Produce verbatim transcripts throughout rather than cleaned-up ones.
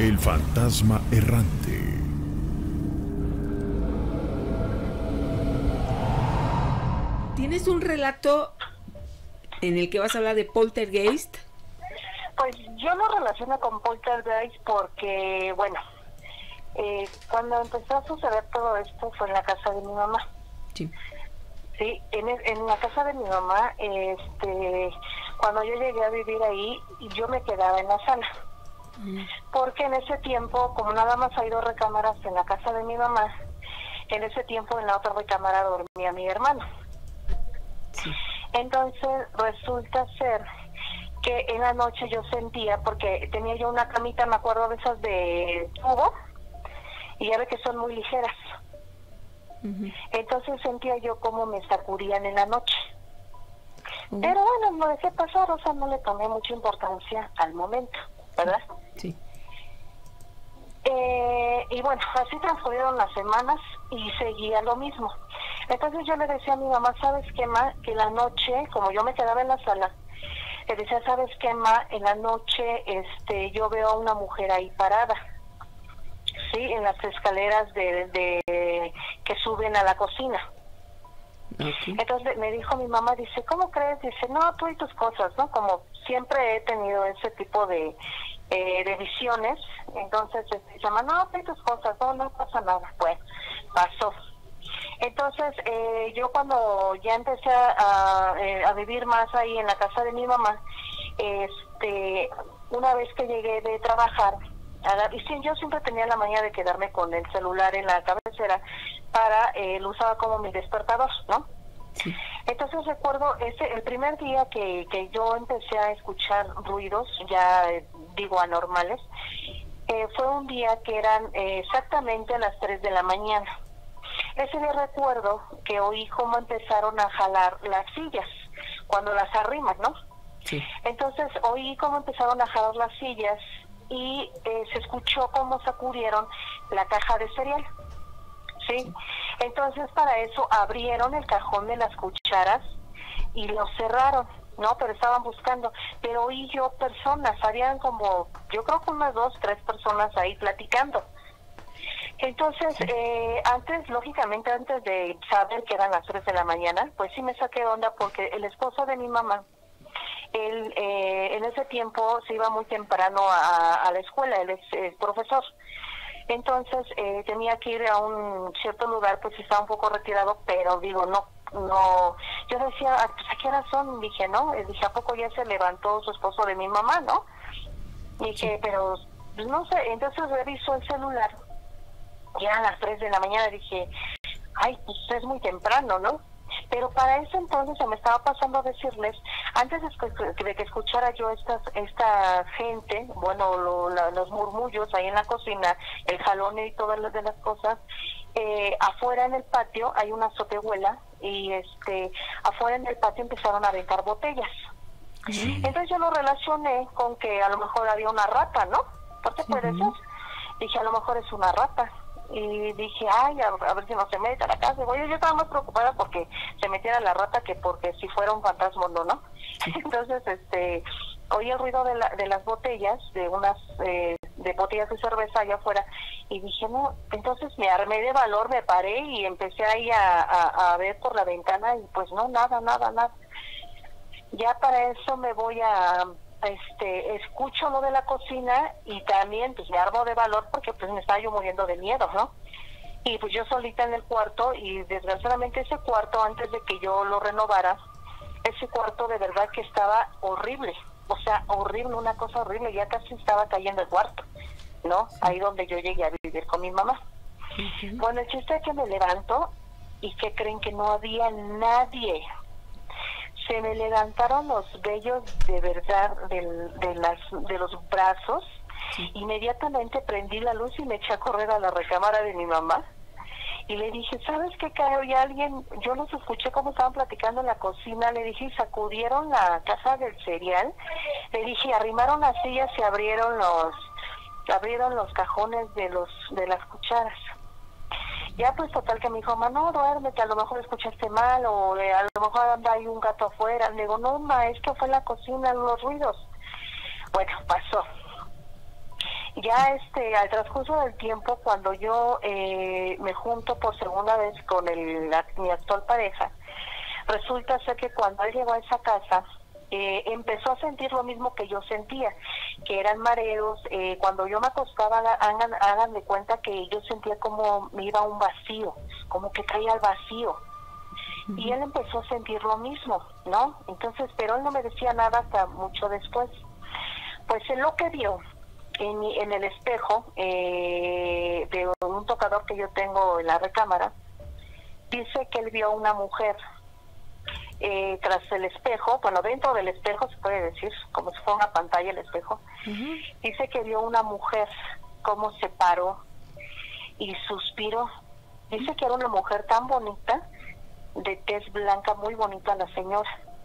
El fantasma errante. ¿Tienes un relato en el que vas a hablar de poltergeist? Pues yo lo relaciono con poltergeist porque, bueno, eh, cuando empezó a suceder todo esto fue en la casa de mi mamá. Sí. Sí, en, en la casa de mi mamá, este, cuando yo llegué a vivir ahí, yo me quedaba en la sala. Mm. Porque en ese tiempo, como nada más hay dos recámaras en la casa de mi mamá, en ese tiempo en la otra recámara dormía mi hermano. Sí. Entonces resulta ser que en la noche yo sentía, porque tenía yo una camita, me acuerdo de esas de tubo, y ya ve que son muy ligeras. Uh-huh. Entonces sentía yo como me sacudían en la noche. Uh-huh. Pero bueno, lo dejé pasar, o sea, no le tomé mucha importancia al momento, ¿verdad? Sí. Eh, y bueno, así transcurrieron las semanas y seguía lo mismo. Entonces yo le decía a mi mamá, ¿sabes qué, ma? Que la noche, como yo me quedaba en la sala, le decía, ¿sabes qué, ma? En la noche este, yo veo a una mujer ahí parada, sí, en las escaleras de, de que suben a la cocina. Okay. Entonces me dijo mi mamá, dice, ¿cómo crees? Dice, no, tú y tus cosas, ¿no? Como siempre he tenido ese tipo de, eh, de visiones. Entonces se llama, no, tú y tus cosas, no, no pasa nada. Pues pasó. Entonces eh, yo cuando ya empecé a, a, a vivir más ahí en la casa de mi mamá, este, una vez que llegué de trabajar, y sí, yo siempre tenía la manía de quedarme con el celular en la cabecera para, eh, lo usaba como mi despertador, ¿no? Sí. Entonces recuerdo ese, el primer día que, que yo empecé a escuchar ruidos, ya eh, digo anormales, eh, fue un día que eran eh, exactamente a las tres de la mañana. Ese día recuerdo que oí cómo empezaron a jalar las sillas, cuando las arriman, ¿no? Sí. Entonces oí cómo empezaron a jalar las sillas y eh, se escuchó cómo sacudieron la caja de cereal, ¿sí? Sí. Entonces para eso abrieron el cajón de las cucharas y lo cerraron, ¿no? Pero estaban buscando, pero oí yo personas, habían como, yo creo que unas dos, tres personas ahí platicando. Entonces, sí. eh, antes, lógicamente, antes de saber que eran las tres de la mañana, pues sí me saqué onda porque el esposo de mi mamá, él eh, en ese tiempo se iba muy temprano a, a la escuela, él es, es profesor. Entonces, eh, tenía que ir a un cierto lugar, pues estaba un poco retirado, pero digo, no, no. Yo decía, pues ¿a qué hora son? Dije, ¿no? Dije, ¿a poco ya se levantó su esposo de mi mamá, no? Dije, sí. Pero, pues no sé, entonces reviso el celular. Ya a las tres de la mañana dije, ay, pues es muy temprano, ¿no? Pero para ese entonces se me estaba pasando a decirles, antes de que escuchara yo estas, esta gente, bueno, lo, la, los murmullos ahí en la cocina, el jalón y todas las de las cosas, eh, afuera en el patio hay una azotehuela y este afuera en el patio empezaron a aventar botellas. Uh-huh. Entonces yo lo relacioné con que a lo mejor había una rata, ¿no? ¿Por qué puede ser? Dije, a lo mejor es una rata. Y dije, ay, a, a ver si no se mete a la casa. Oye, yo estaba más preocupada porque se metiera la rata que porque si fuera un fantasma, ¿no? ¿no? Entonces, este, oí el ruido de, la, de las botellas, de unas eh, de botellas de cerveza allá afuera, y dije, no, entonces me armé de valor, me paré y empecé ahí a, a, a ver por la ventana y pues no, nada, nada, nada. Ya para eso me voy a... este escucho lo de la cocina y también pues me armo de valor porque pues me estaba yo muriendo de miedo, ¿no? Y pues yo solita en el cuarto y desgraciadamente ese cuarto antes de que yo lo renovara, ese cuarto de verdad que estaba horrible, o sea, horrible, una cosa horrible, ya casi estaba cayendo el cuarto, ¿no? Sí. Ahí donde yo llegué a vivir con mi mamá. Uh-huh. Bueno, el chiste es que me levanto y que creen que no había nadie. Se me levantaron los vellos de verdad del, de, las, de los brazos. Sí. Inmediatamente prendí la luz y me eché a correr a la recámara de mi mamá y le dije, ¿sabes qué, Caro? Y alguien, yo los escuché como estaban platicando en la cocina, le dije, sacudieron la caja del cereal, le dije, arrimaron las sillas y abrieron los abrieron los cajones de los de las cucharas. Ya pues total que me dijo, ma, no, duérmete, a lo mejor escuchaste mal o eh, a lo mejor anda ahí un gato afuera. Le digo, no, ma, es que fue en la cocina los ruidos. Bueno, pasó. Ya este, al transcurso del tiempo, cuando yo eh, me junto por segunda vez con el, la, mi actual pareja, resulta ser que cuando él llegó a esa casa, eh, empezó a sentir lo mismo que yo sentía, que eran mareos. Eh, cuando yo me acostaba, hagan, hagan de cuenta que yo sentía como me iba a un vacío, como que caía al vacío. Uh-huh. Y él empezó a sentir lo mismo, ¿no? Entonces, pero él no me decía nada hasta mucho después. Pues él lo que vio en, en el espejo eh, de un tocador que yo tengo en la recámara, dice que él vio a una mujer eh, tras el espejo, bueno, dentro del espejo se puede decir, como si fuera una pantalla el espejo. Uh-huh. Dice que vio una mujer cómo se paró y suspiró. Dice que era una mujer tan bonita, de tez blanca, muy bonita la señora.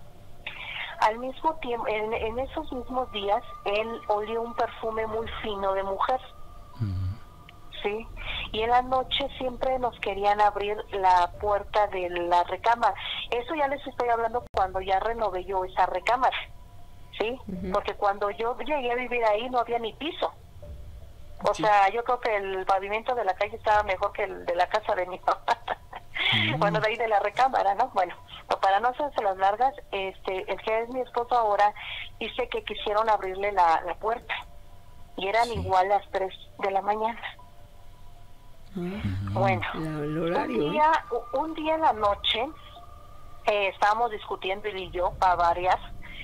Al mismo tiempo, en, en esos mismos días, él olió un perfume muy fino de mujer. Uh-huh. Sí, y en la noche siempre nos querían abrir la puerta de la recámara. Eso ya les estoy hablando cuando ya renové yo esa recámara, ¿sí? Uh-huh. Porque cuando yo llegué a vivir ahí no había ni piso. O sí. sea, yo creo que el pavimento de la calle estaba mejor que el de la casa de mi papá. Uh-huh. Bueno, de ahí de la recámara, ¿no? Bueno, para no hacerse las largas, este, el que es mi esposo ahora dice que quisieron abrirle la, la puerta y eran sí. igual las tres de la mañana. Uh-huh. Bueno, el horario, un día, ¿eh? un día en la noche eh, estábamos discutiendo él y yo para varias,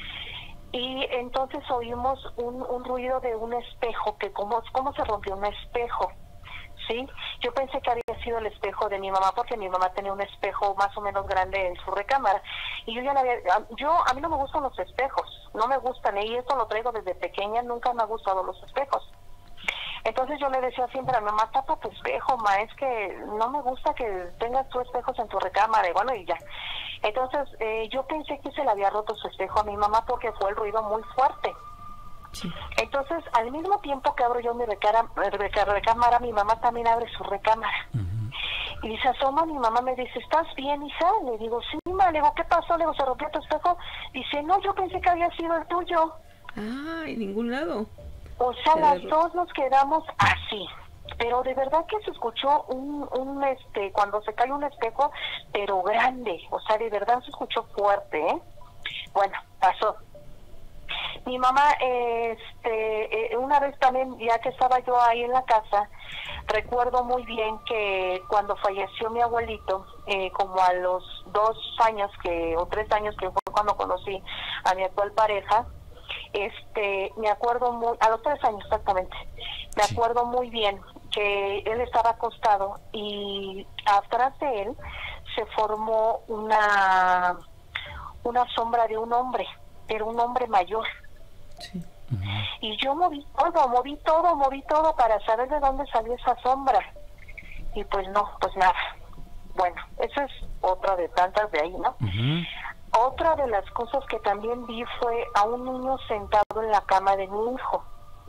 y entonces oímos un, un ruido de un espejo, que como, como se rompió un espejo. Sí, yo pensé que había sido el espejo de mi mamá, porque mi mamá tenía un espejo más o menos grande en su recámara, y yo ya la había, yo, a mí no me gustan los espejos, no me gustan, y esto lo traigo desde pequeña, nunca me han gustado los espejos. Entonces yo le decía siempre a mi mamá, tapa tu espejo, ma, es que no me gusta que tengas tus espejos en tu recámara, y bueno, y ya. Entonces eh, yo pensé que se le había roto su espejo a mi mamá, porque fue el ruido muy fuerte. Sí. Entonces, al mismo tiempo que abro yo mi recámara, recámara, mi mamá también abre su recámara. Uh-huh. Y se asoma, mi mamá me dice, ¿estás bien, hija? Le digo, sí, ma. Le digo, ¿qué pasó? Le digo, ¿se rompió tu espejo? Dice, no, yo pensé que había sido el tuyo. Ah, en ningún lado. O sea, las dos nos quedamos así. Pero de verdad que se escuchó un, un, este, cuando se cae un espejo, pero grande. O sea, de verdad se escuchó fuerte, ¿eh? Bueno, pasó. Mi mamá, este, una vez también, ya que estaba yo ahí en la casa, recuerdo muy bien que cuando falleció mi abuelito, eh, como a los dos años que o tres años que fue cuando conocí a mi actual pareja, este, me acuerdo muy, a los tres años exactamente, me acuerdo muy bien que él estaba acostado y atrás de él se formó una, una sombra de un hombre. Era un hombre mayor. Sí. Uh-huh. Y yo moví todo, moví todo, moví todo para saber de dónde salió esa sombra. Y pues no, pues nada. Bueno, esa es otra de tantas de ahí, ¿no? Uh-huh. Otra de las cosas que también vi fue a un niño sentado en la cama de mi hijo.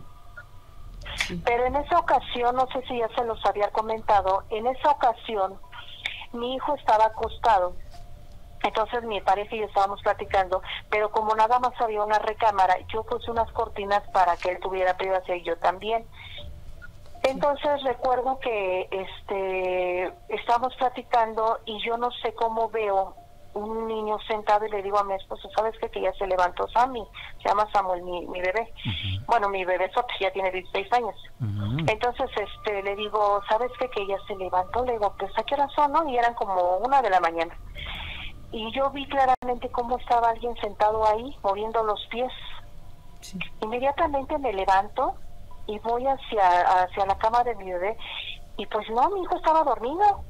Sí. Pero en esa ocasión, no sé si ya se los había comentado, en esa ocasión mi hijo estaba acostado. Entonces mi pareja y yo estábamos platicando, pero como nada más había una recámara, yo puse unas cortinas para que él tuviera privacidad y yo también. Entonces sí. recuerdo que este estábamos platicando y yo no sé cómo veo un niño sentado y le digo a mi esposo, ¿sabes qué? Que ya se levantó Sammy, se llama Samuel, mi, mi bebé. Uh-huh. Bueno, mi bebé Sote ya tiene dieciséis años. Uh-huh. Entonces este le digo, ¿sabes qué? Que ya se levantó. Le digo, pues ¿a qué hora son, no? Y eran como una de la mañana. Y yo vi claramente cómo estaba alguien sentado ahí, moviendo los pies. Sí. Inmediatamente me levanto y voy hacia, hacia la cama de mi bebé. Y pues no, mi hijo estaba dormido.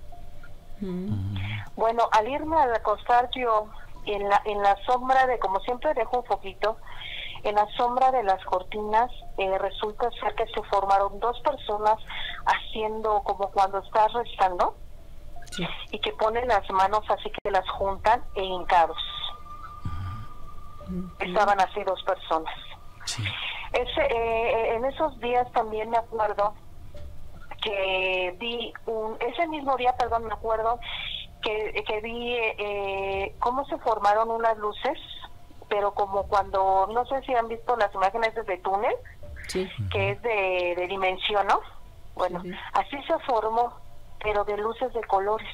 Mm. Bueno, al irme a acostar yo, en la, en la sombra de, como siempre dejo un foquito, en la sombra de las cortinas, eh, resulta ser que se formaron dos personas haciendo como cuando estás rezando. Sí. Y que ponen las manos así que las juntan e hincados. Uh-huh. Estaban así dos personas. Sí. Ese, eh, en esos días también me acuerdo que vi un, ese mismo día, perdón, me acuerdo que, que vi eh, cómo se formaron unas luces, pero como cuando, no sé si han visto las imágenes desde túnel, sí. que es de, de dimensión, ¿no? Bueno, Sí, sí. así se formó, pero de luces de colores.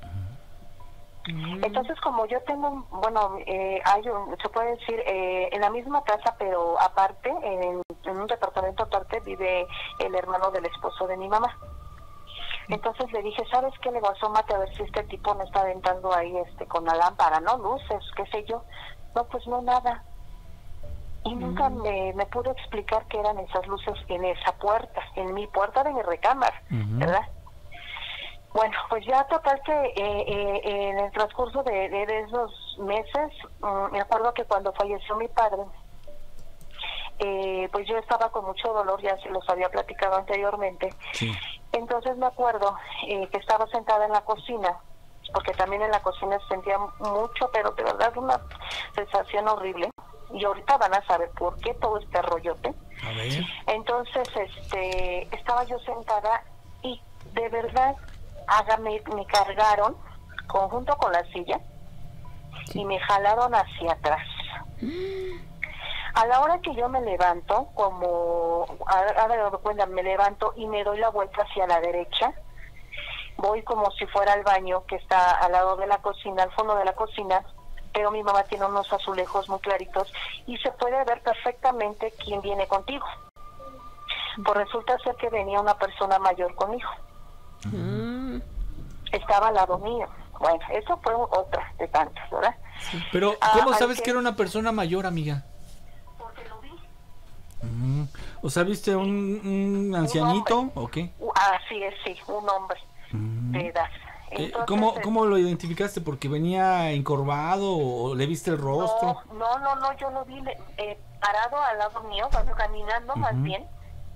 Mm. Entonces, como yo tengo, bueno, eh, hay un, se puede decir, eh, en la misma casa, pero aparte, en, en un departamento aparte, vive el hermano del esposo de mi mamá. Entonces le dije, ¿sabes qué? Le digo, asómate a ver si este tipo no está aventando ahí este con la lámpara, ¿no? Luces, qué sé yo. No, pues no, nada. Y Mm. nunca me, me pudo explicar qué eran esas luces en esa puerta, en mi puerta de mi recámara, Ujú. ¿verdad? Bueno, pues ya total que eh, eh, en el transcurso de, de, de esos meses, um, me acuerdo que cuando falleció mi padre, eh, pues yo estaba con mucho dolor, ya se los había platicado anteriormente. Sí. Entonces me acuerdo eh, que estaba sentada en la cocina, porque también en la cocina se sentía mucho, pero de verdad una sensación horrible. Y ahorita van a saber por qué todo este rollote. A ver. Entonces, este, estaba yo sentada y de verdad, hágame, me cargaron conjunto con la silla Sí. y me jalaron hacia atrás. A la hora que yo me levanto, como, ahora me doy cuenta, me levanto y me doy la vuelta hacia la derecha, voy como si fuera al baño que está al lado de la cocina, al fondo de la cocina, pero mi mamá tiene unos azulejos muy claritos y se puede ver perfectamente quién viene contigo. Pues resulta ser que venía una persona mayor conmigo. Mm. Estaba al lado mío. Bueno, eso fue otra de tantas, ¿verdad? Pero, Ah, ¿cómo al sabes que- que era una persona mayor, amiga? Porque lo vi. Mm. O sea, ¿viste un, un ancianito o qué? Uh, Así es, sí, un hombre Mm. de edad. Eh, Entonces, ¿Cómo, eh, ¿Cómo lo identificaste? ¿Porque venía encorvado o le viste el rostro? No, no, no, no, yo lo vi eh, parado al lado mío, cuando caminando más Ujú. bien.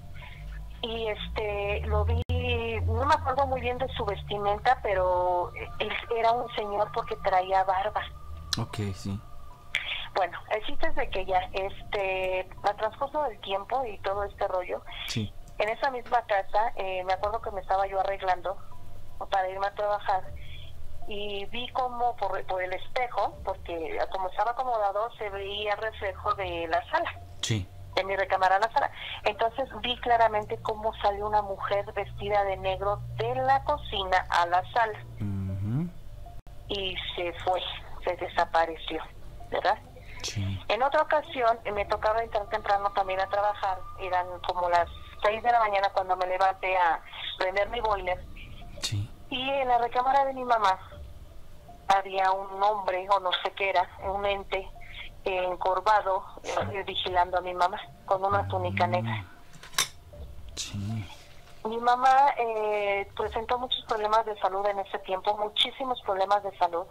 Y este, lo vi, no me acuerdo muy bien de su vestimenta, pero él era un señor porque traía barba. Ok, sí. Bueno, el chiste es de que ya, este, a transcurso del tiempo y todo este rollo, Sí. en esa misma casa, eh, me acuerdo que me estaba yo arreglando para irme a trabajar y vi como por, por el espejo, porque como estaba acomodado, se veía el reflejo de la sala, Sí. de mi recámara a la sala. Entonces vi claramente cómo salió una mujer vestida de negro de la cocina a la sala Ujú. y se fue, se desapareció, ¿verdad? Sí. En otra ocasión eh, me tocaba entrar temprano también a trabajar, eran como las seis de la mañana cuando me levanté a prender mi boiler, Sí. y en la recámara de mi mamá había un hombre, o no sé qué era, un ente eh, encorvado, eh, vigilando a mi mamá, con una túnica negra. Sí. Mi mamá eh, presentó muchos problemas de salud en ese tiempo, muchísimos problemas de salud.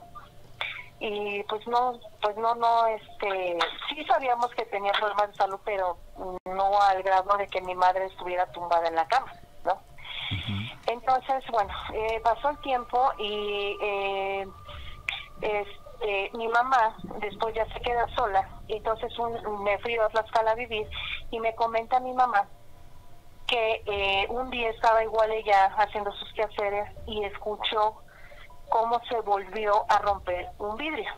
Y pues no, pues no, no, este, sí sabíamos que tenía problemas de salud, pero no al grado de que mi madre estuviera tumbada en la cama, ¿no? Entonces, bueno, eh, pasó el tiempo y eh, este, mi mamá después ya se queda sola. Entonces un, me fui a Tlaxcala a vivir y me comenta mi mamá que eh, un día estaba igual ella haciendo sus quehaceres y escuchó cómo se volvió a romper un vidrio.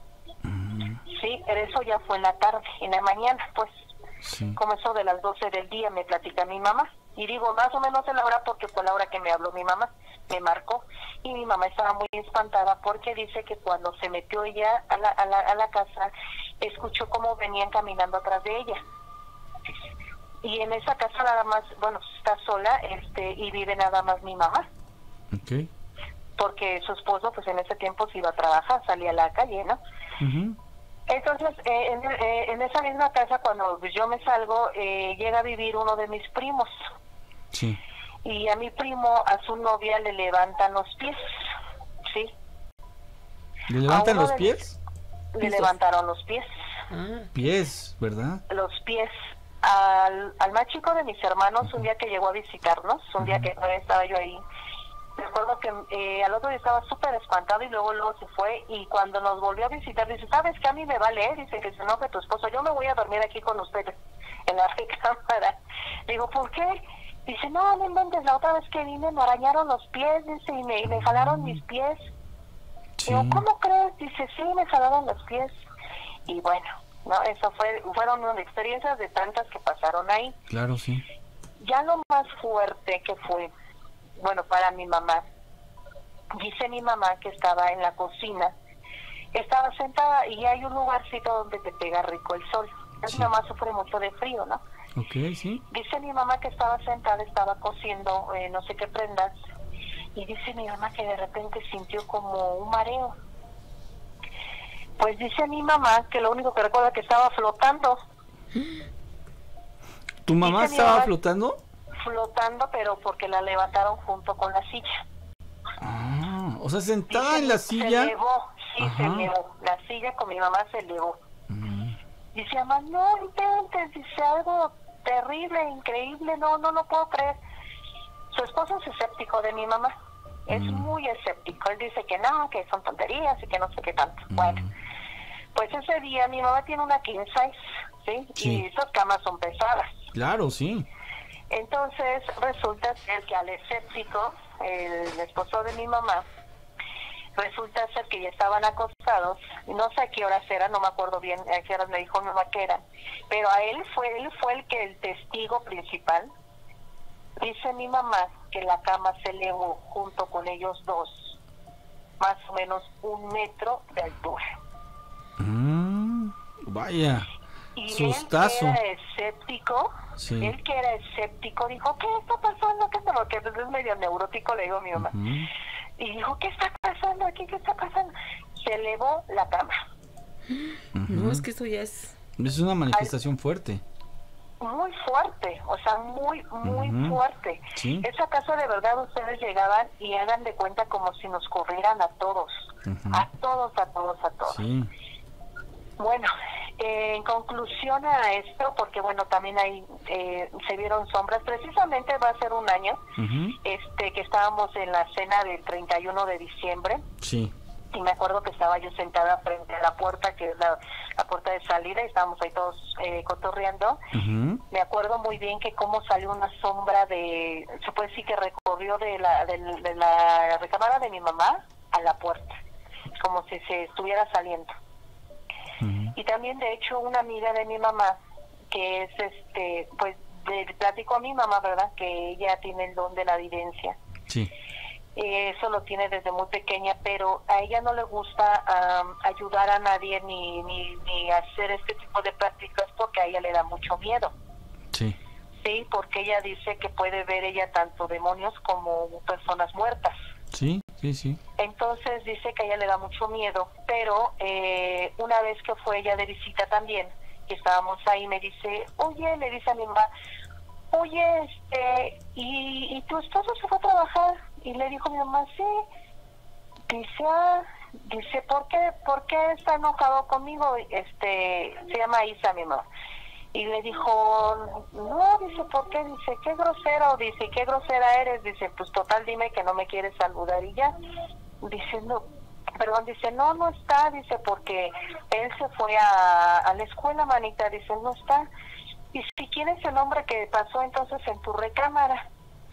Sí, pero eso ya fue en la tarde, en la mañana, pues, Sí. como eso de las doce del día me platica mi mamá. Y digo, más o menos en la hora porque fue la hora que me habló mi mamá, me marcó. Y mi mamá estaba muy espantada porque dice que cuando se metió ella a la, a la, a la casa, escuchó cómo venían caminando atrás de ella. Y en esa casa nada más, bueno, está sola, este, y vive nada más mi mamá, Ok. porque su esposo pues en ese tiempo se iba a trabajar, salía a la calle, ¿no? Ujú. Entonces, eh, en, eh, en esa misma casa, cuando yo me salgo, eh, llega a vivir uno de mis primos. Sí. Y a mi primo, a su novia, le levantan los pies, ¿sí? ¿Le levantan uno los de- pies? Le Pisos. levantaron los pies. Ah, Pies, ¿verdad? Los pies. Al, al más chico de mis hermanos, un día que llegó a visitarnos, un día que todavía estaba yo ahí, recuerdo que eh, al otro día estaba súper espantado y luego luego se fue, y cuando nos volvió a visitar dice, ¿sabes qué? A mí me vale, eh? Dice que se enoje tu esposo, yo me voy a dormir aquí con ustedes en la recámara. Digo, ¿por qué? Dice, no, no inventes, la otra vez que vine me arañaron los pies, dice, y me, y me jalaron mis pies. Sí. Digo, ¿cómo crees? Dice, sí, me jalaron los pies. Y bueno, ¿no? Eso fue, fueron unas experiencias de tantas que pasaron ahí. Claro, sí. Ya lo más fuerte que fue, bueno, para mi mamá, dice mi mamá que estaba en la cocina, estaba sentada y hay un lugarcito donde te pega rico el sol. Sí. Mi mamá sufre mucho de frío, ¿no? Ok, sí. Dice mi mamá que estaba sentada, estaba cosiendo eh, no sé qué prendas, y dice mi mamá que de repente sintió como un mareo. Pues dice mi mamá que lo único que recuerda que estaba flotando. ¿Tu mamá dice estaba mamá, flotando? Flotando, pero porque la levantaron junto con la silla. Ah, o sea, sentada dice, en la silla. Se elevó, sí, Ajá. se elevó. La silla con mi mamá se elevó. Uh-huh. Dice mamá, no intentes, dice algo terrible, increíble, no, no lo puedo creer. Su esposo es escéptico de mi mamá, es mm. muy escéptico. Él dice que no, que son tonterías y que no sé qué tanto. Mm. Bueno, pues ese día mi mamá tiene una king size, ¿sí? Sí. Y esas camas son pesadas. Claro, sí. Entonces resulta ser que al escéptico, el esposo de mi mamá, resulta ser que ya estaban acostados, no sé a qué horas eran, no me acuerdo bien a qué horas me dijo mi mamá que eran, pero a él fue, él fue el que el testigo principal. Dice mi mamá que la cama se elevó junto con ellos dos, más o menos un metro de altura. Mm, vaya, y sustazo. Él que era escéptico, sí. él que era escéptico dijo, ¿qué está pasando? ¿Qué está pasando? Porque es medio neurótico, le digo a mi mamá. Uh-huh. Y dijo, ¿qué está pasando aquí? ¿Qué está pasando? Se elevó la cama. Uh-huh. No, es que eso ya es... Es una manifestación Al... fuerte. Muy fuerte, o sea, muy, muy uh-huh. fuerte. ¿Sí? Esa casa de verdad ustedes llegaban y hagan de cuenta como si nos corrieran a todos. Uh-huh. A todos, a todos, a todos. Sí. Bueno, eh, en conclusión a esto, porque bueno, también ahí eh, se vieron sombras, precisamente va a ser un año, uh-huh. este que estábamos en la cena del treinta y uno de diciembre. Sí. Y me acuerdo que estaba yo sentada frente a la puerta, que es la, la puerta de salida, y estábamos ahí todos eh, cotorreando. Uh-huh. Me acuerdo muy bien que cómo salió una sombra de, se puede decir que recorrió de la, de, de la recámara de mi mamá a la puerta, como si se estuviera saliendo. Uh-huh. Y también de hecho una amiga de mi mamá, que es este, pues le platico a mi mamá, ¿verdad? Que ella tiene el don de la evidencia. Sí. Eh, eso lo tiene desde muy pequeña, pero a ella no le gusta um, ayudar a nadie ni, ni, ni hacer este tipo de prácticas porque a ella le da mucho miedo. Sí. Sí, porque ella dice que puede ver ella tanto demonios como personas muertas. Sí, sí, sí. Entonces dice que a ella le da mucho miedo, pero eh, una vez que fue ella de visita también, que estábamos ahí, me dice, oye, le dice a mi mamá, oye, este, ¿y, y tu esposo se fue a trabajar? Y le dijo mi mamá, sí. Dice, ah, dice, ¿por qué, por qué está enojado conmigo? Este, se llama Isa, mi mamá. Y le dijo, no, dice, ¿por qué? Dice, qué grosero, dice, qué grosera eres. Dice, pues total, dime que no me quieres saludar y ya. Dice, no, perdón, dice, no, no está, dice, porque él se fue a, a la escuela, manita, dice, no está. Y si quieres el nombre que pasó entonces en tu recámara.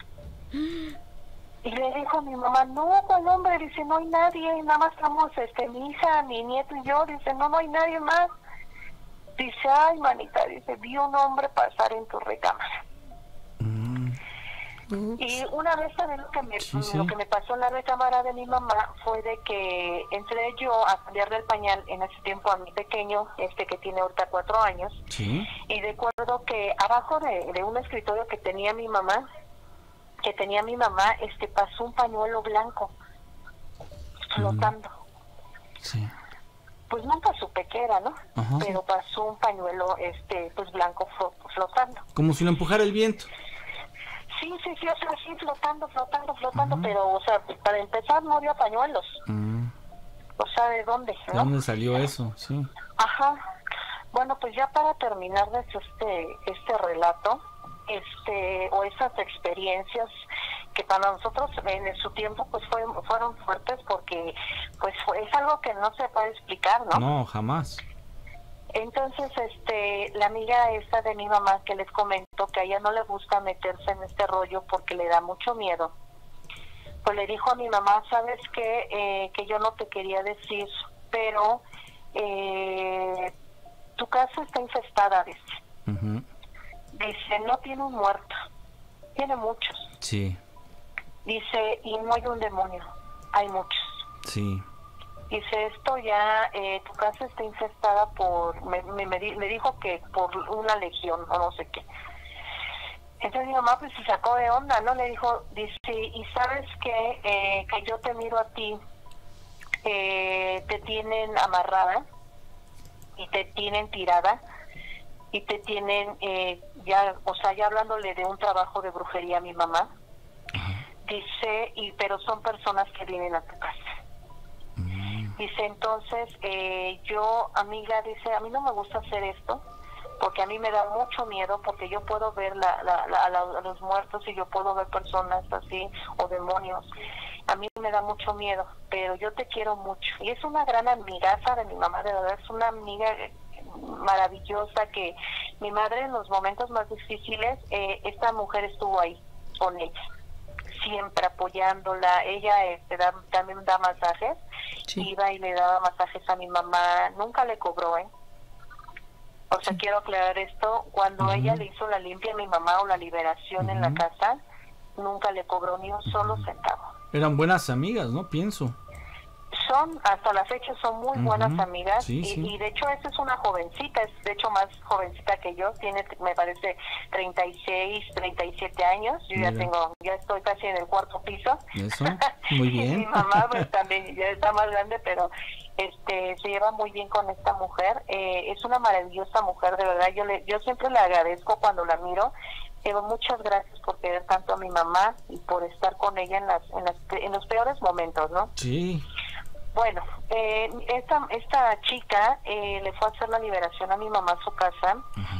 Y le dijo a mi mamá, no, ¿cuál hombre? Dice, no hay nadie, nada más estamos este, mi hija, mi nieto y yo. Dice, no, no hay nadie más. Dice, ay, manita, dice, vi un hombre pasar en tu recámara. Mm. Y una vez también lo que, me, sí, sí. lo que me pasó en la recámara de mi mamá fue de que entré yo a cambiarle el pañal en ese tiempo a mi pequeño, este que tiene ahorita cuatro años. ¿Sí? Y recuerdo que abajo de, de un escritorio que tenía mi mamá, que tenía mi mamá, este pasó un pañuelo blanco flotando. Sí. Pues nunca supe qué era, ¿no? Ajá. Pero pasó un pañuelo este pues blanco flotando. Como si lo empujara el viento. Sí, sí, sí, o sea, sí, flotando, flotando, flotando, uh-huh. pero, o sea, para empezar no había pañuelos. Uh-huh. O sea, ¿de dónde? ¿De ¿no? dónde salió eso? Sí. Ajá. Bueno, pues ya para terminar este este relato, este o esas experiencias que para nosotros en su tiempo pues fue, fueron fuertes porque pues fue, es algo que no se puede explicar, ¿no? No, jamás. Entonces, este, la amiga esta de mi mamá que les comento que a ella no le gusta meterse en este rollo porque le da mucho miedo, pues le dijo a mi mamá, ¿sabes qué? Eh, que yo no te quería decir, pero eh, tu casa está infestada, dice. Ujú. Dice, no tiene un muerto, tiene muchos. Sí, Dice, y no hay un demonio, hay muchos. sí. Dice, esto ya, eh, tu casa está infestada por, me, me, me di- me dijo que por una legión o no sé qué. Entonces mi mamá pues se sacó de onda, ¿no? Le dijo, dice, y sabes que, eh, que yo te miro a ti, eh, te tienen amarrada y te tienen tirada y te tienen, eh, ya, o sea, ya hablándole de un trabajo de brujería a mi mamá. Dice, y pero son personas que vienen a tu casa. Dice, entonces, eh, yo, amiga, dice, a mí no me gusta hacer esto, porque a mí me da mucho miedo, porque yo puedo ver la, la, la, la- a los muertos y yo puedo ver personas así, o demonios. A mí me da mucho miedo, pero yo te quiero mucho. Y es una gran amigaza de mi mamá, de verdad, es una amiga eh, maravillosa, que mi madre en los momentos más difíciles, eh, esta mujer estuvo ahí con ella, siempre apoyándola. Ella este, da, también da masajes, Sí. iba y le daba masajes a mi mamá, nunca le cobró, ¿eh? O sea, quiero aclarar esto, cuando Ujú. ella le hizo la limpia a mi mamá o la liberación en la Ujú. casa, nunca le cobró ni un solo centavo. Eran buenas amigas, ¿no? Pienso. Son, hasta la fecha, son muy Ujú. buenas amigas. Sí, y, sí. y de hecho esa es una jovencita, es de hecho más jovencita que yo, tiene, me parece, treinta y seis, treinta y siete años. Yo ya Mira. tengo, ya estoy casi en el cuarto piso. Eso, muy bien. Y mi mamá pues también ya está más grande, pero este se lleva muy bien con esta mujer. Eh, es una maravillosa mujer, de verdad. Yo le, yo siempre le agradezco cuando la miro. Digo, muchas gracias por querer tanto a mi mamá y por estar con ella en las, en las, en los peores momentos, ¿no? Sí. Bueno, eh, esta esta chica eh, le fue a hacer la liberación a mi mamá a su casa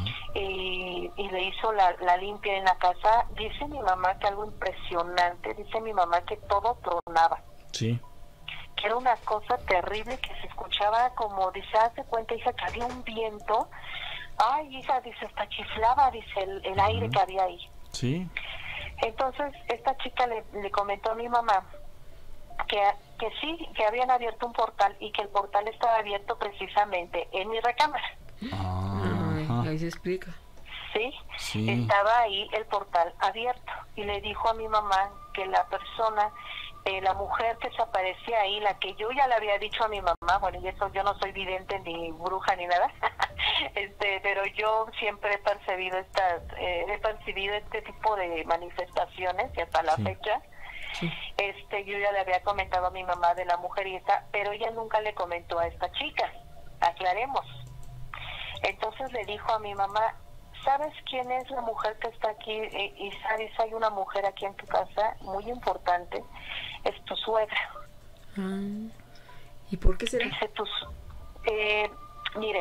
y, y le hizo la, la limpia en la casa. Dice mi mamá que algo impresionante, dice mi mamá que todo tronaba, Sí. que era una cosa terrible, que se escuchaba como, dice, haz de cuenta, hija, que había un viento. Ay, hija, dice, hasta chiflaba, dice, el, el aire que había ahí. Sí. Entonces esta chica le, le comentó a mi mamá que, que sí, que habían abierto un portal y que el portal estaba abierto precisamente en mi recámara. Ay, Ajá. ahí se explica. Sí, Sí. estaba ahí el portal abierto y le dijo a mi mamá que la persona, eh, la mujer que se aparecía ahí, la que yo ya le había dicho a mi mamá, bueno, y eso, yo no soy vidente ni bruja ni nada, este, pero yo siempre he percibido estas, eh, he percibido este tipo de manifestaciones y hasta la Sí. fecha. Sí. Este, yo ya le había comentado a mi mamá de la mujerita, pero ella nunca le comentó a esta chica, aclaremos. Entonces le dijo a mi mamá, ¿sabes quién es la mujer que está aquí? Y, y sabes, hay una mujer aquí en tu casa muy importante, es tu suegra. Ah, ¿y por qué será? Dice tus, eh, mire,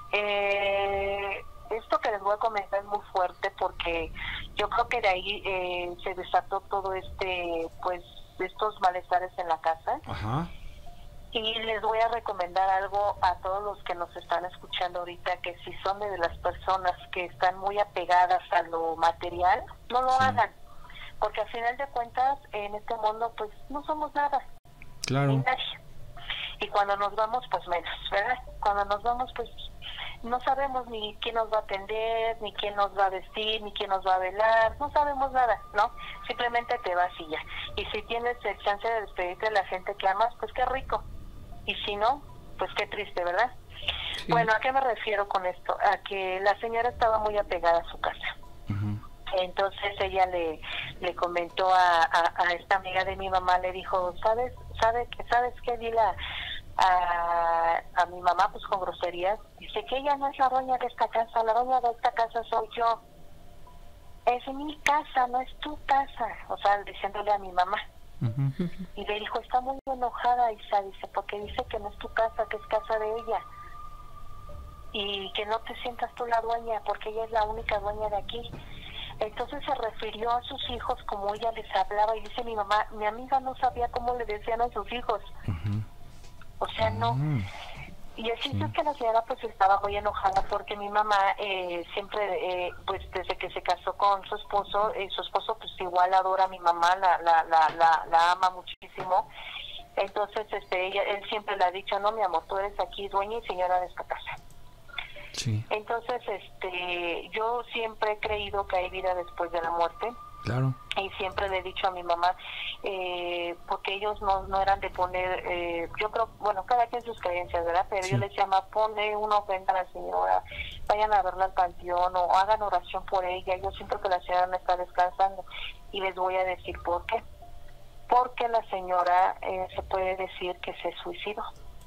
eh, esto que les voy a comentar es muy fuerte, porque yo creo que de ahí eh, se desató todo este, pues, estos malestares en la casa. Ajá. Y les voy a recomendar algo a todos los que nos están escuchando ahorita, que si son de las personas que están muy apegadas a lo material, no lo Sí. hagan, porque al final de cuentas en este mundo pues no somos nada, ni Claro. nadie. Y cuando nos vamos, pues menos, ¿verdad? Cuando nos vamos, pues no sabemos ni quién nos va a atender, ni quién nos va a vestir, ni quién nos va a velar, no sabemos nada, ¿no? Simplemente te vas y ya. Y si tienes el chance de despedirte de la gente que amas, pues qué rico. Y si no, pues qué triste, ¿verdad? Sí. Bueno, ¿a qué me refiero con esto? A que la señora estaba muy apegada a su casa. Ujú. Entonces ella le, le comentó a, a, a esta amiga de mi mamá, le dijo, ¿sabes sabe que sabes qué? Dile a, a, a mi mamá, pues con groserías, dice que ella no es la dueña de esta casa, la dueña de esta casa soy yo. Es mi casa, no es tu casa. O sea, diciéndole a mi mamá. Ujú. Y le dijo, está muy enojada, Isa, dice, porque dice que no es tu casa, que es casa de ella. Y que no te sientas tú la dueña, porque ella es la única dueña de aquí. Entonces se refirió a sus hijos como ella les hablaba, y dice mi mamá, mi amiga no sabía cómo le decían a sus hijos. Ujú. O sea, no. Mm. Y así Sí. es que la señora pues estaba muy enojada, porque mi mamá eh, siempre, eh, pues desde que se casó con su esposo, eh, su esposo pues igual adora a mi mamá, la, la, la, la, la ama muchísimo. Entonces este ella él siempre le ha dicho, no mi amor, tú eres aquí dueña y señora de esta casa. Sí. Entonces, este, yo siempre he creído que hay vida después de la muerte. Claro. Y siempre le he dicho a mi mamá, eh, porque ellos no, no eran de poner, eh, yo creo, bueno, cada quien sus creencias, ¿verdad? Pero Sí. yo le decía, mamá, pone una ofrenda a la señora, vayan a verla al panteón o hagan oración por ella. Yo siento que la señora no está descansando. Y les voy a decir por qué. Porque la señora eh, se puede decir que se suicidó.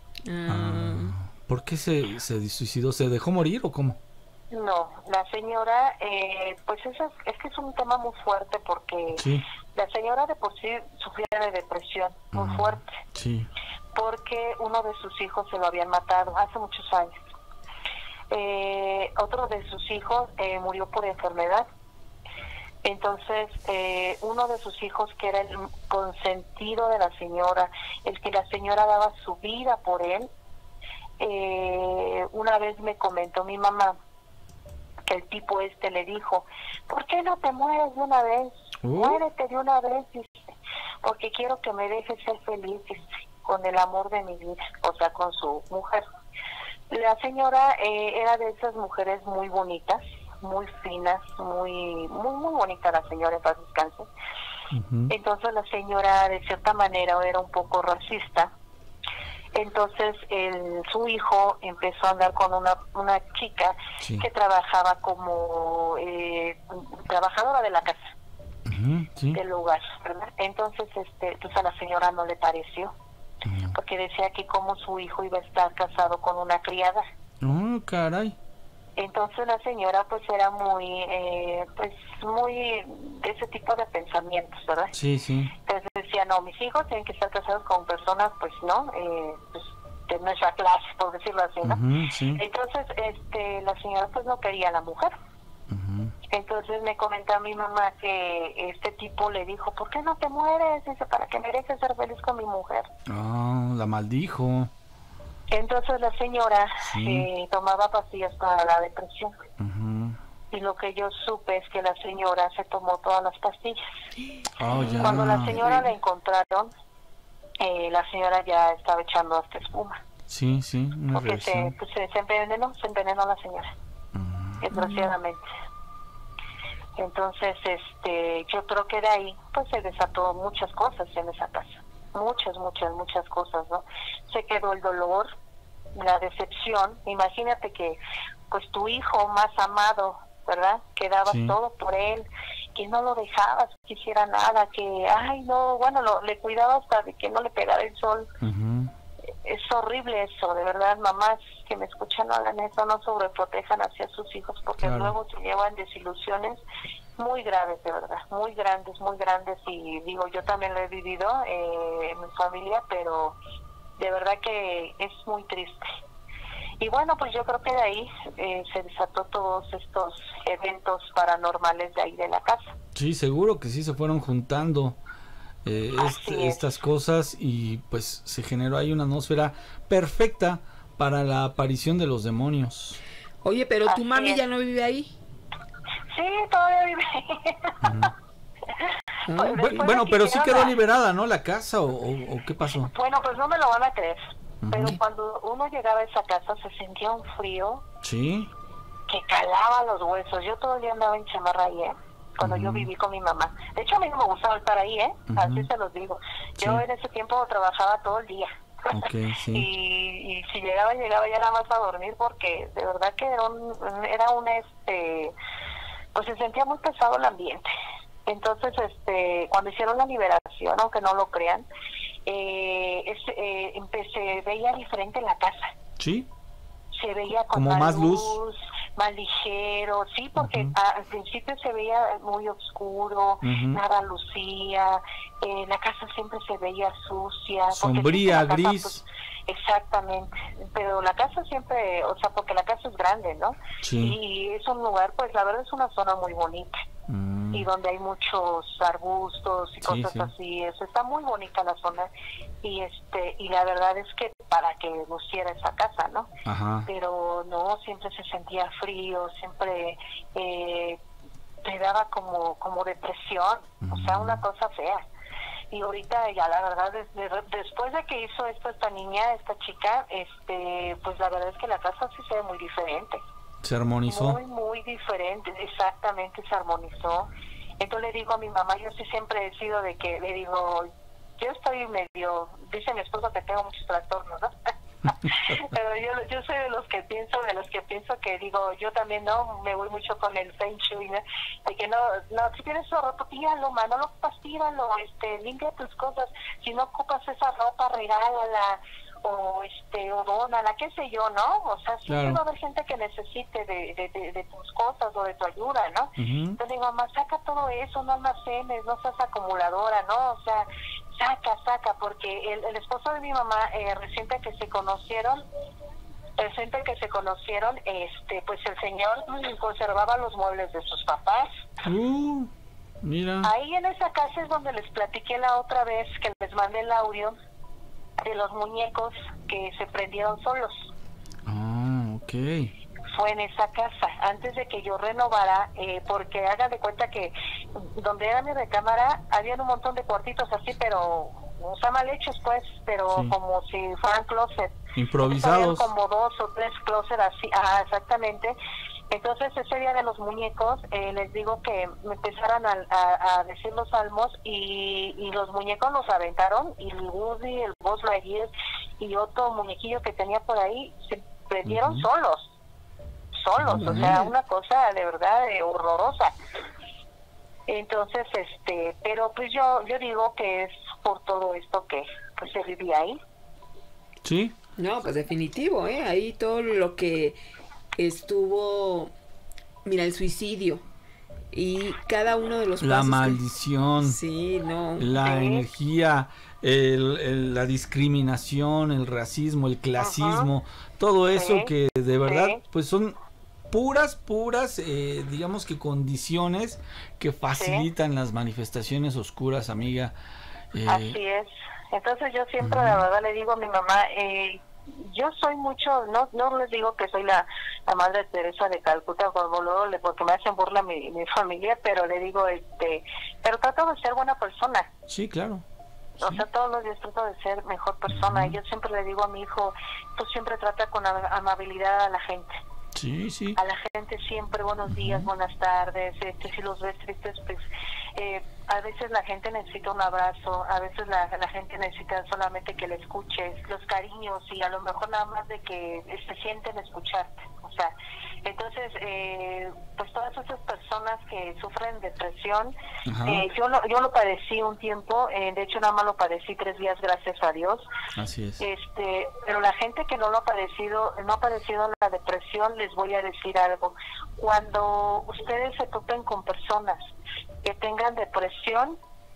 Ah, ¿Por qué se, se suicidó? ¿Se dejó morir o cómo? No, la señora, eh, pues eso es, es que es un tema muy fuerte porque Sí. la señora de por sí sufría de depresión muy Ah, fuerte, Sí. porque uno de sus hijos se lo habían matado hace muchos años. Eh, otro de sus hijos eh, murió por enfermedad. Entonces, eh, uno de sus hijos, que era el consentido de la señora, el que la señora daba su vida por él, eh, una vez me comentó mi mamá que el tipo este le dijo, ¿por qué no te mueres de una vez? Uh. Muérete de una vez, dice, porque quiero que me dejes ser feliz, dice, con el amor de mi vida, o sea, con su mujer. La señora eh, era de esas mujeres muy bonitas, muy finas, muy muy muy bonita la señora, en paz descanse. Ujú. Entonces la señora de cierta manera era un poco racista. Entonces el, su hijo empezó a andar con una, una chica Sí. que trabajaba como eh, trabajadora de la casa, Ujú, sí. del lugar, ¿verdad? Entonces este pues a la señora no le pareció, Ujú. porque decía que como su hijo iba a estar casado con una criada. Oh, caray. Entonces la señora pues era muy, eh, pues muy de ese tipo de pensamientos, ¿verdad? Sí, sí. Entonces decía, no, mis hijos tienen que estar casados con personas, pues no, eh, pues, de nuestra clase, por decirlo así, ¿no? Ujú, sí. Entonces este la señora pues no quería a la mujer. Ujú. Entonces me comenta mi mamá que este tipo le dijo, ¿por qué no te mueres? Dice, para que me dejes ser feliz con mi mujer. Ah, la maldijo. Entonces la señora Sí. eh, tomaba pastillas para la depresión. Ujú. Y lo que yo supe es que la señora se tomó todas las pastillas. Oh, ya. Cuando la señora la encontraron, eh, la señora ya estaba echando hasta espuma. Sí, sí, una Porque se, reacción. pues, se, se envenenó, se envenenó la señora, Ujú. desgraciadamente. Entonces, este, yo creo que de ahí, pues se desató muchas cosas en esa casa. Muchas, muchas, muchas cosas, ¿no? Se quedó el dolor, la decepción. Imagínate que, pues tu hijo más amado, ¿verdad? Que dabas Sí. todo por él, que no lo dejabas que hiciera nada, que, ay, no, bueno, lo, le cuidaba hasta de que no le pegara el sol. Ujú. Es horrible eso, de verdad. Mamás que me escuchan, no hagan eso, no sobreprotejan hacia sus hijos, porque Claro. luego se llevan desilusiones muy graves, de verdad, muy grandes, muy grandes. Y digo, yo también lo he vivido eh, en mi familia, pero de verdad que es muy triste. Y bueno, pues yo creo que de ahí eh, se desató todos estos eventos paranormales de ahí de la casa. Sí, seguro que sí se fueron juntando eh, Así este- es. estas cosas y pues se generó ahí una atmósfera perfecta para la aparición de los demonios. oye, pero tu Así mami es. ya no vive ahí. Sí, todavía vive ahí. Ah, Pues, Bu- después de bueno, que pero sí hicieron quedó la- liberada, ¿no? La casa o, o- o qué pasó. Bueno, pues no me lo van a creer, Ujú. pero cuando uno llegaba a esa casa se sentía un frío Sí. que calaba los huesos. Yo todo el día andaba en chamarra ahí, ¿eh? Cuando yo Ujú. viví con mi mamá. De hecho, a mí no me gustaba estar ahí, ¿eh? Ujú. Así se los digo. Yo Sí. en ese tiempo trabajaba todo el día. Ok, sí. y, y si llegaba, llegaba ya nada más a dormir, porque de verdad que era un, era un este, pues se sentía muy pesado el ambiente. Entonces, este, cuando hicieron la liberación, aunque no lo crean, eh, es, eh, empecé, veía diferente la casa. Sí. Se veía con Como más luz. más ligero, sí, porque Ujú. a- al principio se veía muy oscuro, Ujú. nada lucía, eh, la casa siempre se veía sucia. porque Sombría, siempre la casa, gris. pues, exactamente, pero la casa siempre, o sea, porque la casa es grande, ¿no? Sí. Y es un lugar, pues la verdad es una zona muy bonita. Mm. Y donde hay muchos arbustos y Sí, cosas sí. así, eso está muy bonita la zona. Y este y la verdad es que para que luciera esa casa, ¿no? Ajá. Pero no, siempre se sentía frío, siempre eh, te daba como como depresión, o sea, una cosa fea. y ahorita ya la verdad desde, después de que hizo esto esta niña, esta chica, este pues la verdad es que la casa sí se ve muy diferente. Se armonizó. Muy, muy diferente, exactamente, se armonizó. Entonces le digo a mi mamá, yo sí siempre he sido de que, le digo, yo estoy medio, dice mi esposo que tengo muchos trastornos, ¿no? Pero yo, yo soy de los que pienso, de los que pienso que digo, yo también no, me voy mucho con el Feng Shui, ¿no? De que no, no, si tienes su ropa, tíralo, ma, no lo ocupas, tíralo, este, limpia tus cosas, si no ocupas esa ropa, regálala, o este, o dónala, qué sé yo, ¿no? O sea, siempre Claro. va a haber gente que necesite de, de, de, de tus cosas o de tu ayuda, ¿no? Uh-huh. Entonces digo, mamá, saca todo eso, no almacenes, no seas acumuladora, ¿no? O sea, saca, saca, porque el, el esposo de mi mamá, eh, reciente que se conocieron, reciente que se conocieron, este, pues el señor mm, conservaba los muebles de sus papás. Uh, mira. Ahí en esa casa es donde les platiqué la otra vez que les mandé el audio de los muñecos que se prendieron solos. Ah, ok. Fue en esa casa, antes de que yo renovara, eh, porque hagan de cuenta que donde era mi recámara había un montón de cuartitos así, pero o sea, mal hechos pues, pero Sí. como si fueran closet. Improvisados. Habían como dos o tres closet así, ah, exactamente. Entonces ese día de los muñecos, eh, les digo que me empezaron a, a, a decir los salmos y, y los muñecos los aventaron, y el Woody, el Buzz Lightyear y otro muñequillo que tenía por ahí se prendieron Uh-huh. solos. solos, o sea, una cosa de verdad eh, horrorosa. Entonces, este, pero pues yo yo digo que es por todo esto que pues se vivía ahí. Sí. No, pues definitivo, ¿eh? Ahí todo lo que estuvo, mira, el suicidio y cada uno de los La pasos que- maldición. Sí, no. La Sí. energía, el, el- la discriminación, el racismo, el clasismo, todo eso Sí, que de verdad sí. pues son puras, puras, eh, digamos que condiciones que facilitan las manifestaciones oscuras, amiga. Eh, Así es. Entonces yo siempre, Ujú. la verdad, le digo a mi mamá, eh, yo soy mucho, no no les digo que soy la, la Madre Teresa de Calcuta, como luego le- porque me hacen burla mi, mi familia, pero le digo, este, pero trato de ser buena persona. sí, claro. O Sí. sea, todos los días trato de ser mejor persona. Y yo siempre le digo a mi hijo, tú siempre trata con ama- amabilidad a la gente. Sí, sí. A la gente siempre buenos días, buenas tardes. Este, si los ves tristes, pues eh, a veces la gente necesita un abrazo, a veces la, la gente necesita solamente que le escuches, los cariños, y a lo mejor nada más de que se sienten escucharte. O sea, entonces, eh, pues todas esas personas que sufren depresión, Ajá. eh, yo lo, yo lo padecí un tiempo, eh, de hecho nada más lo padecí tres días, gracias a Dios. Así es. Este, pero la gente que no lo ha padecido, no ha padecido la depresión, les voy a decir algo. Cuando ustedes se topen con personas que tengan depresión,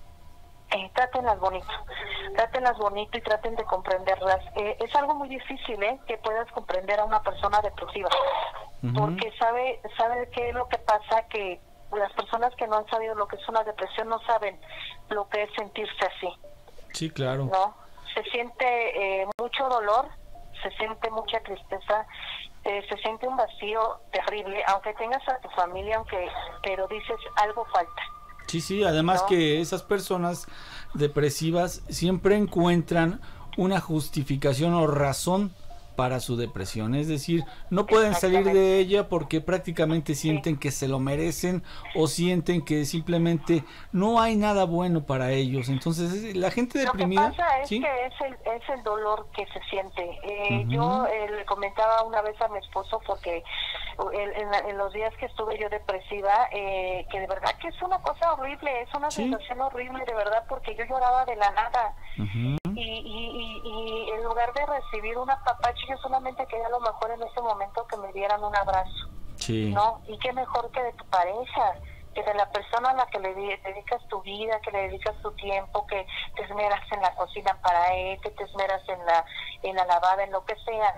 eh, trátenlas bonito, trátenlas bonito y traten de comprenderlas. Eh, es algo muy difícil, ¿eh? Que puedas comprender a una persona depresiva, Ujú. porque sabe, sabe qué es lo que pasa, que las personas que no han sabido lo que es una depresión no saben lo que es sentirse así. Sí, claro. ¿No? Se siente eh, mucho dolor, se siente mucha tristeza, eh, se siente un vacío terrible, aunque tengas a tu familia, aunque, pero dices, algo falta. Sí, sí, además ¿No? que esas personas depresivas siempre encuentran una justificación o razón para su depresión, es decir, no pueden salir Exactamente. de ella porque prácticamente sienten que se lo merecen o sienten que simplemente no hay nada bueno para ellos. Entonces, es- la gente deprimida, Lo que pasa es ¿sí? que es el, es el dolor que se siente. Eh, Ujú. Yo eh, le comentaba una vez a mi esposo, porque en, en la- en los días que estuve yo depresiva, eh, que de verdad que es una cosa horrible, es una Sí. sensación horrible, de verdad, porque yo lloraba de la nada. Ujú. Y, y, y, y en lugar de recibir un apapacho, yo solamente quería a lo mejor en ese momento que me dieran un abrazo, Sí. ¿no? Y qué mejor que de tu pareja, que de la persona a la que le di- dedicas tu vida, que le dedicas tu tiempo, que te esmeras en la cocina para él, que te esmeras en la, en la lavada, en lo que sea.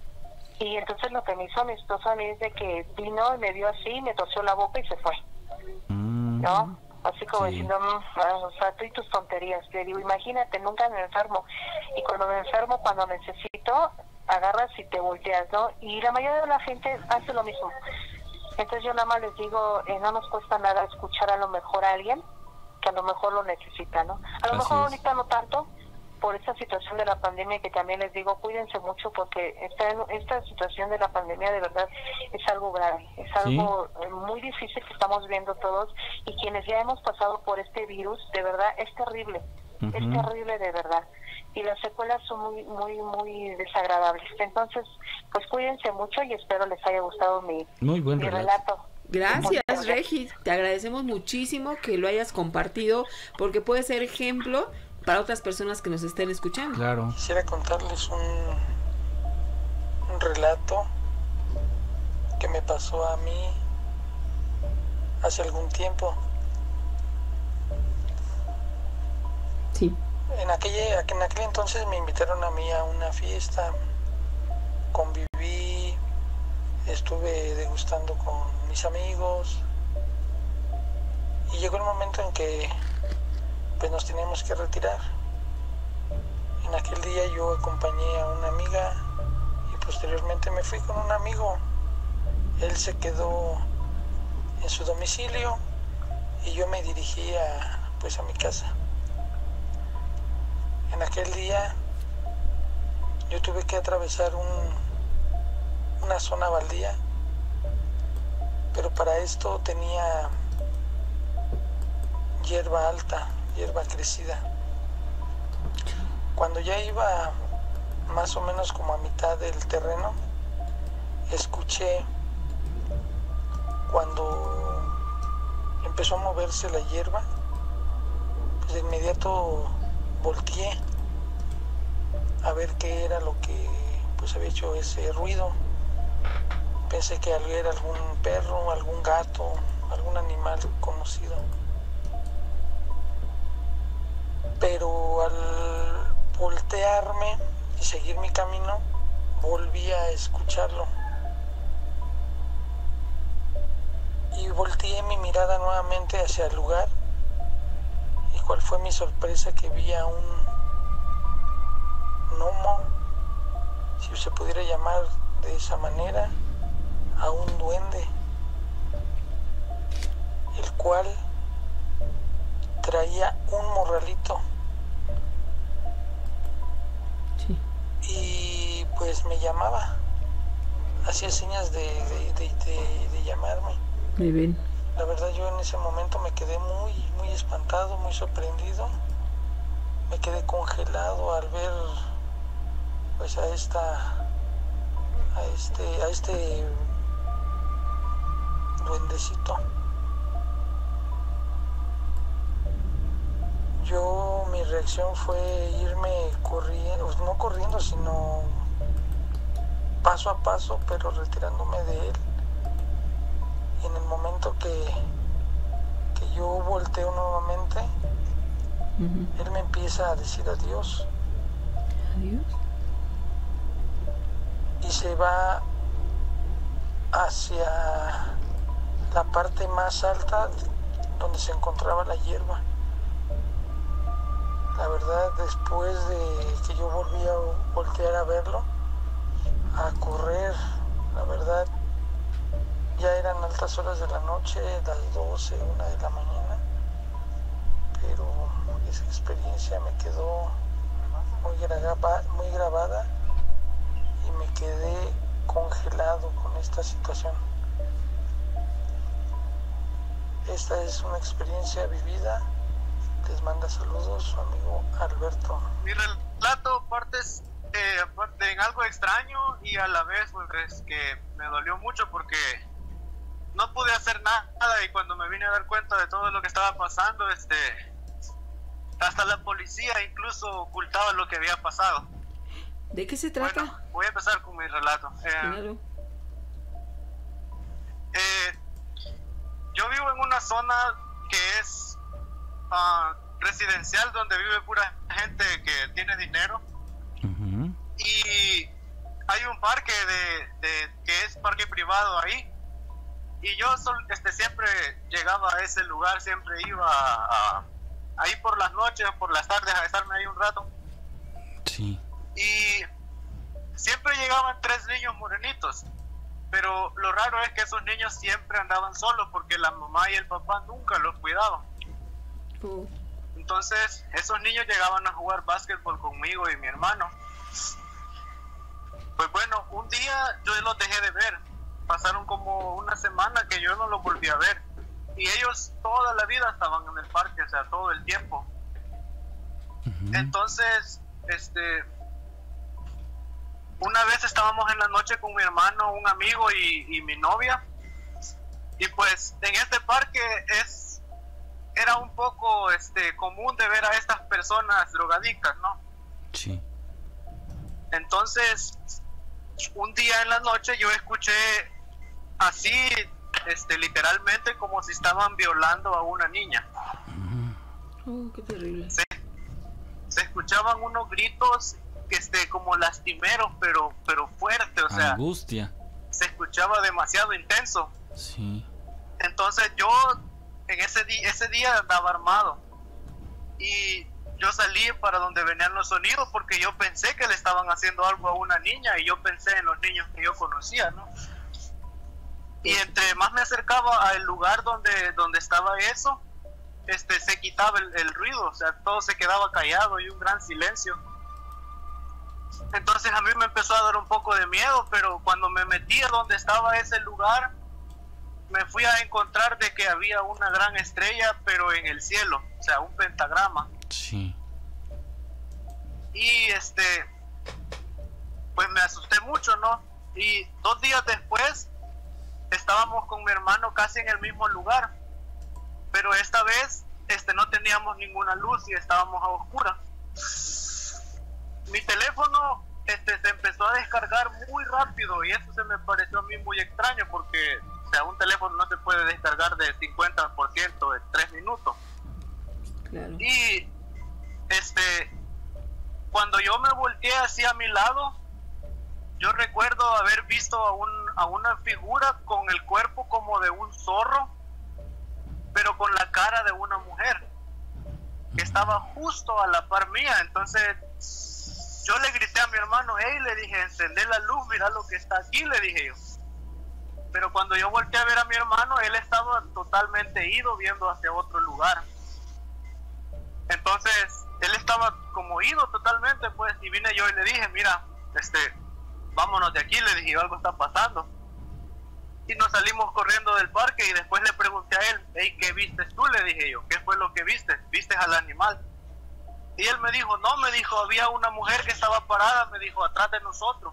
Y entonces lo que me hizo mi esposa es de que vino y me vio así, me tosió la boca y se fue, Mm. ¿no? Así como Sí. diciendo, "Mm, ah, o sea, tú y tus tonterías". Le digo, imagínate, nunca me enfermo. Y cuando me enfermo, cuando necesito, agarras y te volteas, ¿no? Y la mayoría de la gente hace lo mismo. Entonces yo nada más les digo, eh, no nos cuesta nada escuchar a lo mejor a alguien que a lo mejor lo necesita, ¿no? A lo Así mejor es. ahorita no tanto, por esta situación de la pandemia, que también les digo, cuídense mucho, porque esta, esta situación de la pandemia de verdad es algo grave, es algo sí. muy difícil que estamos viendo todos, y quienes ya hemos pasado por este virus, de verdad es terrible, uh-huh. es terrible de verdad, y las secuelas son muy, muy, muy desagradables. Entonces, pues cuídense mucho y espero les haya gustado mi, muy buen mi relato. relato. Gracias, Regi, te agradecemos muchísimo que lo hayas compartido, porque puede ser ejemplo para otras personas que nos estén escuchando. Claro. Quisiera contarles un, un relato que me pasó a mí hace algún tiempo. Sí. En aquella, en aquel entonces me invitaron a mí a una fiesta, conviví, estuve degustando con mis amigos, y llegó el momento en que pues nos teníamos que retirar. En aquel día yo acompañé a una amiga y posteriormente me fui con un amigo. Él se quedó en su domicilio y yo me dirigí a, pues a mi casa. En aquel día yo tuve que atravesar un, una zona baldía, pero para esto tenía hierba alta, hierba crecida. Cuando ya iba más o menos como a mitad del terreno, escuché cuando empezó a moverse la hierba, pues de inmediato volteé a ver qué era lo que pues había hecho ese ruido. Pensé que era algún perro, algún gato, algún animal conocido. Pero al voltearme y seguir mi camino, volví a escucharlo. Y volteé mi mirada nuevamente hacia el lugar, y cuál fue mi sorpresa, que vi a un gnomo, si se pudiera llamar de esa manera, a un duende, el cual traía un morralito. Sí. Y pues me llamaba, hacía señas de, de, de, de, de llamarme. Muy bien. La verdad, yo en ese momento me quedé muy, muy espantado, muy sorprendido. Me quedé congelado al ver pues a esta a este a este duendecito. Yo, mi reacción fue irme corriendo, no corriendo, sino paso a paso, pero retirándome de él. Y en el momento que, que yo volteo nuevamente, uh-huh. él me empieza a decir adiós. ¿Adiós? Y se va hacia la parte más alta donde se encontraba la hierba. La verdad, después de que yo volví a voltear a verlo, a correr, la verdad, ya eran altas horas de la noche, las doce, una de la mañana, pero esa experiencia me quedó muy, graba, muy grabada, y me quedé congelado con esta situación. Esta es una experiencia vivida. Les manda saludos su amigo Alberto. Mi relato parte eh, en algo extraño, y a la vez pues que me dolió mucho porque no pude hacer nada, y cuando me vine a dar cuenta de todo lo que estaba pasando, este hasta la policía incluso ocultaba lo que había pasado. ¿De qué se trata? Bueno, voy a empezar con mi relato. Eh, claro. eh, yo vivo en una zona que es Uh, residencial, donde vive pura gente que tiene dinero, uh-huh. y hay un parque de, de que es parque privado ahí, y yo sol, este, siempre llegaba a ese lugar, siempre iba a, a, ahí por las noches, por las tardes, a estarme ahí un rato. Sí. Y siempre llegaban tres niños morenitos, pero lo raro es que esos niños siempre andaban solos, porque la mamá y el papá nunca los cuidaban. Uh. Entonces esos niños llegaban a jugar básquetbol conmigo y mi hermano. Pues bueno, un día yo los dejé de ver. Pasaron como una semana que yo no los volví a ver. Y ellos toda la vida estaban en el parque, o sea, todo el tiempo. Uh-huh. Entonces, este, una vez estábamos en la noche con mi hermano, un amigo y, y mi novia. Y pues en este parque es era un poco este común de ver a estas personas drogadictas, ¿no? Sí. Entonces, un día en la noche yo escuché así, este, literalmente como si estaban violando a una niña. Oh, qué terrible. Se, se escuchaban unos gritos, este, como lastimeros, pero, pero fuerte, o sea, angustia. Se escuchaba demasiado intenso. Sí. Entonces yo en ese día, ese día andaba armado y yo salí para donde venían los sonidos porque yo pensé que le estaban haciendo algo a una niña y yo pensé en los niños que yo conocía, ¿no? Y entre más me acercaba al lugar donde, donde estaba eso, este, se quitaba el, el ruido, o sea, todo se quedaba callado y un gran silencio. Entonces a mí me empezó a dar un poco de miedo, pero cuando me metí a donde estaba ese lugar, me fui a encontrar de que había una gran estrella, pero en el cielo, o sea, un pentagrama. Sí. Y este, pues me asusté mucho, ¿no? Y dos días después estábamos con mi hermano casi en el mismo lugar, pero esta vez este, no teníamos ninguna luz y estábamos a oscuras. Mi teléfono este, se empezó a descargar muy rápido y eso se me pareció a mí muy extraño porque, o sea, un teléfono no se puede descargar de cincuenta por ciento en tres minutos. Claro. Y este, cuando yo me volteé hacia mi lado, yo recuerdo haber visto a, un, a una figura con el cuerpo como de un zorro, pero con la cara de una mujer, que estaba justo a la par mía. Entonces yo le grité a mi hermano, hey, le dije, encendé la luz, mira lo que está aquí, le dije yo. Pero cuando yo volteé a ver a mi hermano, él estaba totalmente ido, viendo hacia otro lugar. Entonces él estaba como ido totalmente, pues, y vine yo y le dije, mira, este, vámonos de aquí, le dije, algo está pasando. Y nos salimos corriendo del parque y después le pregunté a él, hey, ¿qué viste tú? Le dije yo, ¿qué fue lo que viste? ¿Viste al animal? Y él me dijo, no, me dijo, había una mujer que estaba parada, me dijo, atrás de nosotros.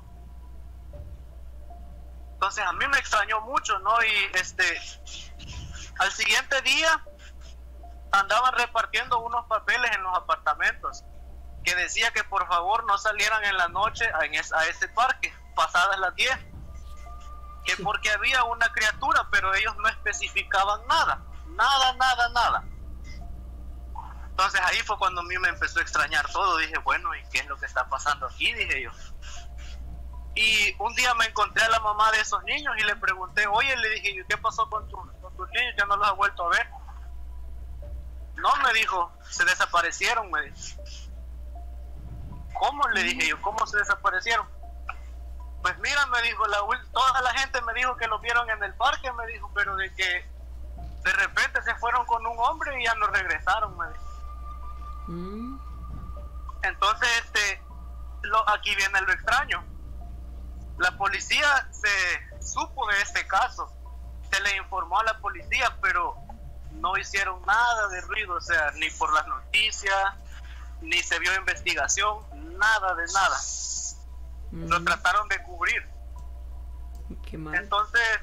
Entonces a mí me extrañó mucho, ¿no? Y este, al siguiente día andaban repartiendo unos papeles en los apartamentos que decía que por favor no salieran en la noche a, en es, a ese parque pasadas las diez, que porque había una criatura, pero ellos no especificaban nada, nada, nada, nada. Entonces ahí fue cuando a mí me empezó a extrañar todo. Dije, bueno, ¿y qué es lo que está pasando aquí? Dije yo. Y un día me encontré a la mamá de esos niños y le pregunté, oye, le dije, ¿qué pasó con, tu, con tus niños? ¿Ya no los has vuelto a ver? No, me dijo, se desaparecieron, me dijo. ¿Cómo? Le dije yo, ¿cómo se desaparecieron? Pues mira, me dijo, la, toda la gente me dijo que los vieron en el parque, me dijo, pero de que de repente se fueron con un hombre y ya no regresaron, me dijo. Mm. Entonces, este, lo, aquí viene lo extraño. La policía se supo de este caso, se le informó a la policía, pero no hicieron nada de ruido, o sea, ni por las noticias, ni se vio investigación, nada de nada. Mm. Lo trataron de cubrir. Qué mal. Entonces,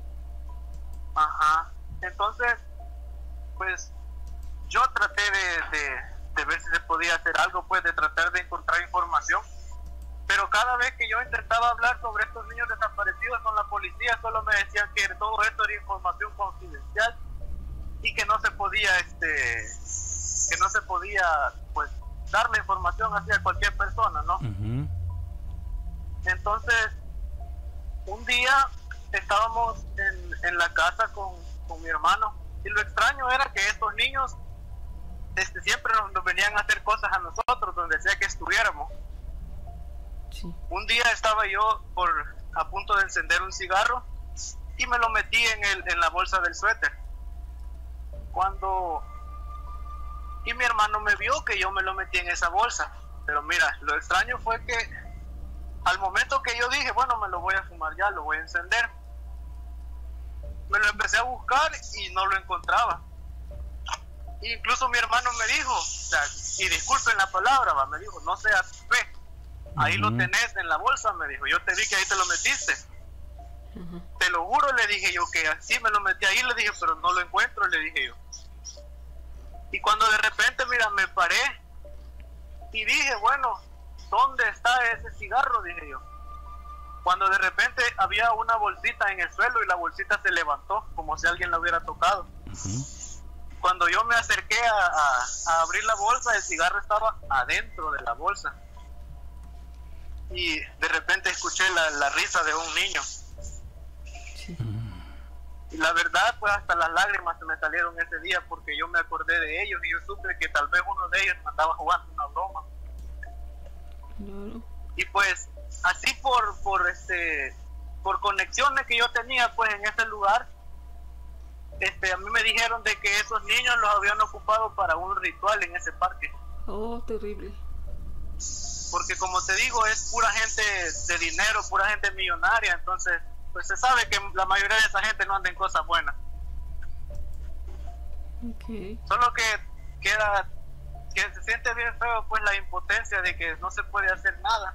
ajá, entonces, pues, yo traté de, de, de ver si se podía hacer algo, pues, de tratar de encontrar información. Pero cada vez que yo intentaba hablar sobre estos niños desaparecidos con la policía, solo me decían que todo esto era información confidencial y que no se podía, este, que no se podía, pues, dar la información así a cualquier persona, ¿no? Uh-huh. Entonces, un día estábamos en, en la casa con, con mi hermano y lo extraño era que estos niños, este, siempre nos, nos venían a hacer cosas a nosotros donde sea que estuviéramos. Sí. Un día estaba yo por a punto de encender un cigarro y me lo metí en, el, en la bolsa del suéter. Cuando y mi hermano me vio que yo me lo metí en esa bolsa. Pero mira, lo extraño fue que al momento que yo dije, bueno, me lo voy a fumar ya, lo voy a encender, me lo empecé a buscar y no lo encontraba. Incluso mi hermano me dijo, o sea, y disculpen la palabra, va, me dijo, no seas fe, ahí uh-huh. lo tenés en la bolsa, me dijo, yo te vi que ahí te lo metiste. Uh-huh. Te lo juro, le dije yo, que así me lo metí ahí, le dije, pero no lo encuentro, le dije yo. Y cuando de repente, mira, me paré y dije, bueno, ¿dónde está ese cigarro?, dije yo. Cuando de repente había una bolsita en el suelo y la bolsita se levantó, como si alguien la hubiera tocado. Uh-huh. Cuando yo me acerqué a, a, a abrir la bolsa, el cigarro estaba adentro de la bolsa. Y de repente escuché la, la risa de un niño. Sí. Y la verdad, pues hasta las lágrimas se me salieron ese día, porque yo me acordé de ellos y yo supe que tal vez uno de ellos me andaba jugando una broma. No. Y pues así por, por, este, por conexiones que yo tenía pues en ese lugar, Este, a mí me dijeron de que esos niños los habían ocupado para un ritual en ese parque. Oh, terrible. Porque como te digo, es pura gente de dinero, pura gente millonaria, entonces pues se sabe que la mayoría de esa gente no anda en cosas buenas. Okay. Solo que queda, que se siente bien feo pues la impotencia de que no se puede hacer nada.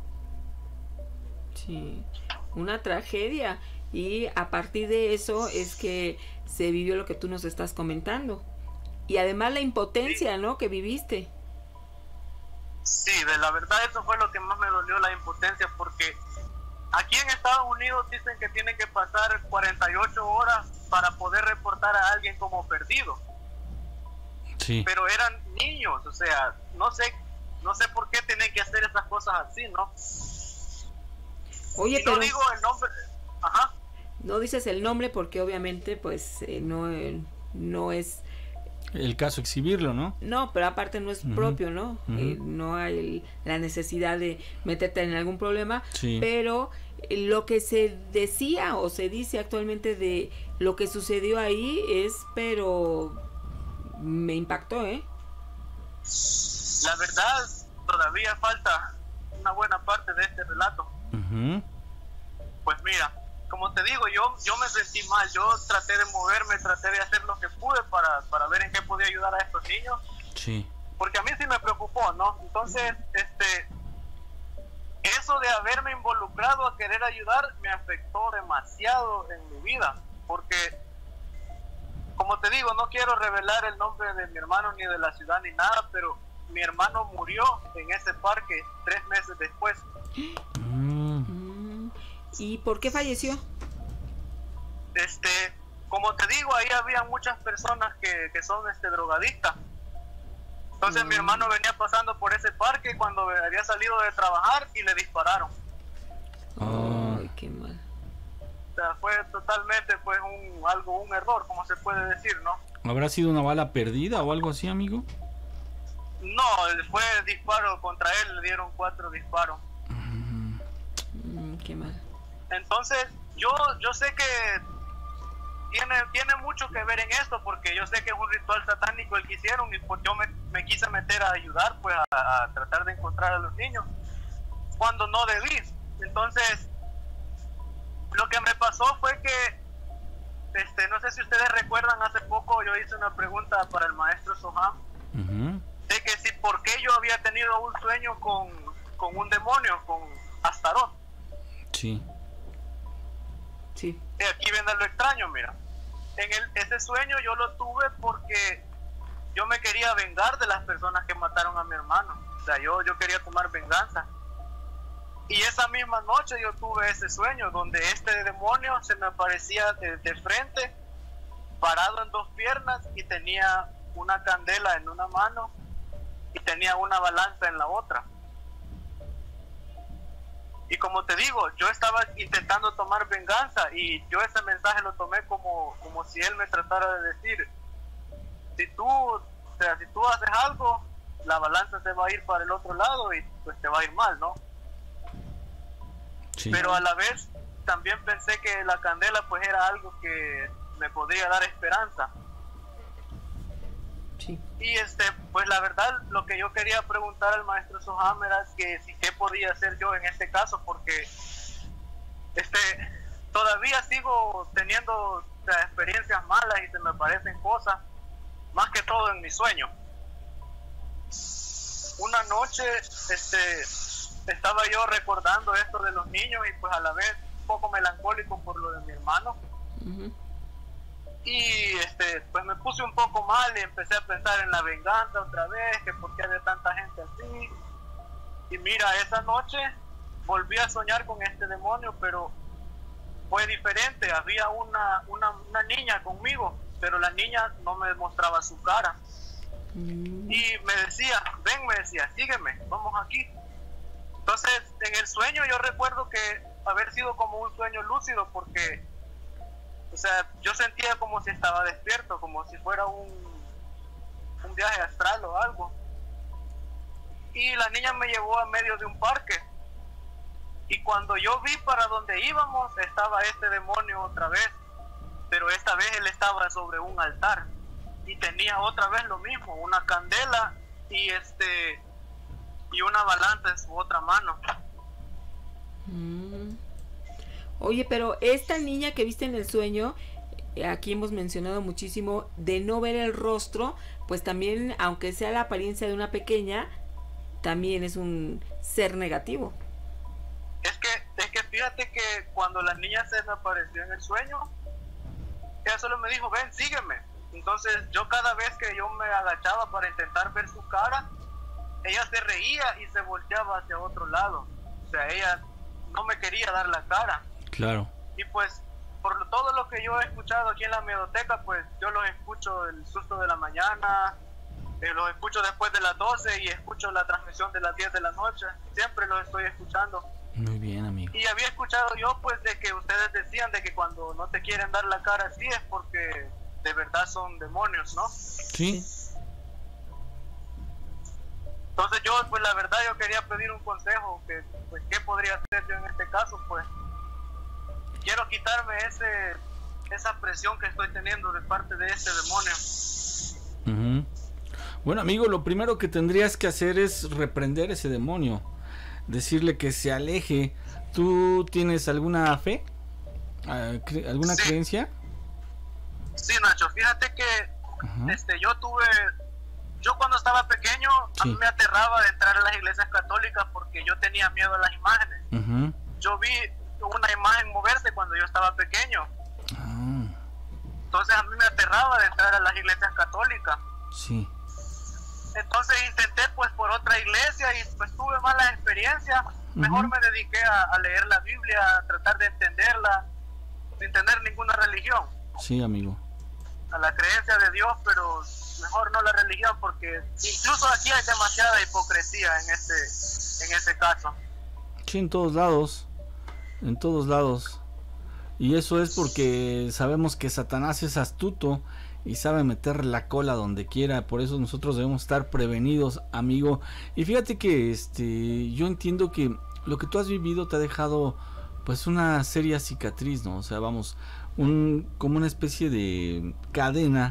Sí, una tragedia. Y a partir de eso es que se vivió lo que tú nos estás comentando. Y además la impotencia, sí, ¿no?, que viviste. Sí, de la verdad eso fue lo que más me dolió, la impotencia, porque aquí en Estados Unidos dicen que tienen que pasar cuarenta y ocho horas para poder reportar a alguien como perdido. Sí. Pero eran niños, o sea, no sé, no sé por qué tienen que hacer esas cosas así, ¿no? Oye, y pero... no digo el nombre... Ajá. No dices el nombre porque obviamente pues eh, no, eh, no es el caso exhibirlo, ¿no? No, pero aparte no es uh-huh. propio, ¿no? Uh-huh. Eh, no hay el, la necesidad de meterte en algún problema, sí. Pero eh, lo que se decía o se dice actualmente de lo que sucedió ahí es, pero me impactó, ¿eh? La verdad, todavía falta una buena parte de este relato. Uh-huh. Pues mira, como te digo, yo yo me sentí mal, yo traté de moverme, traté de hacer lo que pude para, para ver en qué podía ayudar a estos niños. Sí. Porque a mí sí me preocupó, ¿no? Entonces, este, eso de haberme involucrado a querer ayudar me afectó demasiado en mi vida, porque, como te digo, no quiero revelar el nombre de mi hermano ni de la ciudad ni nada, pero mi hermano murió en ese parque tres meses después. Mm. ¿Y por qué falleció? Este, como te digo, ahí había muchas personas que, que son este drogadictas. Entonces mm. mi hermano venía pasando por ese parque cuando había salido de trabajar y le dispararon. Oh. Ay, qué mal. O sea, fue totalmente pues un algo un error, como se puede decir, ¿no? ¿Habrá sido una bala perdida o algo así, amigo? No, fue disparo contra él, le dieron cuatro disparos. Mm, qué mal. Entonces, yo yo sé que tiene tiene mucho que ver en esto, porque yo sé que es un ritual satánico el que hicieron, y pues yo me, me quise meter a ayudar, pues a, a tratar de encontrar a los niños, cuando no debí. Entonces, lo que me pasó fue que, este, no sé si ustedes recuerdan, hace poco yo hice una pregunta para el maestro Soham, uh-huh. de que si por qué yo había tenido un sueño con, con un demonio, con Astaroth. Sí. Sí. Y aquí viene lo extraño, mira. En el, ese sueño yo lo tuve porque yo me quería vengar de las personas que mataron a mi hermano. O sea, yo, yo quería tomar venganza. Y esa misma noche yo tuve ese sueño donde este demonio se me aparecía de, de frente, parado en dos piernas, y tenía una candela en una mano y tenía una balanza en la otra. Y como te digo, yo estaba intentando tomar venganza, y yo ese mensaje lo tomé como, como si él me tratara de decir, si tú, o sea, si tú haces algo, la balanza se va a ir para el otro lado y pues te va a ir mal, ¿no? Sí. Pero a la vez también pensé que la candela pues era algo que me podría dar esperanza. Sí. Sí. Y este, pues la verdad, lo que yo quería preguntar al maestro Soham era que si qué podía hacer yo en este caso, porque este todavía sigo teniendo, o sea, experiencias malas y se me aparecen cosas, más que todo en mi sueño. Una noche este estaba yo recordando esto de los niños y pues a la vez un poco melancólico por lo de mi hermano. Uh-huh. Y este pues me puse un poco mal y empecé a pensar en la venganza otra vez, que por qué había tanta gente así. Y mira, esa noche volví a soñar con este demonio, pero fue diferente. Había una, una, una niña conmigo, pero la niña no me mostraba su cara. Mm. Y me decía, ven, me decía, sígueme, vamos aquí. Entonces, en el sueño yo recuerdo que haber sido como un sueño lúcido, porque, o sea, yo sentía como si estaba despierto, como si fuera un, un viaje astral o algo. Y la niña me llevó a medio de un parque. Y cuando yo vi para dónde íbamos, estaba este demonio otra vez. Pero esta vez él estaba sobre un altar. Y tenía otra vez lo mismo, una candela y este y una balanza en su otra mano. Mm. Oye, pero esta niña que viste en el sueño, aquí hemos mencionado muchísimo de no ver el rostro, pues también, aunque sea la apariencia de una pequeña, también es un ser negativo. Es que, es que fíjate que cuando la niña se me apareció en el sueño, ella solo me dijo, ven, sígueme. Entonces yo cada vez que yo me agachaba para intentar ver su cara, ella se reía y se volteaba hacia otro lado. O sea, ella no me quería dar la cara. Claro. Y pues, por todo lo que yo he escuchado aquí en la miedoteca, pues yo los escucho el susto de la mañana, eh, los escucho después de las doce y escucho la transmisión de las diez de la noche. Siempre los estoy escuchando. Muy bien, amigo. Y había escuchado yo, pues, de que ustedes decían de que cuando no te quieren dar la cara así es porque de verdad son demonios, ¿no? Sí. Entonces yo, pues la verdad, yo quería pedir un consejo, que pues qué podría hacer yo en este caso. Pues quiero quitarme ese esa presión que estoy teniendo de parte de ese demonio. Uh-huh. Bueno, amigo, lo primero que tendrías que hacer es reprender ese demonio, decirle que se aleje. ¿Tú tienes alguna fe? ¿Alguna sí. creencia? Sí, Nacho, fíjate que uh-huh. este yo tuve yo cuando estaba pequeño, sí. a mí me aterraba de entrar a las iglesias católicas porque yo tenía miedo a las imágenes. Uh-huh. Yo vi una imagen moverse cuando yo estaba pequeño. Uh-huh. Entonces a mí me aterraba de entrar a las iglesias católicas. Sí. Entonces intenté pues por otra iglesia y pues tuve malas experiencias. Uh-huh. Mejor me dediqué a, a leer la Biblia, a tratar de entenderla, sin tener ninguna religión. Sí, amigo. A la creencia de Dios, pero mejor no la religión, porque incluso aquí hay demasiada hipocresía en este en ese caso. Sí, en todos lados, en todos lados. Y eso es porque sabemos que Satanás es astuto y sabe meter la cola donde quiera. Por eso nosotros debemos estar prevenidos, amigo. Y fíjate que este yo entiendo que lo que tú has vivido te ha dejado pues una seria cicatriz, ¿no? O sea, vamos, un como una especie de cadena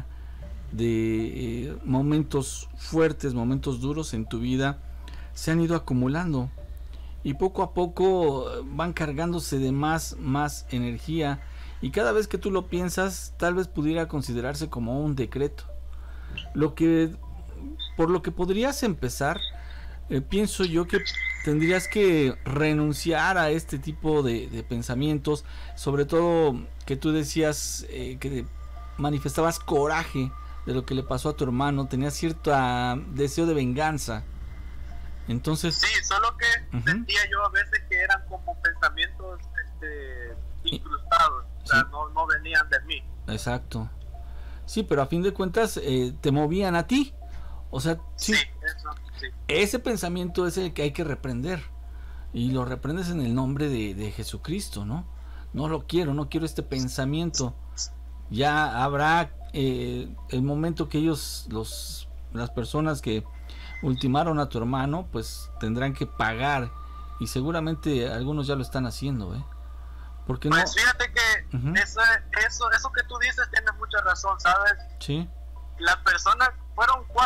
de eh, momentos fuertes, momentos duros en tu vida se han ido acumulando y poco a poco van cargándose de más, más energía, y cada vez que tú lo piensas tal vez pudiera considerarse como un decreto. Lo que por lo que podrías empezar, eh, pienso yo que tendrías que renunciar a este tipo de, de pensamientos, sobre todo que tú decías eh, que manifestabas coraje de lo que le pasó a tu hermano, tenías cierto uh, deseo de venganza. Entonces sí, solo que uh-huh. sentía yo a veces que eran como pensamientos este, incrustados, o sea, sí. no, no venían de mí. Exacto. Sí, pero a fin de cuentas eh, te movían a ti. O sea, sí, sí, eso, sí. Ese pensamiento es el que hay que reprender, y lo reprendes en el nombre de, de Jesucristo, ¿no? No lo quiero, no quiero este pensamiento. Ya habrá eh, el momento que ellos, los las personas que ultimaron a tu hermano, pues tendrán que pagar, y seguramente algunos ya lo están haciendo, ¿eh? Porque pues no. Fíjate que uh-huh. eso, eso, eso que tú dices tienes mucha razón, ¿sabes? Sí. Las personas fueron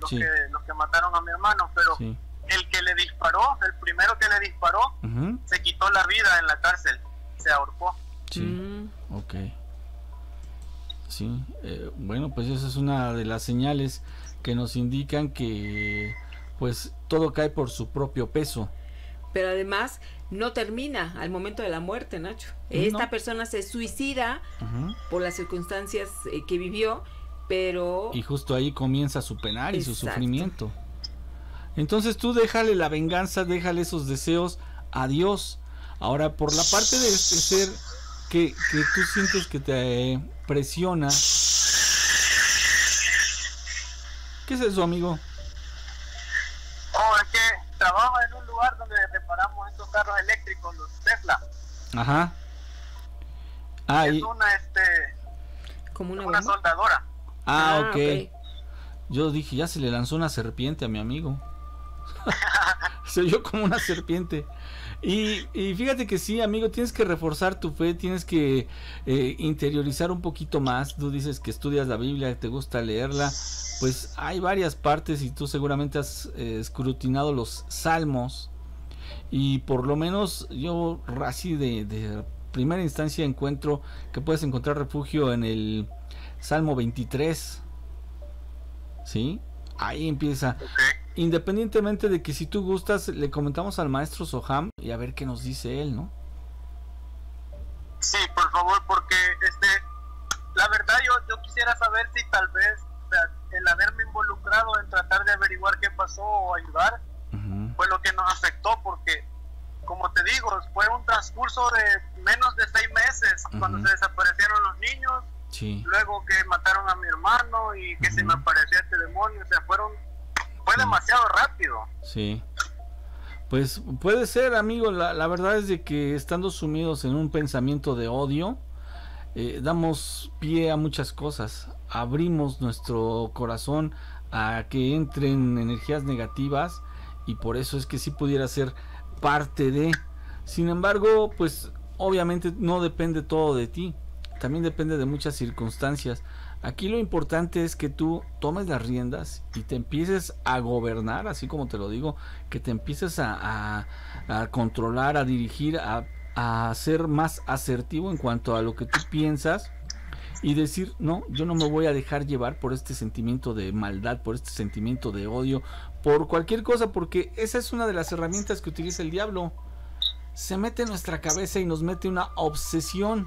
los, sí. que, los que mataron a mi hermano, pero sí. el que le disparó, el primero que le disparó, uh-huh. se quitó la vida en la cárcel, se ahorcó. Sí, mm. ok. Sí, eh, bueno, pues esa es una de las señales que nos indican que pues todo cae por su propio peso. Pero además no termina al momento de la muerte, Nacho. Esta no. persona se suicida uh-huh. por las circunstancias eh, que vivió, pero... Y justo ahí comienza su penar y Exacto. su sufrimiento. Entonces tú déjale la venganza, déjale esos deseos a Dios. Ahora, por la parte de este ser que, que tú sientes que te presiona... ¿Qué es eso, amigo? Oh, es que trabajo en un lugar donde reparamos estos carros eléctricos, los Tesla. Ajá. Ah, es y... una, este... Como una, una soldadora. Ah, ah okay. ok. Yo dije, ya se le lanzó una serpiente a mi amigo. Se oyó como una serpiente. Y, y fíjate que sí, amigo, tienes que reforzar tu fe, tienes que eh, interiorizar un poquito más. Tú dices que estudias la Biblia, te gusta leerla. Pues hay varias partes y tú seguramente has eh, escrutinado los salmos. Y por lo menos yo así de, de primera instancia encuentro que puedes encontrar refugio en el Salmo veintitrés. ¿Sí? Ahí empieza. Okay. Independientemente de que si tú gustas, le comentamos al maestro Soham y a ver qué nos dice él, ¿no? Sí, por favor, porque este, la verdad yo, yo quisiera saber si tal vez, o sea, el haberme involucrado en tratar de averiguar qué pasó o ayudar, uh-huh. fue lo que nos afectó, porque, como te digo, fue un transcurso de menos de seis meses uh-huh. cuando se desaparecieron los niños, sí. luego que mataron a mi hermano y que uh-huh. se me apareció este demonio, o sea, fueron... Fue sí. demasiado rápido. Sí. Pues puede ser, amigo. La, la verdad es de que estando sumidos en un pensamiento de odio, eh, damos pie a muchas cosas. Abrimos nuestro corazón a que entren energías negativas y por eso es que sí pudiera ser parte de. Sin embargo, pues obviamente no depende todo de ti. También depende de muchas circunstancias. Aquí lo importante es que tú tomes las riendas y te empieces a gobernar, así como te lo digo, que te empieces a, a, a controlar, a dirigir, a, a ser más asertivo en cuanto a lo que tú piensas y decir, no, yo no me voy a dejar llevar por este sentimiento de maldad, por este sentimiento de odio, por cualquier cosa, porque esa es una de las herramientas que utiliza el diablo. Se mete en nuestra cabeza y nos mete una obsesión.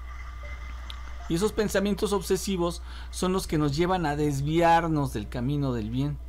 Y esos pensamientos obsesivos son los que nos llevan a desviarnos del camino del bien.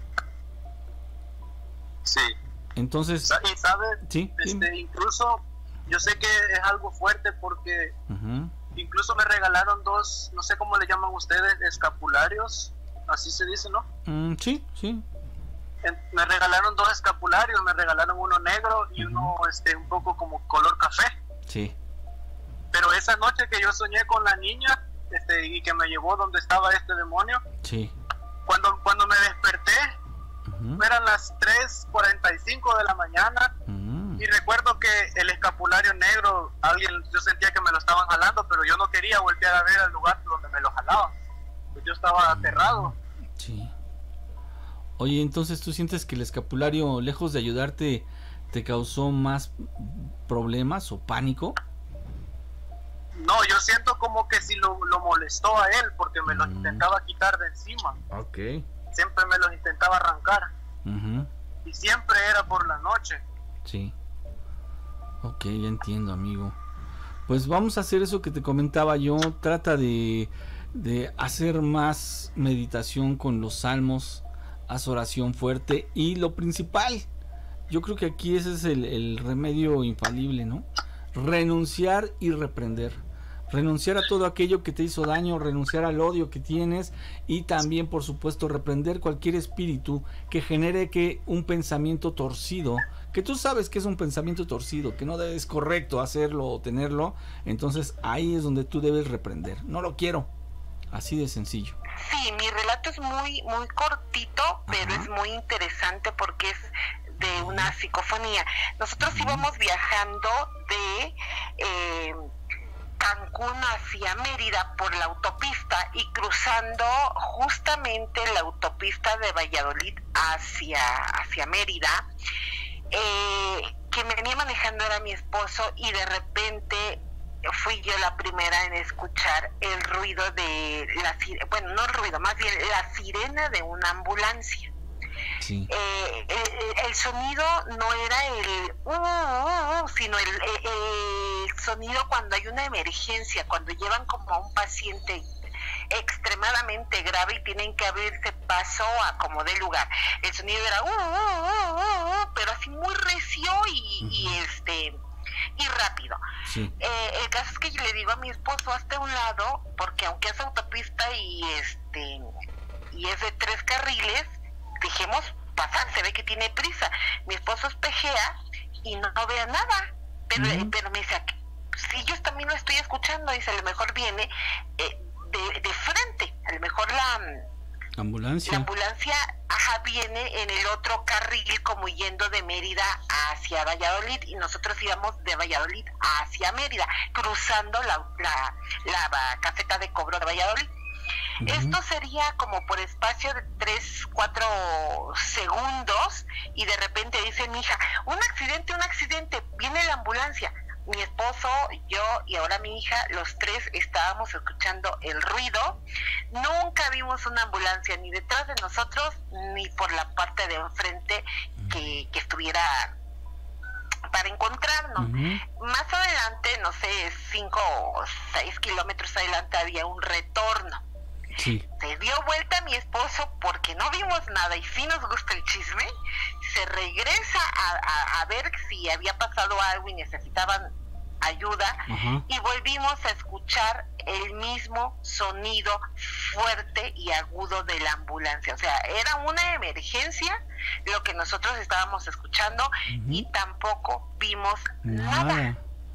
Sí. Entonces... Y sabes, ¿sí? este, incluso yo sé que es algo fuerte porque uh-huh. incluso me regalaron dos, no sé cómo le llaman ustedes, escapularios, así se dice, ¿no? Mm, sí, sí. Me regalaron dos escapularios, me regalaron uno negro y uh-huh. uno este, un poco como color café. Sí. Pero esa noche que yo soñé con la niña este, y que me llevó donde estaba este demonio, sí. cuando, cuando me desperté, uh-huh. eran las tres cuarenta y cinco de la mañana uh-huh. y recuerdo que el escapulario negro, alguien, yo sentía que me lo estaban jalando, pero yo no quería voltear a ver al lugar donde me lo jalaban, pues yo estaba aterrado. Sí. Oye, entonces tú sientes que el escapulario, lejos de ayudarte, te causó más problemas o pánico. No, yo siento como que si lo, lo molestó a él porque me mm. los intentaba quitar de encima. Ok. Siempre me los intentaba arrancar. Uh-huh. Y siempre era por la noche. Sí. Ok, ya entiendo, amigo. Pues vamos a hacer eso que te comentaba yo. Trata de, de hacer más meditación con los salmos. Haz oración fuerte. Y lo principal, yo creo que aquí ese es el, el remedio infalible, ¿no? Renunciar y reprender. Renunciar a todo aquello que te hizo daño, renunciar al odio que tienes y también, por supuesto, reprender cualquier espíritu que genere que un pensamiento torcido, que tú sabes que es un pensamiento torcido, que no es correcto hacerlo o tenerlo, entonces ahí es donde tú debes reprender. No lo quiero, así de sencillo. Sí, mi relato es muy, muy cortito, pero Ajá. es muy interesante porque es de una psicofonía. Nosotros íbamos viajando de... Eh, Cancún hacia Mérida por la autopista y cruzando justamente la autopista de Valladolid hacia, hacia Mérida, eh, quien venía manejando era mi esposo y de repente fui yo la primera en escuchar el ruido de la sirena, bueno, no el ruido, más bien la sirena de una ambulancia. Sí. Eh, el, el sonido no era el uh, uh, uh, sino el, el, el sonido cuando hay una emergencia, cuando llevan como a un paciente extremadamente grave y tienen que abrirse paso a como dé lugar. El sonido era uh, uh, uh, uh, uh, pero así muy recio y, uh-huh. y este y rápido. Sí. Eh, el caso es que yo le digo a mi esposo, hazte a un lado, porque aunque es autopista y este y es de tres carriles, dejemos pasar, se ve que tiene prisa. Mi esposo espejea y no, no vea nada, pero, uh-huh. pero me dice, si yo también lo estoy escuchando, dice, a lo mejor viene eh, de, de frente, a lo mejor la ambulancia, la ambulancia ajá, viene en el otro carril como yendo de Mérida hacia Valladolid y nosotros íbamos de Valladolid hacia Mérida, cruzando la, la, la caseta de cobro de Valladolid. Uh-huh. Esto sería como por espacio de tres, cuatro segundos y de repente dice mi hija, un accidente, un accidente, viene la ambulancia. Mi esposo, yo y ahora mi hija, los tres estábamos escuchando el ruido. Nunca vimos una ambulancia ni detrás de nosotros ni por la parte de enfrente que, que estuviera para encontrarnos. Uh-huh. Más adelante, no sé, cinco o seis kilómetros adelante había un retorno. Sí. Se dio vuelta mi esposo porque no vimos nada y sí nos gusta el chisme. Se regresa a, a, a ver si había pasado algo y necesitaban ayuda. Uh-huh. Y volvimos a escuchar el mismo sonido fuerte y agudo de la ambulancia. O sea, era una emergencia lo que nosotros estábamos escuchando. Uh-huh. Y tampoco vimos nada, nada.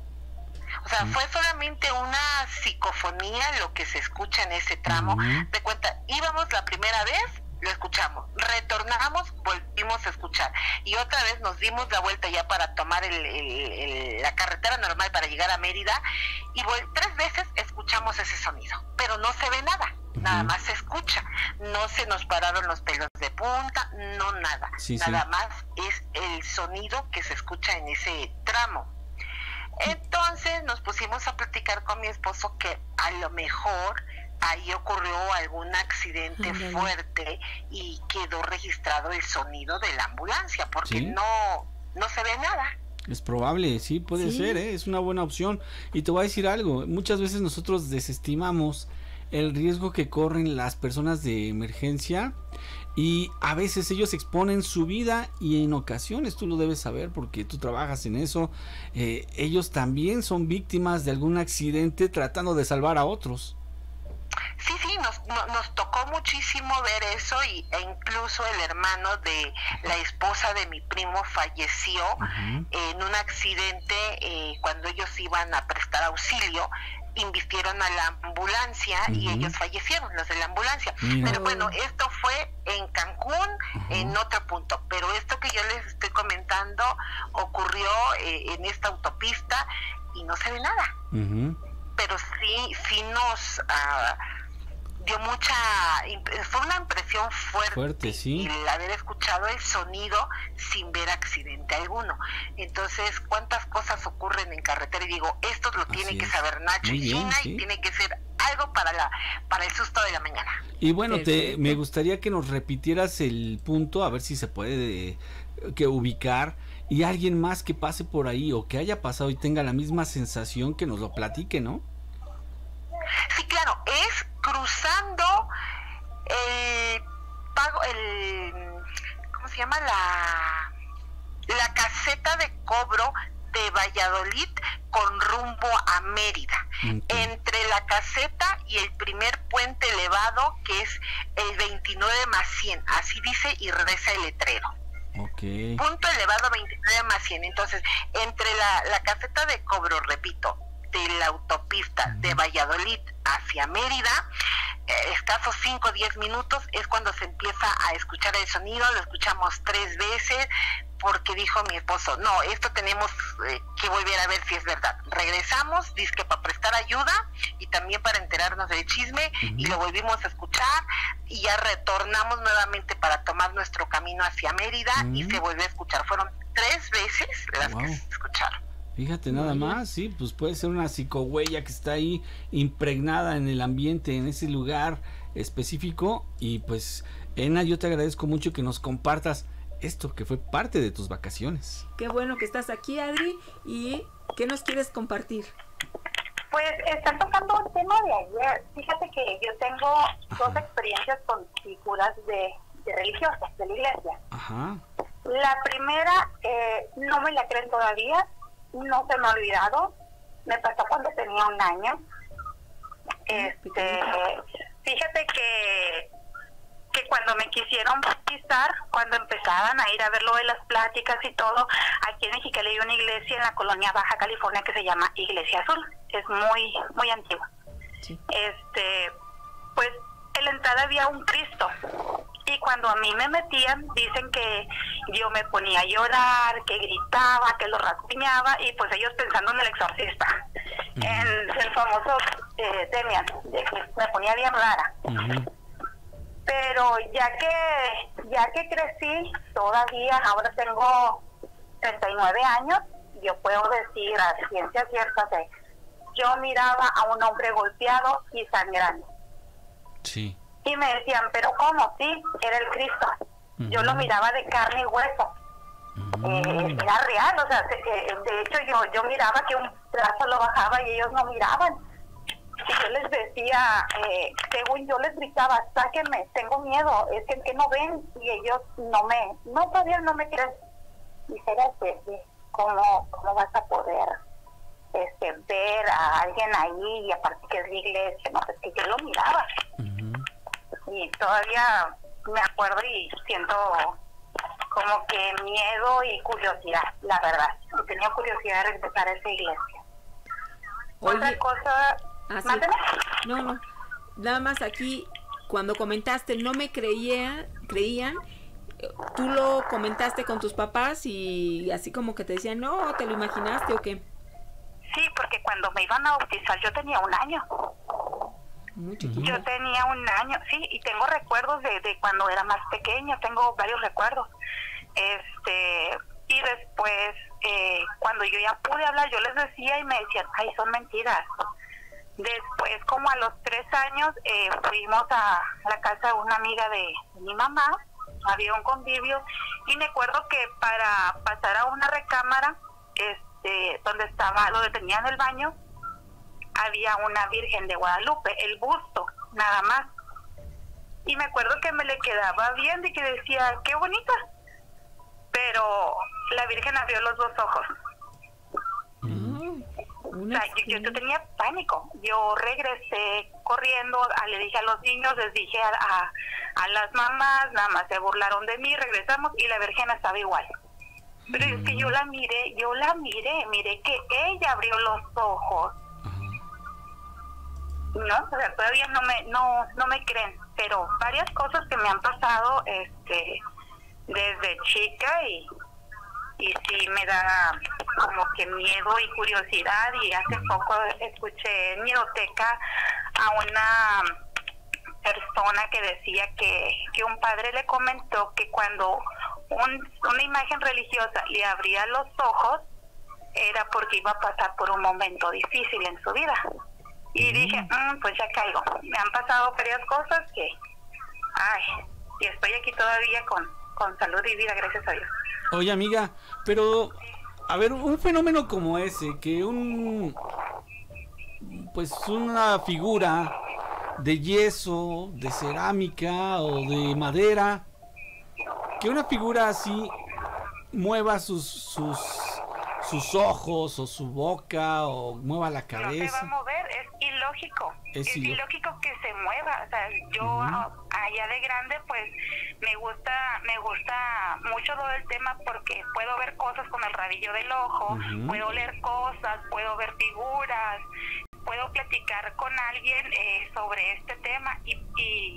O sea, fue solamente una psicofonía lo que se escucha en ese tramo. Uh-huh. De cuenta, íbamos la primera vez, lo escuchamos, retornamos, volvimos a escuchar y otra vez nos dimos la vuelta ya para tomar el, el, el, la carretera normal para llegar a Mérida y vol- tres veces escuchamos ese sonido, pero no se ve nada. Uh-huh. Nada más se escucha, no se nos pararon los pelos de punta, no nada, sí, nada sí. más es el sonido que se escucha en ese tramo. Entonces nos pusimos a platicar con mi esposo que a lo mejor ahí ocurrió algún accidente uh-huh. fuerte y quedó registrado el sonido de la ambulancia porque ¿sí? no, no se ve nada. Es probable, sí, puede ¿sí? ser, ¿eh? Es una buena opción. Y te voy a decir algo, muchas veces nosotros desestimamos el riesgo que corren las personas de emergencia y a veces ellos exponen su vida y en ocasiones, tú lo debes saber porque tú trabajas en eso, eh, ellos también son víctimas de algún accidente tratando de salvar a otros. Sí, sí, nos, no, nos tocó muchísimo ver eso y, e incluso el hermano de la esposa de mi primo falleció uh-huh. en un accidente eh, cuando ellos iban a prestar auxilio. Invistieron a la ambulancia uh-huh. y ellos fallecieron, los de la ambulancia. Uh-huh. Pero bueno, esto fue en Cancún, uh-huh. en otro punto. Pero esto que yo les estoy comentando ocurrió eh, en esta autopista y no se ve nada. Uh-huh. Pero sí, sí nos uh, dio mucha, fue una impresión fuerte, fuerte sí. el haber escuchado el sonido sin ver accidente alguno. Entonces, ¿cuántas cosas ocurren en carretera? Y digo, esto lo tiene Así que es. saber Nacho Muy y bien, Gina, sí. y tiene que ser algo para la para el susto de la mañana. Y bueno, te, me gustaría que nos repitieras el punto, a ver si se puede que ubicar, y alguien más que pase por ahí o que haya pasado y tenga la misma sensación, que nos lo platique, ¿no? Sí, claro, es cruzando el pago, el ¿cómo se llama? La la caseta de cobro de Valladolid con rumbo a Mérida, okay. entre la caseta y el primer puente elevado que es el veintinueve más cien, así dice y reza el letrero. Okay. Punto elevado veintinueve más cien. Entonces, entre la, la caseta de cobro, repito, de la autopista uh-huh. de Valladolid hacia Mérida, eh, escasos cinco o diez minutos es cuando se empieza a escuchar el sonido. Lo escuchamos tres veces, porque dijo mi esposo, no, esto tenemos eh, que volver a ver si es verdad. Regresamos, dizque para prestar ayuda y también para enterarnos del chisme, uh-huh. y lo volvimos a escuchar y ya retornamos nuevamente para tomar nuestro camino hacia Mérida, uh-huh. y se volvió a escuchar. Fueron tres veces las wow. que se escucharon. Fíjate nada más, sí, pues puede ser una psicohuella que está ahí impregnada en el ambiente, en ese lugar específico. Y pues, Ena, yo te agradezco mucho que nos compartas esto que fue parte de tus vacaciones. Qué bueno que estás aquí, Adri. ¿Y qué nos quieres compartir? Pues están tocando un tema de ayer. Fíjate que yo tengo Ajá. dos experiencias con figuras de, de religiosas de la iglesia. Ajá. La primera, eh, no me la creen todavía, no se me ha olvidado. Me pasó cuando tenía un año. Este, fíjate que que cuando me quisieron bautizar, cuando empezaban a ir a ver lo de las pláticas y todo, aquí en Mexicali hay una iglesia en la colonia Baja California que se llama Iglesia Azul, es muy muy antigua. Sí. Este, pues en la entrada había un Cristo, y cuando a mí me metían, dicen que yo me ponía a llorar, que gritaba, que lo rasguñaba, y pues ellos pensando en el exorcista, uh-huh. en el famoso eh, Demian, de que me ponía bien rara. Uh-huh. Pero ya que ya que crecí, todavía, ahora tengo treinta y nueve años, yo puedo decir a ciencia cierta que yo miraba a un hombre golpeado y sangrando. Sí. Y me decían, ¿pero cómo? Sí, era el Cristo. Uh-huh. Yo lo miraba de carne y hueso. Uh-huh. Eh, era real, o sea, de, de hecho yo, yo miraba que un brazo lo bajaba y ellos no miraban. Y yo les decía, eh, según yo les gritaba, sáquenme, tengo miedo, es que, que no ven, y ellos no me, no todavía no me quieren. Y espérate, ¿cómo, cómo vas a poder este, ver a alguien ahí, y aparte que es la iglesia? No, es que yo lo miraba. Uh-huh. Y todavía me acuerdo y siento como que miedo y curiosidad, la verdad. Yo tenía curiosidad de regresar a esa iglesia. Oye. Otra cosa... Ah, sí. No, no. Nada más aquí, cuando comentaste, no me creía, creían, tú lo comentaste con tus papás y así como que te decían, no, ¿te lo imaginaste o qué? Sí, porque cuando me iban a bautizar yo tenía un año. Muy chiquito. Yo tenía un año, sí, y tengo recuerdos de, de cuando era más pequeña, tengo varios recuerdos. Este, y después, eh, cuando yo ya pude hablar, yo les decía y me decían, ay, son mentiras. Después, como a los tres años, eh, fuimos a la casa de una amiga de, de mi mamá, había un convivio, y me acuerdo que para pasar a una recámara, este, donde estaba, donde tenían el baño, había una Virgen de Guadalupe, el busto, nada más. Y me acuerdo que me le quedaba viendo y que decía, qué bonita. Pero la Virgen abrió los dos ojos. Mm. O sea, yo, yo tenía pánico. Yo regresé corriendo, a, le dije a los niños, les dije a, a, a las mamás, nada más se burlaron de mí, regresamos y la Virgen estaba igual. Pero mm. es que yo la miré, yo la miré, miré que ella abrió los ojos. No, o sea, todavía no me no no me creen, pero varias cosas que me han pasado este desde chica y y sí me da como que miedo y curiosidad. Y hace poco escuché en Miedoteca a una persona que decía que, que un padre le comentó que cuando un, una imagen religiosa le abría los ojos era porque iba a pasar por un momento difícil en su vida. Y mm. dije, mmm, pues ya caigo. Me han pasado varias cosas que, ay, y estoy aquí todavía con, con salud y vida, gracias a Dios. Oye, amiga, pero, a ver, un fenómeno como ese, que un, pues una figura de yeso, de cerámica o de madera, que una figura así mueva sus, sus, sus ojos o su boca o mueva la cabeza. No se va a mover, es ilógico. Es, es ilógico. ilógico que se mueva. O sea, yo uh-huh. allá de grande, pues me gusta, me gusta mucho todo el tema porque puedo ver cosas con el rabillo del ojo, uh-huh. puedo leer cosas, puedo ver figuras, puedo platicar con alguien eh, sobre este tema y, y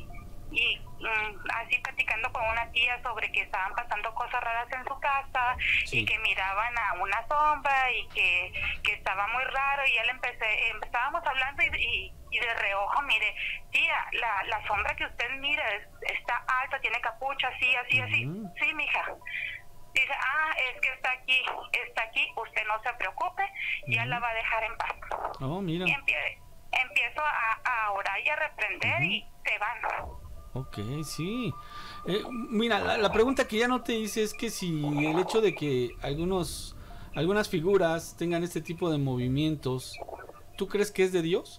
y mm, así platicando con una tía sobre que estaban pasando cosas raras en su casa, sí, y que miraban a una sombra y que, que estaba muy raro, y él empecé, estábamos hablando y, y, y de reojo, mire, tía, la, la sombra que usted mira es, está alta, tiene capucha, así, así, así, uh-huh. Sí, mija. Dice, ah, es que está aquí, está aquí, usted no se preocupe, uh-huh. Ya la va a dejar en paz. Oh, mira. Y empie, empiezo a, a orar y a reprender, uh-huh. Y se van. Ok, sí. Eh, mira, la, la pregunta que ya no te hice es que si el hecho de que algunos, algunas figuras tengan este tipo de movimientos, ¿tú crees que es de Dios?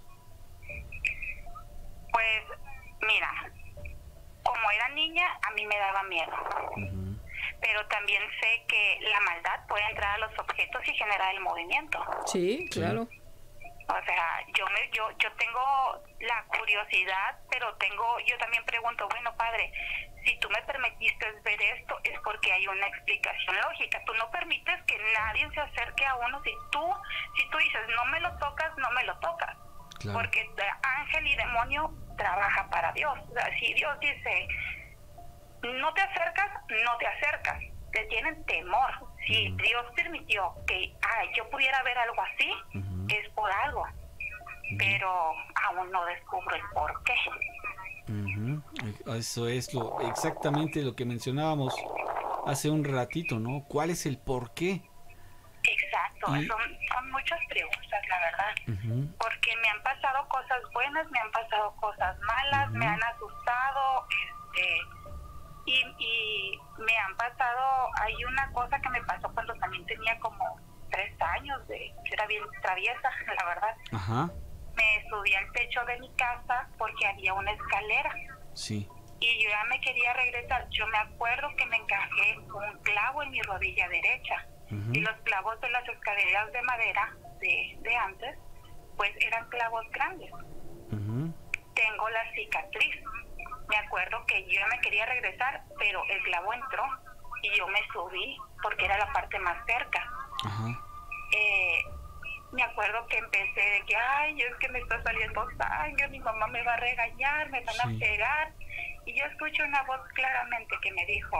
Pues, mira, como era niña, a mí me daba miedo. Uh-huh. Pero también sé que la maldad puede entrar a los objetos y generar el movimiento. Sí, claro. O sea, yo me, yo, yo tengo la curiosidad, pero tengo, yo también pregunto, bueno, padre, si tú me permitiste ver esto, es porque hay una explicación lógica. Tú no permites que nadie se acerque a uno. Si tú, si tú dices, no me lo tocas, no me lo tocas. Claro. Porque ángel y demonio trabaja para Dios. O sea, si Dios dice, no te acercas, no te acercas. Te tienen temor. Si uh-huh. Dios permitió que ay, yo pudiera ver algo así, uh-huh. es por algo. Uh-huh. Pero aún no descubro el por qué. Uh-huh. Eso es lo exactamente lo que mencionábamos hace un ratito, ¿no? ¿Cuál es el por qué? Exacto, y... son, son muchas preguntas, la verdad. Uh-huh. Porque me han pasado cosas buenas, me han pasado cosas malas, uh-huh. me han asustado, este... Y, y me han pasado, hay una cosa que me pasó cuando también tenía como tres años, de era bien traviesa, la verdad. Ajá. Me subí al techo de mi casa porque había una escalera. Sí. Y yo ya me quería regresar. Yo me acuerdo que me encajé con un clavo en mi rodilla derecha. Uh-huh. Y los clavos de las escaleras de madera de, de antes, pues eran clavos grandes. Uh-huh. Tengo la cicatriz. Me acuerdo que yo ya me quería regresar, pero el clavo entró y yo me subí porque era la parte más cerca. Ajá. Eh, me acuerdo que empecé de que, ay, es que me está saliendo sangre, mi mamá me va a regañar, me van sí. a pegar. Y yo escucho una voz claramente que me dijo,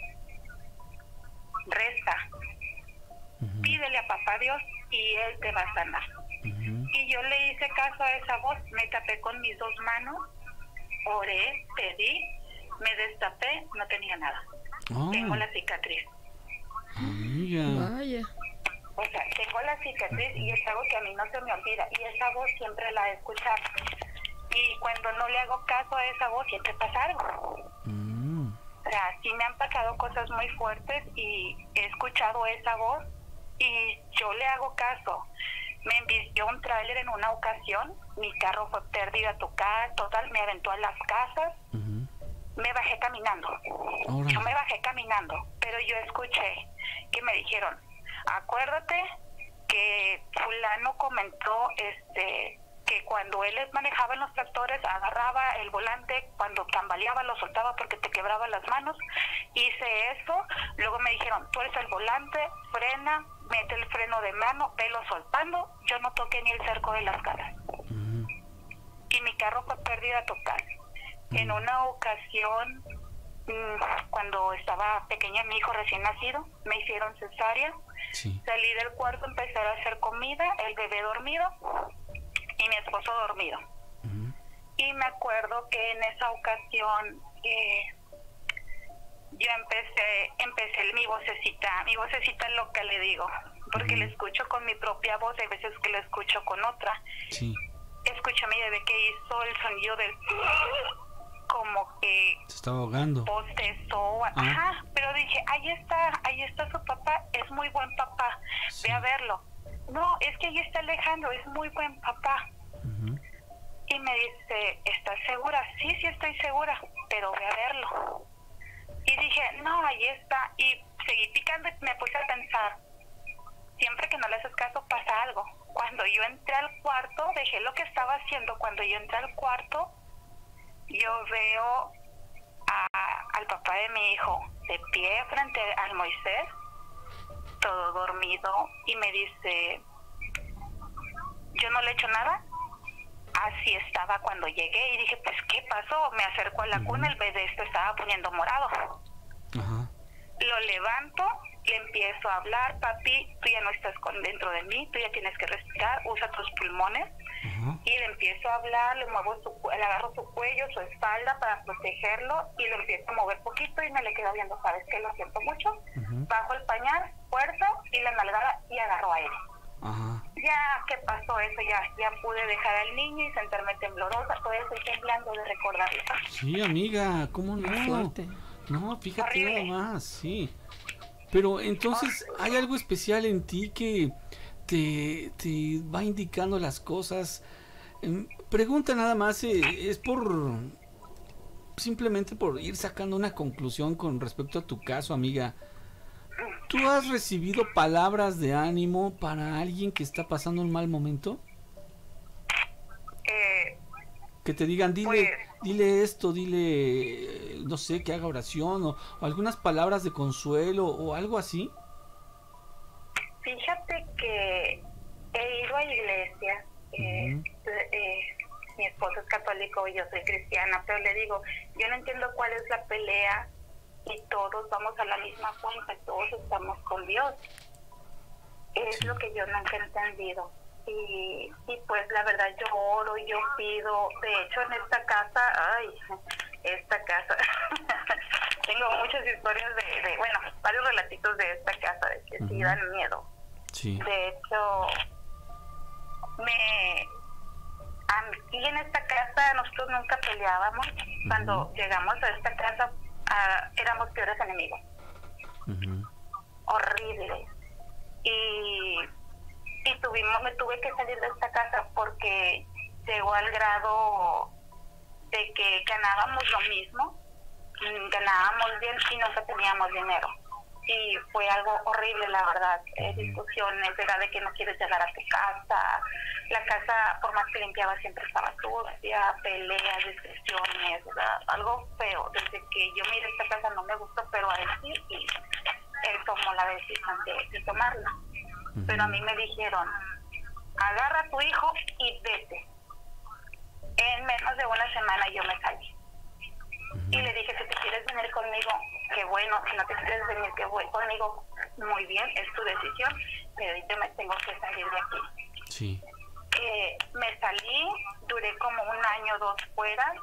reza, uh-huh. pídele a papá Dios y Él te va a sanar. Uh-huh. Y yo le hice caso a esa voz, me tapé con mis dos manos, oré, pedí, me destapé, no tenía nada. Oh. Tengo la cicatriz. Amiga. Vaya. O sea, tengo la cicatriz y es algo que a mí no se me olvida. Y esa voz siempre la he escuchado. Y cuando no le hago caso a esa voz, siempre pasa algo. Mm. O sea, sí me han pasado cosas muy fuertes y he escuchado esa voz y yo le hago caso. Me embistió un tráiler en una ocasión, mi carro fue pérdida total, total, me aventó a las casas, uh-huh. me bajé caminando, Ahora. yo me bajé caminando, pero yo escuché que me dijeron, acuérdate que fulano comentó este que cuando él manejaba en los tractores, agarraba el volante, cuando tambaleaba lo soltaba porque te quebraba las manos, hice eso, luego me dijeron, tú eres el volante, frena, mete el freno de mano, velo soltando, yo no toqué ni el cerco de las caras. Uh-huh. Y mi carro fue pérdida total. Uh-huh. En una ocasión, mmm, cuando estaba pequeña, mi hijo recién nacido, me hicieron cesárea, sí. salí del cuarto, empecé a hacer comida, el bebé dormido, y mi esposo dormido. Uh-huh. Y me acuerdo que en esa ocasión eh, yo empecé empecé mi vocecita, mi vocecita loca le digo, porque uh-huh. la escucho con mi propia voz, hay veces que la escucho con otra. Sí. Escucho a mi bebé que hizo el sonido del como que se estaba ahogando. Bostezó, ah. ajá, pero dije, ahí está, ahí está su papá, es muy buen papá, sí. ve a verlo. No, es que ahí está Alejandro, es muy buen papá. Uh-huh. Y me dice, ¿estás segura? Sí, sí estoy segura, pero ve a verlo. Y dije, no, ahí está. Y seguí picando y me puse a pensar, siempre que no le haces caso pasa algo. Cuando yo entré al cuarto, dejé lo que estaba haciendo, cuando yo entré al cuarto, yo veo a, al papá de mi hijo de pie frente al Moisés, todo dormido, y me dice, yo no le he hecho nada, así estaba cuando llegué y dije, pues, ¿qué pasó? Me acerco a la uh-huh. cuna, el bebé esto estaba poniendo morado. Uh-huh. Lo levanto, le empiezo a hablar, papi, tú ya no estás con dentro de mí, tú ya tienes que respirar, usa tus pulmones. Uh-huh. Y le empiezo a hablar, le muevo su, le agarro su cuello, su espalda para protegerlo y lo empiezo a mover poquito y me le quedo viendo, ¿sabes qué? Lo siento mucho. Uh-huh. Bajo el pañal, fuerza y la nalgada y agarro aire. Uh-huh. Ya, ¿qué pasó eso? Ya ya pude dejar al niño y sentarme temblorosa, todavía estoy temblando de recordarlo. Sí, amiga, ¿cómo no? No, fíjate nada más, sí. Pero entonces, ¿hay algo especial en ti que te, te va indicando las cosas? Eh, pregunta nada más, eh, es por simplemente por ir sacando una conclusión con respecto a tu caso, amiga. ¿Tú has recibido palabras de ánimo para alguien que está pasando un mal momento? Eh, que te digan, dile, pues, dile esto, dile, no sé, que haga oración o, o algunas palabras de consuelo o algo así. Fíjate que he ido a iglesia, eh, uh-huh. eh, mi esposo es católico y yo soy cristiana, pero le digo, yo no entiendo cuál es la pelea y todos vamos a la misma cuenta, todos estamos con Dios. Es sí. lo que yo nunca he entendido. Y, y pues la verdad yo oro, yo pido, de hecho en esta casa, ay, esta casa, tengo muchas historias de, de, bueno, varios relatitos de esta casa, de que uh-huh. sí dan miedo. Sí. De hecho, me, aquí en esta casa nosotros nunca peleábamos, uh-huh. cuando llegamos a esta casa uh, éramos peores enemigos, uh-huh. horribles. Y y tuvimos me tuve que salir de esta casa porque llegó al grado de que ganábamos lo mismo, ganábamos bien y nunca teníamos dinero y fue algo horrible, la verdad. Eh, discusiones, era de que no quieres llegar a tu casa, la casa por más que limpiaba siempre estaba sucia, peleas, discusiones, ¿verdad? Algo feo. Desde que yo miré esta casa no me gustó, pero a él sí, y él tomó la decisión de, de tomarla. Pero a mí me dijeron, agarra a tu hijo y vete. En menos de una semana yo me salí. Uh-huh. Y le dije, si te quieres venir conmigo, qué bueno. Si no te quieres venir que voy conmigo, muy bien, es tu decisión. Pero yo me tengo que salir de aquí. Sí. Eh, me salí, duré como un año o dos fuera.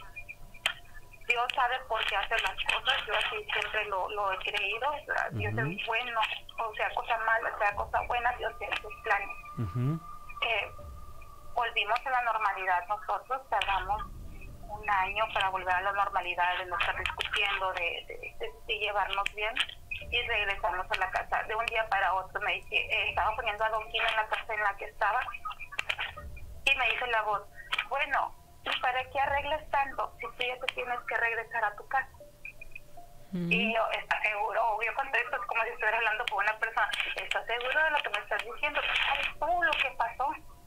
Dios sabe por qué hace las cosas, yo así siempre lo, lo he creído. O sea, uh-huh. Dios es bueno, o sea, cosa mala, o sea, cosa buena, Dios tiene sus planes. Uh-huh. Eh, volvimos a la normalidad, nosotros tardamos un año para volver a la normalidad, de no estar discutiendo, de, de, de, de llevarnos bien y regresamos a la casa. De un día para otro me dice, eh, estaba poniendo adoquín en la casa en la que estaba y me dice la voz, bueno, ¿y para qué arreglas tanto si tú ya te tienes que regresar a tu casa? Mm. Y yo, ¿estás seguro? Yo contesto como si estuviera hablando con una persona. ¿Estás seguro de lo que me estás diciendo? ¿Sabes todo lo que pasó?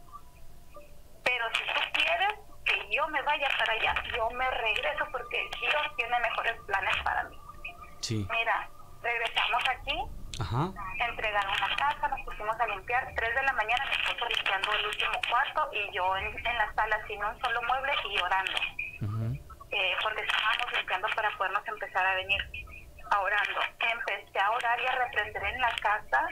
Pero si tú quieres que yo me vaya para allá, yo me regreso porque Dios tiene mejores planes para mí. Sí. Mira, regresamos aquí. Ajá. Entregaron la casa, nos pusimos a limpiar. Tres de la mañana mi esposo limpiando el último cuarto y yo en, en la sala sin un solo mueble y orando. Uh-huh. eh, porque estábamos limpiando para podernos empezar a venir a orando. Empecé a orar y a reprender en la casa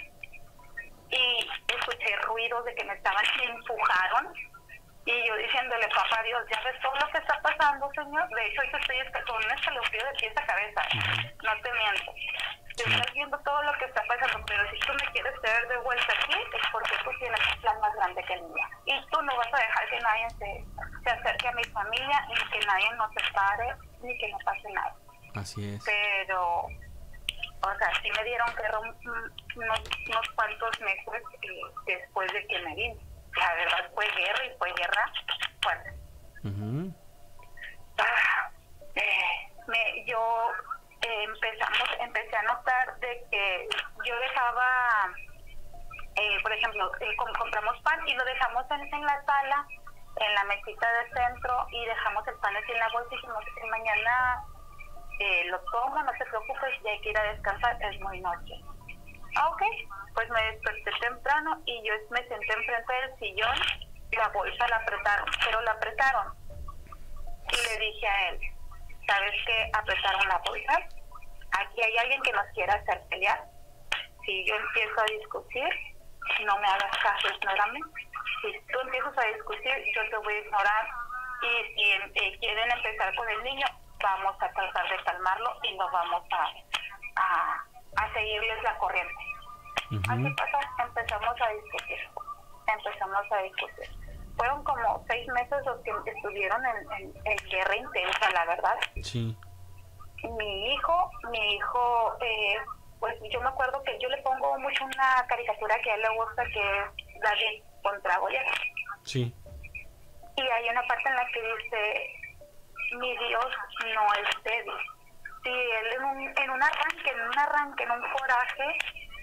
y escuché ruidos de que me estaban, me empujaron y yo diciéndole, papá Dios, ya ves todo lo que está pasando, Señor. De hecho, yo estoy con un escalofrío de pies a cabeza. Uh-huh. No te miento. Te estás viendo todo lo que está pasando, pero si tú me quieres traer de vuelta aquí, es porque tú tienes un plan más grande que el mío. Y tú no vas a dejar que nadie se, se acerque a mi familia, ni que nadie nos separe, ni que no pase nada. Así es. Pero, o sea, sí me dieron guerra unos, unos cuantos meses eh, después de que me vine. La verdad fue guerra y fue guerra fuerte. Uh-huh. Ah, eh, me, yo... Eh, empezamos, empecé a notar de que yo dejaba, eh, por ejemplo, eh, com- compramos pan y lo dejamos en, en la sala, en la mesita de centro y dejamos el pan así en la bolsa y dijimos, eh, mañana eh, lo tomo, no te preocupes, ya hay que ir a descansar, es muy noche. Ah, ok, pues me desperté temprano y yo me senté enfrente del sillón la bolsa la apretaron, pero la apretaron. Y le dije a él, ¿sabes qué? Apretaron la bolsa. Aquí hay alguien que nos quiere hacer pelear. Si yo empiezo a discutir, no me hagas caso, ignórame. Si tú empiezas a discutir, yo te voy a ignorar. Y si eh, quieren empezar con el niño, vamos a tratar de calmarlo y nos vamos a, a, a seguirles la corriente. Uh-huh. Así pasó, empezamos a discutir. Empezamos a discutir. Fueron como seis meses los que estuvieron en, en, en guerra intensa, la verdad. Sí. Mi hijo, mi hijo, eh, pues yo me acuerdo que yo le pongo mucho una caricatura que a él le gusta, que es David contra Goliat. Sí. Y hay una parte en la que dice, mi Dios no es débil. Sí, él en un, en un arranque, en un arranque, en un coraje,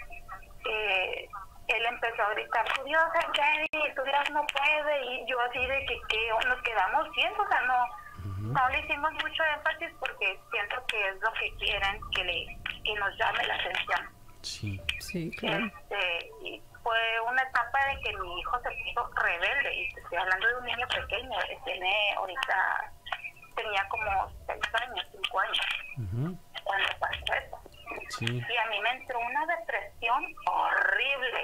eh, él empezó a gritar, tu Dios es débil, tu Dios no puede, y yo así de que, que nos quedamos ciegos, o sea, no, uh-huh. no le hicimos mucho énfasis porque siento que es lo que quieren, que le que nos llame la atención. Sí, sí, claro. Este, y fue una etapa de que mi hijo se puso rebelde, y estoy hablando de un niño pequeño, tiene ahorita, tenía como seis años, cinco años, uh-huh. cuando pasó eso. Sí. Y a mí me entró una depresión horrible.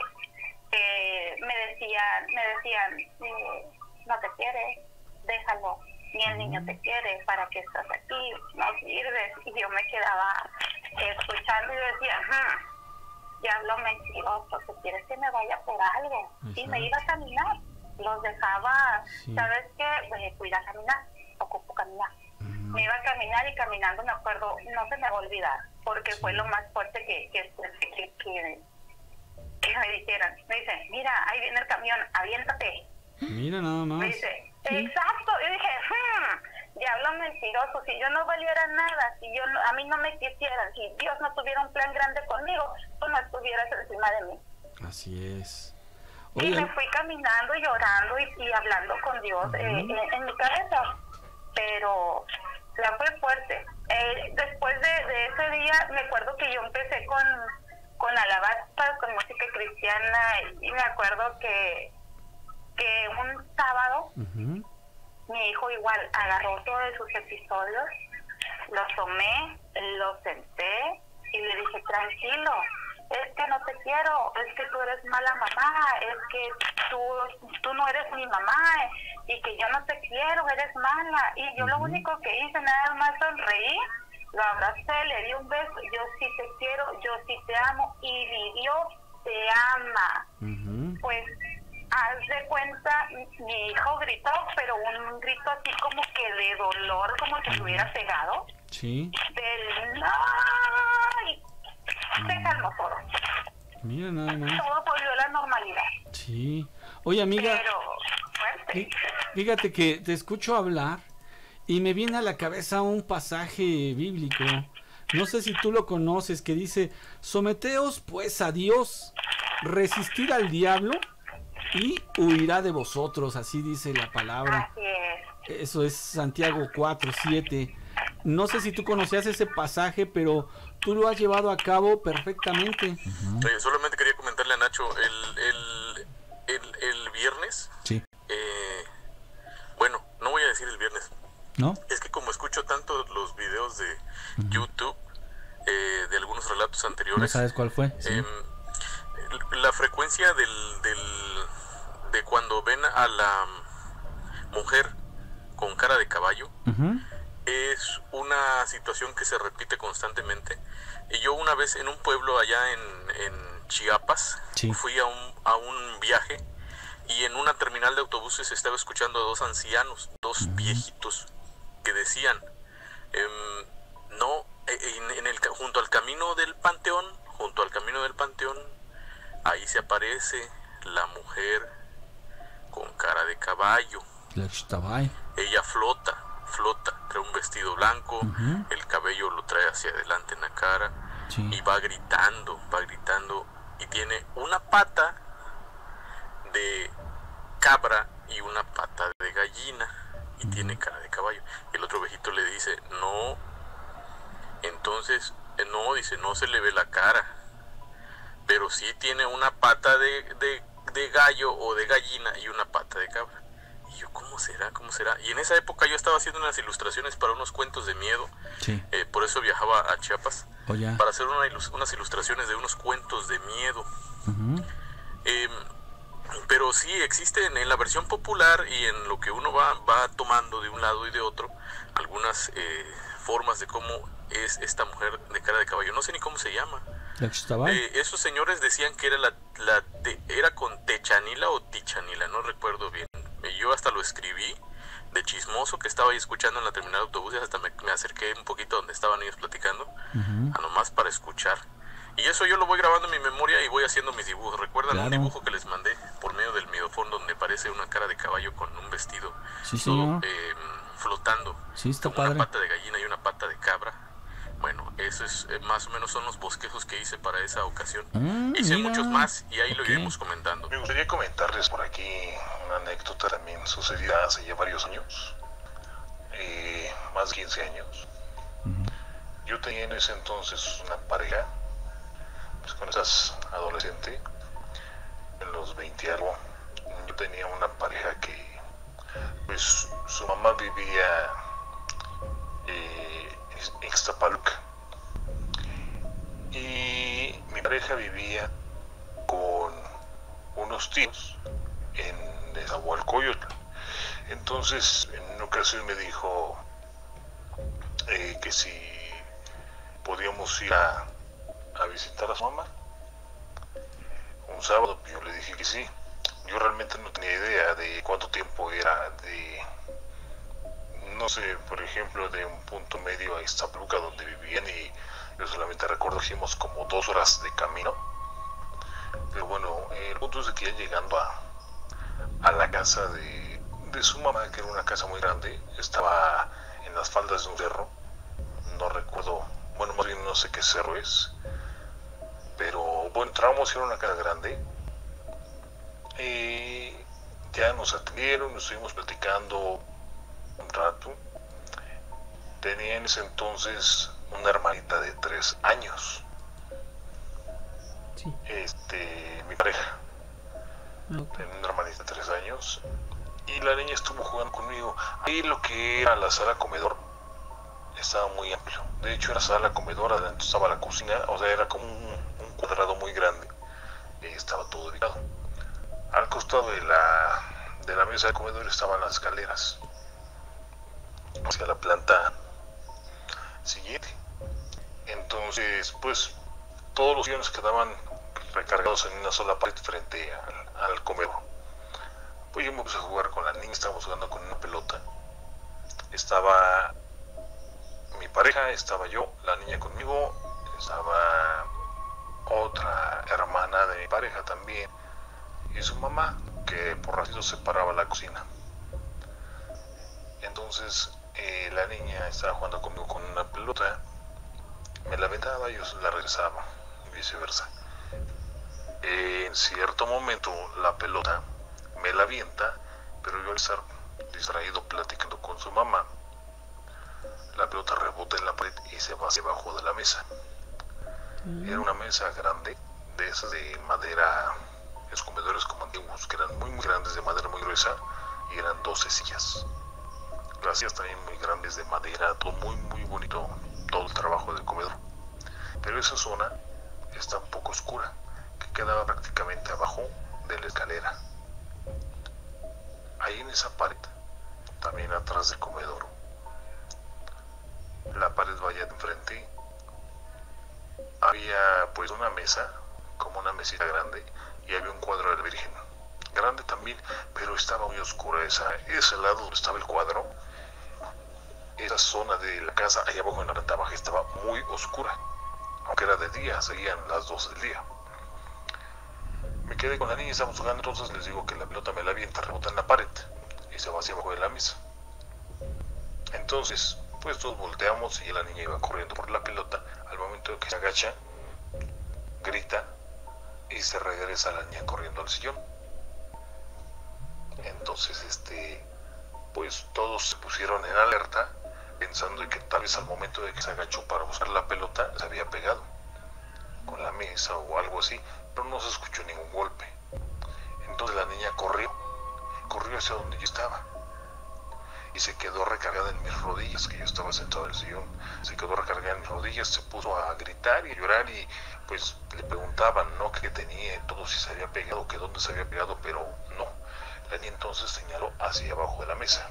Eh, me decían, me decían, eh, no te quiere, déjalo, ni el niño te quiere, ¿para qué estás aquí? No sirves. Y yo me quedaba escuchando y decía, hm, ya hablo mentiroso, ¿te quieres que me vaya por algo? Exacto. Y me iba a caminar, los dejaba, sí. ¿sabes qué? Eh, cuida caminar, ocupo caminar. Uh-huh. Me iba a caminar y caminando, me acuerdo, no se me va a olvidar, porque sí. fue lo más fuerte que, que, que, que, que me dijeron. Me dicen, mira, ahí viene el camión, aviéntate. Mira nada más. Me dice, exacto. Y dije, hmm, diablo mentiroso, si yo no valiera nada, si yo no, a mí no me quisieran, si Dios no tuviera un plan grande conmigo, tú no estuvieras encima de mí. Así es. Oye. Y me fui caminando, llorando y, y hablando con Dios uh-huh. eh, en, en mi cabeza. Pero la fue fuerte. Eh, después de, de ese día, me acuerdo que yo empecé con, con alabanzas, con música cristiana, y me acuerdo que, que un sábado, uh-huh. mi hijo igual agarró todos sus episodios, los tomé, los senté y le dije, tranquilo, es que no te quiero, es que tú eres mala mamá, es que tú, tú no eres mi mamá, y que yo no te quiero, eres mala. Y yo uh-huh. lo único que hice nada más sonreí, lo abracé, le di un beso, yo sí te quiero, yo sí te amo, y mi Dios te ama. Uh-huh. Pues haz de cuenta, mi hijo gritó, pero un grito así como que de dolor, como si se hubiera pegado. Sí. Del no, y se calmó todo. Mira nada más. Todo volvió a la normalidad. Sí. Oye, amiga. Pero fuerte. Fíjate que te escucho hablar y me viene a la cabeza un pasaje bíblico. No sé si tú lo conoces, que dice, someteos pues a Dios, resistid al diablo y huirá de vosotros. Así dice la palabra. Así es. Eso es Santiago cuatro, siete. No sé si tú conocías ese pasaje, pero tú lo has llevado a cabo perfectamente. Uh-huh. Oye, solamente quería comentarle a Nacho, el, el, el, el viernes, sí. eh, bueno, no voy a decir el viernes, ¿no? Es que como escucho tanto los videos de uh-huh. YouTube, eh, de algunos relatos anteriores. ¿No sabes cuál fue? Sí. Eh, la frecuencia del, del, de cuando ven a la mujer con cara de caballo, uh-huh. es una situación que se repite constantemente. Y yo una vez en un pueblo allá en, en Chiapas, sí. fui a un, a un viaje y en una terminal de autobuses estaba escuchando a dos ancianos, dos uh-huh. viejitos, que decían, eh, no, en, en el, junto al camino del panteón, junto al camino del panteón, ahí se aparece la mujer con cara de caballo. Ella flota, flota, trae un vestido blanco, uh-huh. el cabello lo trae hacia adelante en la cara, sí. y va gritando, va gritando, y tiene una pata de cabra y una pata de gallina, y uh-huh. tiene cara de caballo. Y el otro viejito le dice, no, entonces, no, dice, no se le ve la cara, pero sí tiene una pata de, de, de gallo o de gallina y una pata de cabra. Y yo, ¿cómo será? ¿Cómo será? Y en esa época yo estaba haciendo unas ilustraciones para unos cuentos de miedo. Sí. Eh, por eso viajaba a Chiapas. Oh, yeah. Para hacer una ilus- unas ilustraciones de unos cuentos de miedo. Uh-huh. Eh, pero sí existen en la versión popular y en lo que uno va, va tomando de un lado y de otro algunas eh, formas de cómo es esta mujer de cara de caballo. No sé ni cómo se llama. Eh, esos señores decían que era la, la te, era con Techanila o Tichanila, no recuerdo bien. Yo hasta lo escribí de chismoso que estaba ahí escuchando en la terminal de autobuses, hasta me, me acerqué un poquito donde estaban ellos platicando, uh-huh. a nomás para escuchar. Y eso yo lo voy grabando en mi memoria y voy haciendo mis dibujos. ¿Recuerdan claro. un dibujo que les mandé por medio del midofón donde parece una cara de caballo con un vestido sí, todo, eh, flotando? Sí, está como padre. Una pata de gallina y una pata de cabra. Bueno, eso es eh, más o menos son los bosquejos que hice para esa ocasión. Mm, hice mira. muchos más y ahí okay. lo iremos comentando. Me gustaría comentarles por aquí una anécdota también sucedida hace ya varios años, eh, más de quince años. Uh-huh. Yo tenía en ese entonces una pareja, pues cuando estás adolescente, en los veinte algo, yo tenía una pareja que, pues su mamá vivía eh, en Ixtapaluca y mi pareja vivía con unos tíos en Nezahualcóyotl. Entonces en una ocasión me dijo eh, que si podíamos ir a, a visitar a su mamá un sábado. Yo le dije que sí. Yo realmente no tenía idea de cuánto tiempo era de, no sé, por ejemplo, de un punto medio a Ixtapaluca donde vivían, y yo solamente recuerdo que hicimos como dos horas de camino. Pero bueno, el punto es de que ya llegando a, a la casa de, de su mamá, que era una casa muy grande, estaba en las faldas de un cerro, no recuerdo, bueno, más bien no sé qué cerro es, pero bueno, entramos y era una casa grande. Y ya nos atendieron, nos estuvimos platicando un rato. Tenía en ese entonces una hermanita de tres años. Sí. Este, mi pareja. Okay. Tenía una hermanita de tres años. Y la niña estuvo jugando conmigo. Ahí lo que era la sala comedor estaba muy amplio. De hecho era sala comedor, adentro estaba la cocina, o sea, era como un, un cuadrado muy grande. Y ahí estaba todo ubicado. Al costado de la, de la mesa de comedor estaban las escaleras hacia la planta siguiente. Entonces, pues, todos los sillones quedaban recargados en una sola pared frente al, al comedor. Pues yo me puse a jugar con la niña, estábamos jugando con una pelota. Estaba mi pareja, estaba yo, la niña conmigo, estaba otra hermana de mi pareja también, y su mamá, que por ratito se paraba la cocina. Entonces eh, la niña estaba jugando conmigo con una pelota, me la aventaba y yo la regresaba, y viceversa. Eh, en cierto momento la pelota me la avienta, pero yo al estar distraído platicando con su mamá, la pelota rebota en la pared y se va hacia abajo de la mesa. Era una mesa grande, de esas de madera, los comedores como antiguos, que eran muy muy grandes, de madera muy gruesa, y eran doce sillas. Las sillas también muy grandes de madera, todo muy muy bonito, todo el trabajo del comedor. Pero esa zona está un poco oscura, que quedaba prácticamente abajo de la escalera. Ahí en esa pared, también atrás del comedor, la pared vaya de enfrente, había pues una mesa, como una mesita grande, y había un cuadro de la Virgen, grande también, pero estaba muy oscura esa, ese lado donde estaba el cuadro, esa zona de la casa, allá abajo en la planta baja, estaba muy oscura, aunque era de día, seguían las doce del día. Me quedé con la niña, estábamos jugando, entonces les digo que la pelota me la avienta, rebota en la pared, y se va hacia abajo de la mesa. Entonces, pues todos volteamos y la niña iba corriendo por la pelota. Al momento de que se agacha, grita y se regresa la niña corriendo al sillón. Entonces, este, pues todos se pusieron en alerta, pensando que tal vez al momento de que se agachó para buscar la pelota, se había pegado con la mesa o algo así, pero no se escuchó ningún golpe. Entonces la niña corrió, corrió hacia donde yo estaba y se quedó recargada en mis rodillas, que yo estaba sentado en el sillón. Se quedó recargada en mis rodillas, se puso a gritar y a llorar y pues le preguntaban, ¿no?, qué tenía y todo, si se había pegado, que dónde se había pegado, pero no. La niña entonces señaló hacia abajo de la mesa.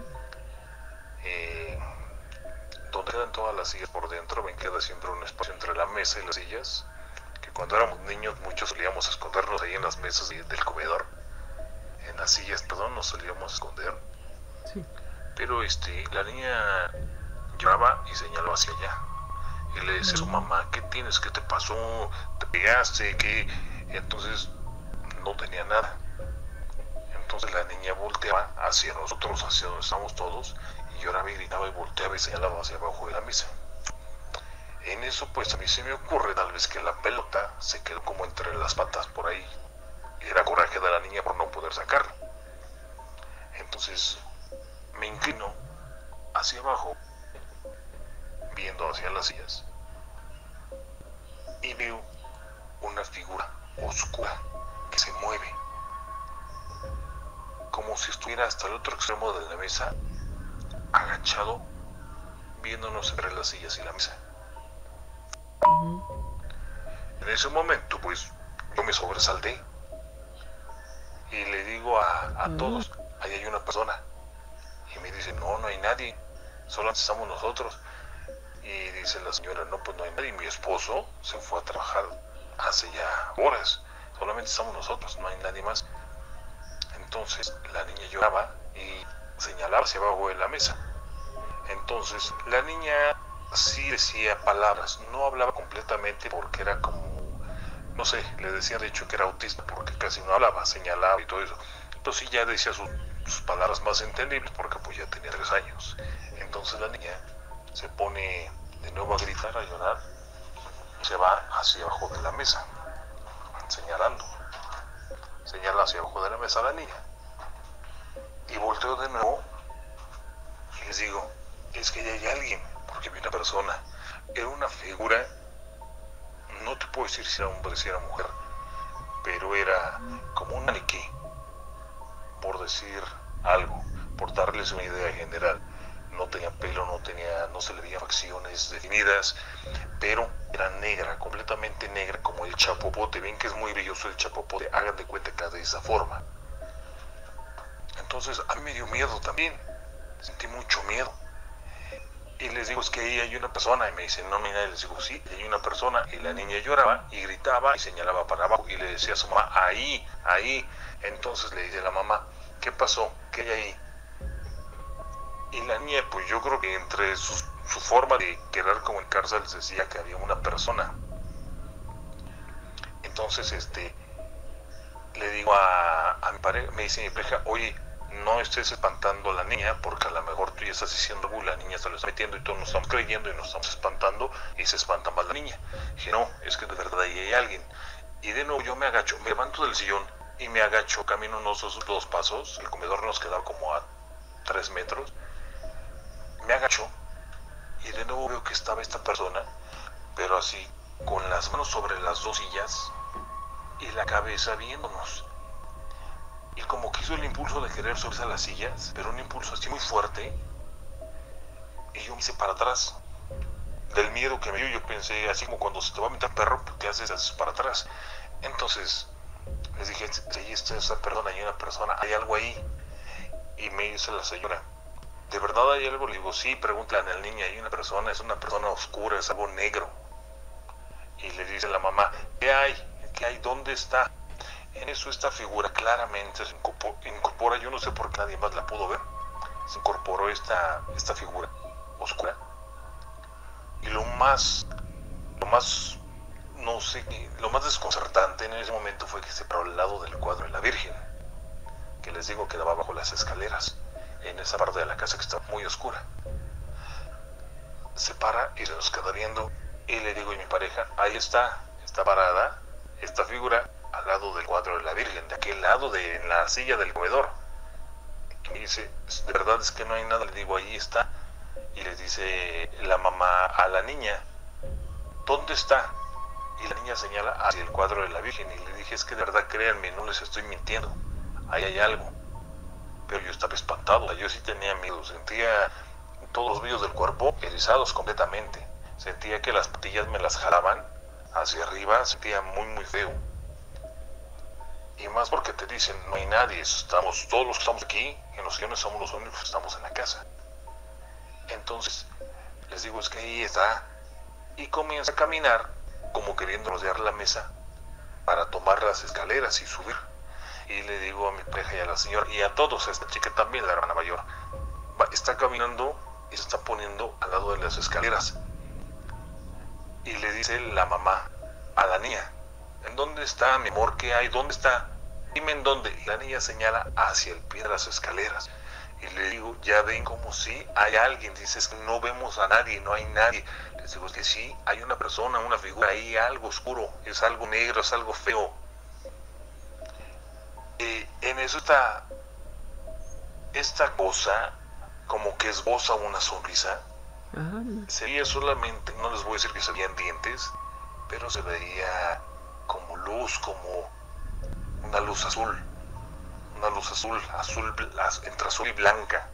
Eh, donde quedan todas las sillas por dentro, ven, queda siempre un espacio entre la mesa y las sillas, que cuando éramos niños muchos solíamos escondernos ahí en las mesas del comedor, en las sillas, perdón, nos solíamos esconder. Sí. Pero este, la niña lloraba y señaló hacia allá. Y le decía a su mamá, ¿qué tienes? ¿Qué te pasó? ¿Te pegaste? ¿Qué? Entonces no tenía nada. Entonces la niña volteaba hacia nosotros, hacia donde estamos todos, y lloraba y gritaba y volteaba y señalaba hacia abajo de la mesa. En eso pues a mí se me ocurre tal vez que la pelota se quedó como entre las patas por ahí. Y era coraje de la niña por no poder sacarla. Entonces me inclino hacia abajo, viendo hacia las sillas, y veo una figura oscura que se mueve, como si estuviera hasta el otro extremo de la mesa, agachado, viéndonos entre las sillas y la mesa. En ese momento, pues, yo me sobresalté y le digo a, a todos, ahí hay una persona. Y me dice, no, no hay nadie, solamente estamos nosotros. Y dice la señora, no, pues no hay nadie. Mi esposo se fue a trabajar hace ya horas, solamente estamos nosotros, no hay nadie más. Entonces la niña lloraba y señalaba hacia abajo de la mesa. Entonces la niña sí decía palabras, no hablaba completamente porque era como, no sé, le decían de hecho que era autista porque casi no hablaba, señalaba y todo eso. Entonces sí ya decía sus, sus palabras más entendibles porque pues ya tenía tres años. Entonces la niña se pone de nuevo a gritar, a llorar, se va hacia abajo de la mesa, señalando. Señala hacia abajo de la mesa a la niña. Y volteo de nuevo y les digo, es que ya hay alguien, porque vi una persona. Era una figura, no te puedo decir si era hombre, si era mujer, pero era como un maniquí, por decir algo, por darles una idea general. No tenía pelo, no tenía, no se le veían facciones definidas, pero era negra, completamente negra, como el chapopote. Ven que es muy brilloso el chapopote, hagan de cuenta que era de esa forma. Entonces a mí me dio miedo también, sentí mucho miedo. Y les digo, es que ahí hay una persona, y me dicen, no, mira, y les digo, sí, hay una persona. Y la niña lloraba y gritaba y señalaba para abajo y le decía a su mamá, ahí, ahí. Entonces le dice a la mamá, ¿qué pasó? ¿Qué hay ahí? Y la niña, pues yo creo que entre su, su forma de querer comunicarse les decía que había una persona. Entonces, este, le digo a, a mi pareja, me dice mi pareja, oye, no estés espantando a la niña, porque a lo mejor tú ya estás diciendo, uy, la niña se lo está metiendo y todos nos estamos creyendo y nos estamos espantando y se espanta más la niña. Dije, no, es que de verdad ahí hay alguien. Y de nuevo yo me agacho, me levanto del sillón y me agacho, camino unos dos, dos pasos, el comedor nos quedaba como a tres metros. Me agacho y de nuevo veo que estaba esta persona, pero así, con las manos sobre las dos sillas y la cabeza viéndonos. Y como que hizo el impulso de querer subirse a las sillas, pero un impulso así muy fuerte, y yo me hice para atrás. Del miedo que me dio, yo pensé, así como cuando se te va a meter perro, ¿qué haces? Haces para atrás. Entonces, les dije, ahí está esa persona, hay una persona, hay algo ahí. Y me dice la señora, ¿de verdad hay algo? Le digo, sí, pregúntale a la niña, hay una persona, es una persona oscura, es algo negro. Y le dice la mamá, ¿qué hay? ¿Qué hay? ¿Dónde está? En eso esta figura claramente se incorpora, yo no sé por qué nadie más la pudo ver, se incorporó esta, esta figura oscura. Y lo más, lo más, no sé, lo más desconcertante en ese momento fue que se paró al lado del cuadro de la Virgen, que les digo que daba bajo las escaleras, en esa parte de la casa que estaba muy oscura. Se para y se nos queda viendo y le digo a mi pareja, ahí está, está parada esta figura al lado del cuadro de la Virgen, de aquel lado de en la silla del comedor. Y me dice, de verdad es que no hay nada. Le digo, ahí está. Y le dice la mamá a la niña, ¿dónde está? Y la niña señala hacia el cuadro de la Virgen y le dije, es que de verdad créanme, no les estoy mintiendo, ahí hay algo. Pero yo estaba espantado, yo sí tenía miedo, sentía todos los vellos del cuerpo erizados completamente, sentía que las patillas me las jalaban hacia arriba, sentía muy muy feo. Y más porque te dicen, no hay nadie, estamos, todos los que estamos aquí, en los sillones somos los únicos que estamos en la casa. Entonces, les digo, es que ahí está, y comienza a caminar como queriendo rodear la mesa para tomar las escaleras y subir. Y le digo a mi pareja y a la señora, y a todos, a esta chica también, la hermana mayor, va, está caminando y se está poniendo al lado de las escaleras. Y le dice la mamá a la niña, ¿en dónde está, mi amor? ¿Qué hay? ¿Dónde está? Dime en dónde. Y la niña señala hacia el pie de las escaleras. Y le digo, ya ven como si hay alguien. Dices que no vemos a nadie, no hay nadie. Les digo, es que sí, hay una persona, una figura ahí, algo oscuro, es algo negro, es algo feo. Eh, en eso está esta cosa, como que esboza una sonrisa. Ajá. Sería solamente, no les voy a decir que se veían dientes, pero se veía como luz, como una luz azul. Una luz azul, azul, entre azul y blanca.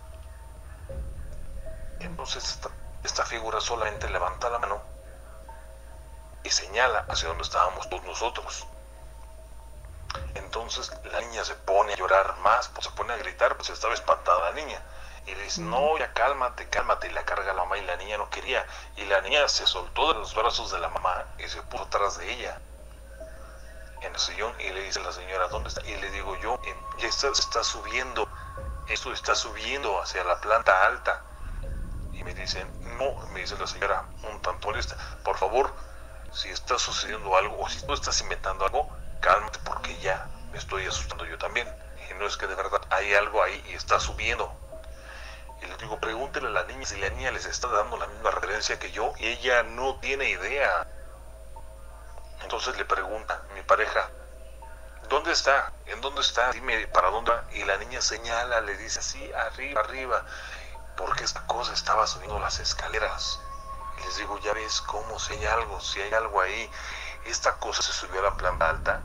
Entonces esta, esta figura solamente levanta la mano y señala hacia donde estábamos todos nosotros. Entonces la niña se pone a llorar más, pues se pone a gritar, pues estaba espantada la niña. Y le dice, no, ya cálmate, cálmate, y la carga la mamá, y la niña no quería. Y la niña se soltó de los brazos de la mamá y se puso atrás de ella, en el sillón, y le dice a la señora, ¿dónde está? Y le digo yo, ya está, está subiendo, esto está subiendo hacia la planta alta. Y me dicen, no, me dice la señora, un tanto molesta, por favor, si está sucediendo algo, o si tú estás inventando algo, cálmate, porque ya me estoy asustando yo también. Y no es que de verdad hay algo ahí y está subiendo. Y le digo, pregúntele a la niña si la niña les está dando la misma referencia que yo, y ella no tiene idea. Entonces le pregunta mi pareja, ¿dónde está? ¿En dónde está? Dime, ¿para dónde va? Y la niña señala, le dice, sí, arriba, arriba, porque esta cosa estaba subiendo las escaleras. Y les digo, ya ves cómo, si hay algo, si hay algo ahí. Esta cosa se subió a la planta alta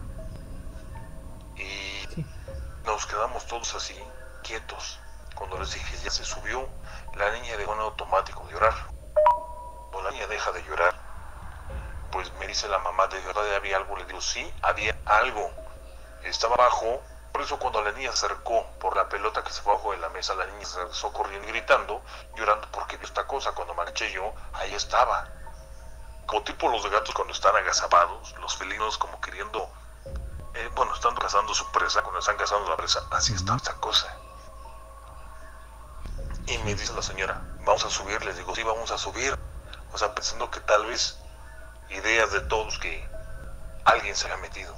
y sí. Nos quedamos todos así, quietos. Cuando les dije, ya se subió, la niña dejó en automático de llorar. Cuando la niña deja de llorar, pues me dice la mamá, ¿de verdad había algo? Le digo, sí, había algo. Estaba abajo, por eso cuando la niña se acercó por la pelota que se fue abajo de la mesa, la niña se regresó corriendo y gritando, llorando porque vio esta cosa. Cuando me eché yo, ahí estaba. Como tipo los gatos cuando están agazapados, los felinos como queriendo, eh, bueno, están cazando su presa, cuando están cazando la presa, así está esta cosa. Y me dice la señora, vamos a subir, les digo, sí, vamos a subir. O sea, pensando que tal vez ideas de todos que alguien se había metido.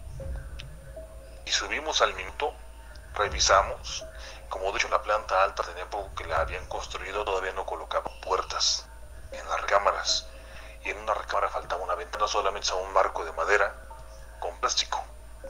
Y subimos al minuto, revisamos, como de hecho la planta alta tenía poco que la habían construido, todavía no colocaban puertas en las recámaras. Y en una recámara faltaba una ventana, solamente un marco de madera con plástico.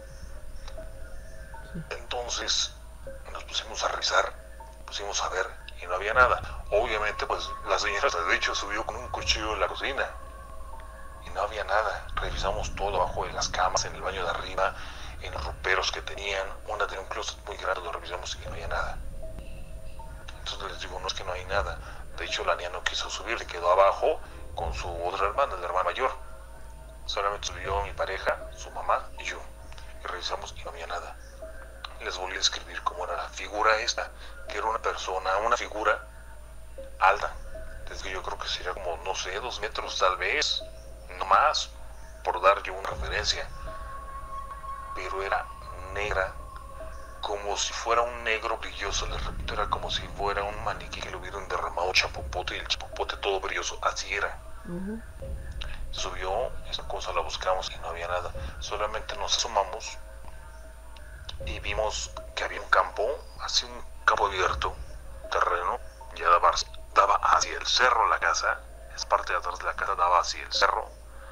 Entonces nos pusimos a revisar, pusimos a ver y no había nada. Obviamente pues la señora de hecho subió con un cuchillo en la cocina y no había nada. Revisamos todo abajo de las camas, en el baño de arriba, en los roperos que tenían. Una tenía un closet muy grande, lo revisamos y no había nada. Entonces les digo, no es que no hay nada. De hecho la niña no quiso subir, se quedó abajo con su otra hermana, la hermana mayor. Solamente subió mi pareja, su mamá y yo. Y revisamos y no había nada. Les volví a escribir cómo era la figura esta, que era una persona, una figura alta. Es que yo creo que sería como, no sé, dos metros tal vez, no más, por dar yo una referencia. Pero era negra, como si fuera un negro brilloso, les repito, era como si fuera un maniquí que le hubieran derramado chapopote y el chapopote todo brilloso, así era. Uh-huh. Subió, esa cosa la buscamos y no había nada, solamente nos asomamos y vimos que había un campo, así un campo abierto, terreno, ya daba, daba hacia el cerro la casa, es parte de atrás de la casa, daba hacia el cerro.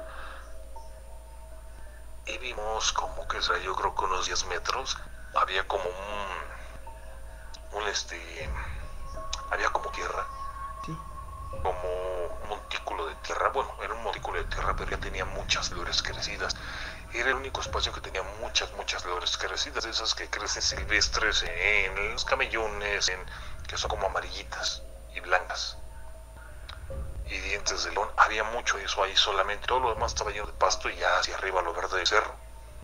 Y vimos como que será, yo creo que unos diez metros, había como un, un este, había como tierra, sí. Como un montículo de tierra, bueno, era un montículo de tierra tierra, pero ya tenía muchas flores crecidas. Era el único espacio que tenía muchas, muchas flores crecidas, esas que crecen silvestres en los camellones, en, que son como amarillitas y blancas. Y dientes de león, había mucho eso ahí solamente, todo lo demás estaba lleno de pasto y ya hacia arriba lo verde del cerro.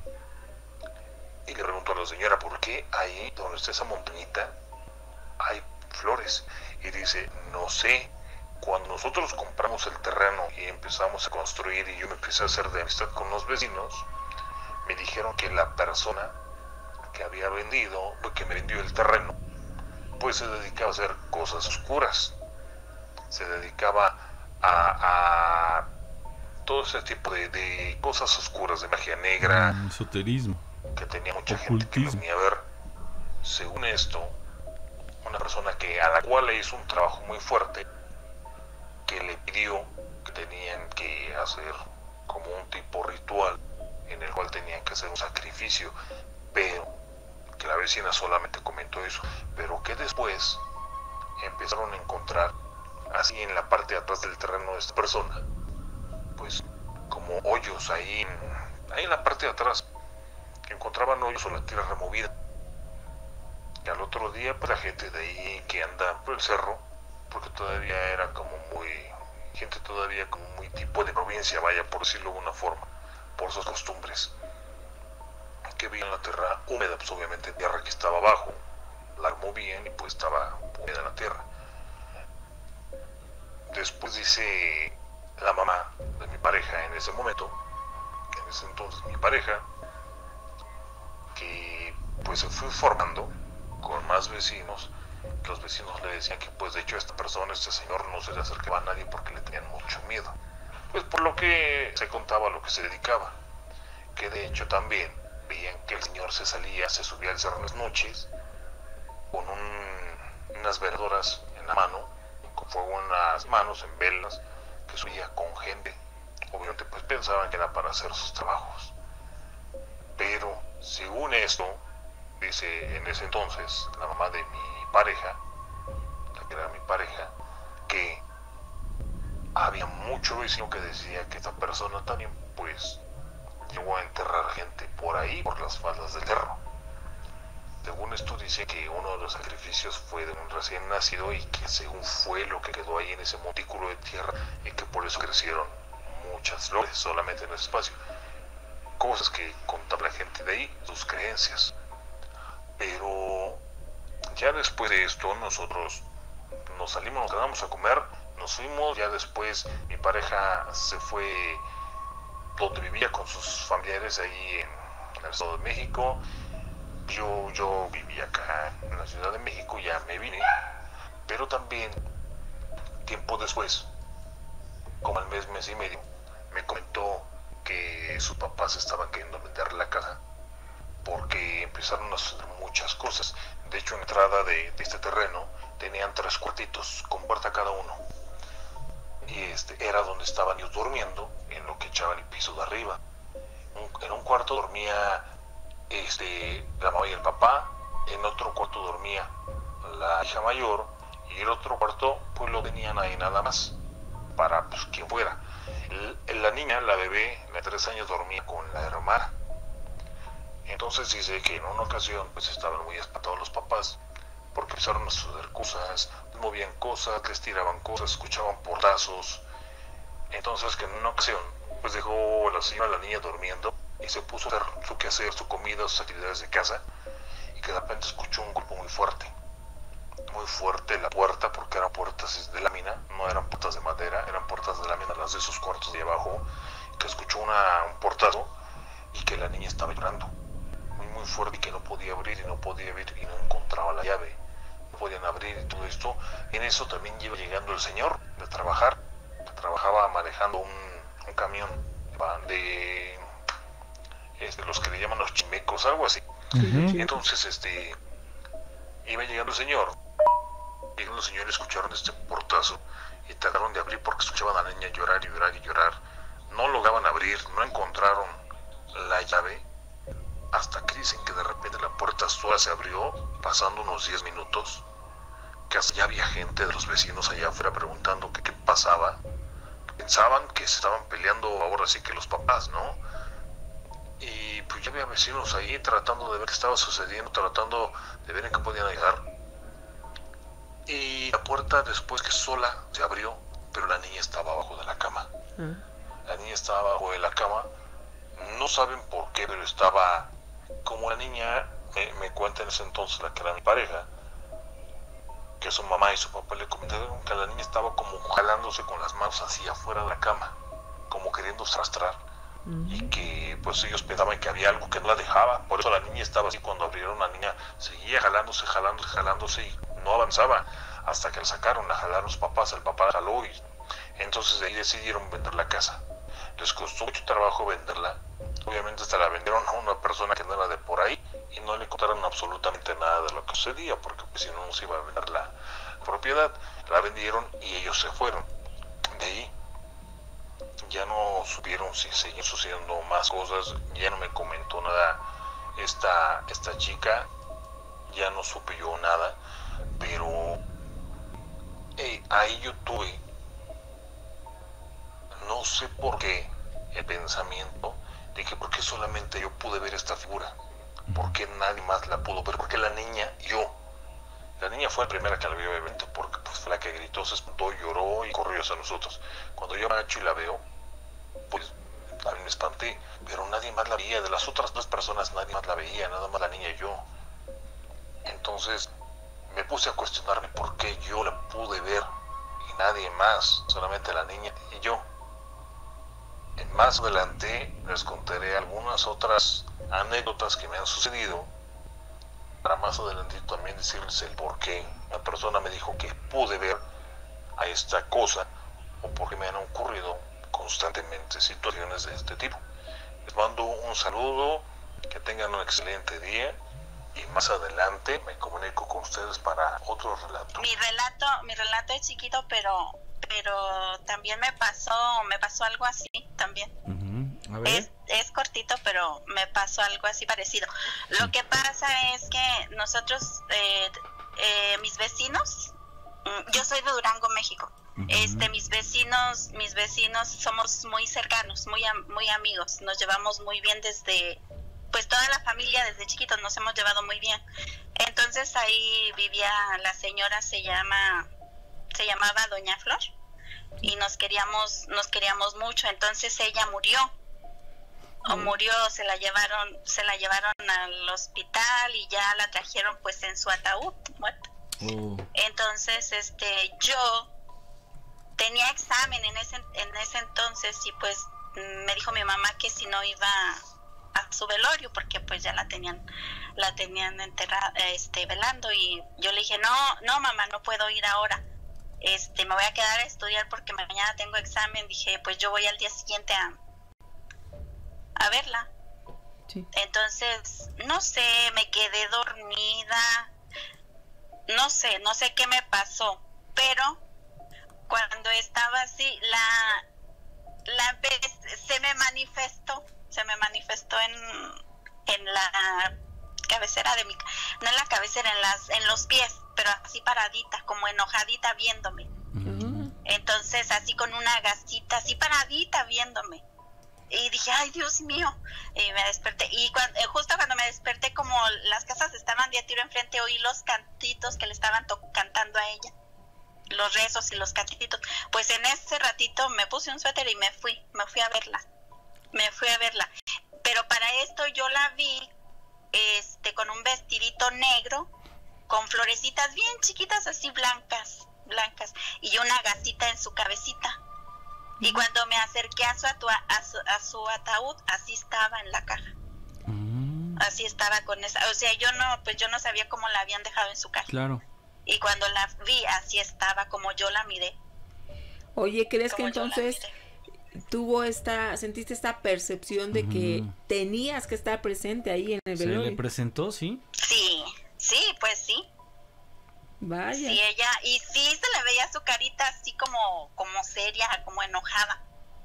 Y le pregunto a la señora, ¿por qué ahí donde está esa montañita hay flores? Y dice, no sé, cuando nosotros compramos el terreno y empezamos a construir y yo me empecé a hacer de amistad con los vecinos, me dijeron que la persona que había vendido, o que me vendió el terreno, pues se dedicaba a hacer cosas oscuras, se dedicaba a, a todo ese tipo de, de cosas oscuras, de magia negra, mm, esoterismo, que tenía mucha ocultismo. gente que venía a ver. Según esto, una persona que a la cual le hizo un trabajo muy fuerte, que le pidió que tenían que hacer como un tipo ritual en el cual tenían que hacer un sacrificio, pero que la vecina solamente comentó eso, pero que después empezaron a encontrar así en la parte de atrás del terreno de esta persona, pues como hoyos ahí en, ahí en la parte de atrás, que encontraban hoyos o la tierra removida. Y al otro día, pues la gente de ahí que anda por el cerro, porque todavía era como muy, gente todavía como muy tipo de provincia, vaya, por decirlo de una forma, por sus costumbres, que veían la tierra húmeda, pues obviamente tierra que estaba abajo, la removían y pues estaba húmeda en la tierra. Después dice la mamá de mi pareja en ese momento, en ese entonces mi pareja, que pues se fue formando con más vecinos. Los vecinos le decían que pues de hecho esta persona, este señor, no se le acercaba a nadie porque le tenían mucho miedo, pues por lo que se contaba, lo que se dedicaba, que de hecho también veían que el señor se salía, se subía al cerro en las noches con un, unas veladoras en la mano, con fuego en las manos, en velas, que subía con gente. Obviamente pues pensaban que era para hacer sus trabajos, pero según esto, dice en ese entonces la mamá de mi pareja, la que era mi pareja, que había mucho vecino que decía que esta persona también pues llegó a enterrar gente por ahí, por las faldas del cerro. Según esto dice que uno de los sacrificios fue de un recién nacido y que según fue lo que quedó ahí en ese montículo de tierra y que por eso crecieron muchas flores solamente en ese espacio. Cosas que contaba la gente de ahí, sus creencias. Pero ya después de esto nosotros nos salimos, nos quedamos a comer, nos fuimos. Ya después mi pareja se fue donde vivía con sus familiares ahí en, en el Estado de México. Yo, yo vivía acá en la Ciudad de México, ya me vine, pero también tiempo después, como al mes, mes y medio, me comentó que sus papás estaban queriendo vender la casa porque empezaron a suceder muchas cosas. De hecho, en la entrada de, de este terreno tenían tres cuartitos con puerta cada uno, y este era donde estaban ellos durmiendo, en lo que echaban el piso de arriba. Un, en un cuarto dormía este, la mamá y el papá, en otro cuarto dormía la hija mayor, y el otro cuarto pues lo tenían ahí nada más para pues quien fuera. El, la niña, la bebé, de tres años, dormía con la hermana. Entonces dice que en una ocasión pues estaban muy espantados los papás porque empezaron a suceder cosas, movían cosas, les tiraban cosas, escuchaban portazos. Entonces que en una ocasión pues dejó la señora a la niña durmiendo y se puso a hacer su quehacer, su comida, sus actividades de casa, y que de repente escuchó un golpe muy fuerte, muy fuerte en la puerta, porque eran puertas de lámina, no eran puertas de madera, eran puertas de lámina, las de esos cuartos de abajo, que escuchó una, un portazo y que la niña estaba llorando muy muy fuerte y que no podía abrir y no podía abrir y no encontraba la llave, no podían abrir y todo esto. En eso también iba llegando el señor de trabajar, trabajaba manejando un, un camión de, de los que le llaman los chimecos, algo así. Uh-huh. Entonces este iba llegando el señor, llegando el señor, escucharon este portazo y trataron de abrir porque escuchaban a la niña llorar y llorar y llorar. No lograban abrir, no encontraron la llave, hasta que dicen que de repente la puerta sola se abrió, pasando unos diez minutos, que hasta ya había gente de los vecinos allá afuera preguntando que qué pasaba, pensaban que se estaban peleando ahora sí que los papás, ¿no? Y pues ya había vecinos ahí tratando de ver qué estaba sucediendo, tratando de ver en qué podían ayudar. Y la puerta después que sola se abrió, pero la niña estaba abajo de la cama. ¿Mm? La niña estaba abajo de la cama, no saben por qué, pero estaba, como la niña me, me cuenta en ese entonces, la que era mi pareja, que su mamá y su papá le comentaron que la niña estaba como jalándose con las manos así afuera de la cama, como queriendo arrastrar, uh-huh. y que pues ellos pensaban que había algo que no la dejaba, por eso la niña estaba así. Cuando abrieron, la niña seguía jalándose, jalándose, jalándose y no avanzaba, hasta que la sacaron, la jalaron los papás, el papá la jaló y entonces de ahí decidieron vender la casa. Les costó mucho trabajo venderla, obviamente hasta la vendieron a una persona que no era de por ahí y no le contaron absolutamente nada de lo que sucedía, porque pues, si no, no se iba a vender la propiedad. La vendieron y ellos se fueron. De ahí ya no supieron si seguían sucediendo más cosas, ya no me comentó nada esta, esta chica, ya no supe yo nada, pero hey, ahí yo tuve, no sé por qué, el pensamiento de que por qué solamente yo pude ver esta figura, por qué nadie más la pudo ver, porque la niña, yo, la niña fue la primera que la vio obviamente, porque pues, fue la que gritó, se espantó, lloró y corrió hacia nosotros. Cuando yo me agacho y la veo, pues a mí me espanté, pero nadie más la veía, de las otras dos personas nadie más la veía, nada más la niña y yo. Entonces me puse a cuestionarme por qué yo la pude ver y nadie más, solamente la niña y yo. Más adelante les contaré algunas otras anécdotas que me han sucedido, para más adelante también decirles el por qué una persona me dijo que pude ver a esta cosa, o por qué me han ocurrido constantemente situaciones de este tipo. Les mando un saludo, que tengan un excelente día y más adelante me comunico con ustedes para otro relato. Mi relato, mi relato es chiquito, pero pero también me pasó, me pasó algo así también. Uh-huh. A ver. Es, es cortito, pero me pasó algo así parecido. Sí. Lo que pasa es que nosotros, eh, eh, mis vecinos, yo soy de Durango, México. Uh-huh. Este, mis vecinos, mis vecinos somos muy cercanos, muy muy amigos. Nos llevamos muy bien desde, pues toda la familia desde chiquitos nos hemos llevado muy bien. Entonces ahí vivía la señora, se llama, se llamaba Doña Flor. Y nos queríamos, nos queríamos mucho. Entonces ella murió, o murió, se la llevaron, se la llevaron al hospital y ya la trajeron pues en su ataúd muerta. Uh. Entonces, este, yo tenía examen en ese, en ese entonces y pues me dijo mi mamá que si no iba a su velorio porque pues ya la tenían, la tenían enterrada, este, velando, y yo le dije no, no mamá, no puedo ir ahora. Este, me voy a quedar a estudiar porque mañana tengo examen. Dije, pues yo voy al día siguiente a, a verla. Sí. Entonces, no sé, me quedé dormida. No sé, no sé qué me pasó. Pero cuando estaba así, la, la vez se me manifestó, se me manifestó en, en la cabecera de mi, no en la cabecera, en las, en los pies, pero así paradita, como enojadita viéndome. Uh-huh. Entonces así con una gasita, así paradita viéndome. Y dije, ay Dios mío, y me desperté. Y cuando, justo cuando me desperté, como las casas estaban de a tiro enfrente, oí los cantitos que le estaban to- cantando a ella, los rezos y los cantitos. Pues en ese ratito me puse un suéter y me fui, me fui a verla, me fui a verla. Pero para esto yo la vi este con un vestidito negro, con florecitas bien chiquitas, así blancas, blancas, y una gasita en su cabecita. Mm. Y cuando me acerqué a su, atua, a, su, a su ataúd, así estaba en la caja. Mm. Así estaba con esa, o sea, yo no, pues yo no sabía cómo la habían dejado en su caja. Claro. Y cuando la vi, así estaba, como yo la miré. Oye, ¿crees que entonces tuvo esta, sentiste esta percepción de uh-huh. que tenías que estar presente ahí en el velorio? ¿Se le presentó, sí? Sí, sí, pues sí. Vaya. Sí, ella, y sí se le veía su carita así como, como seria, como enojada.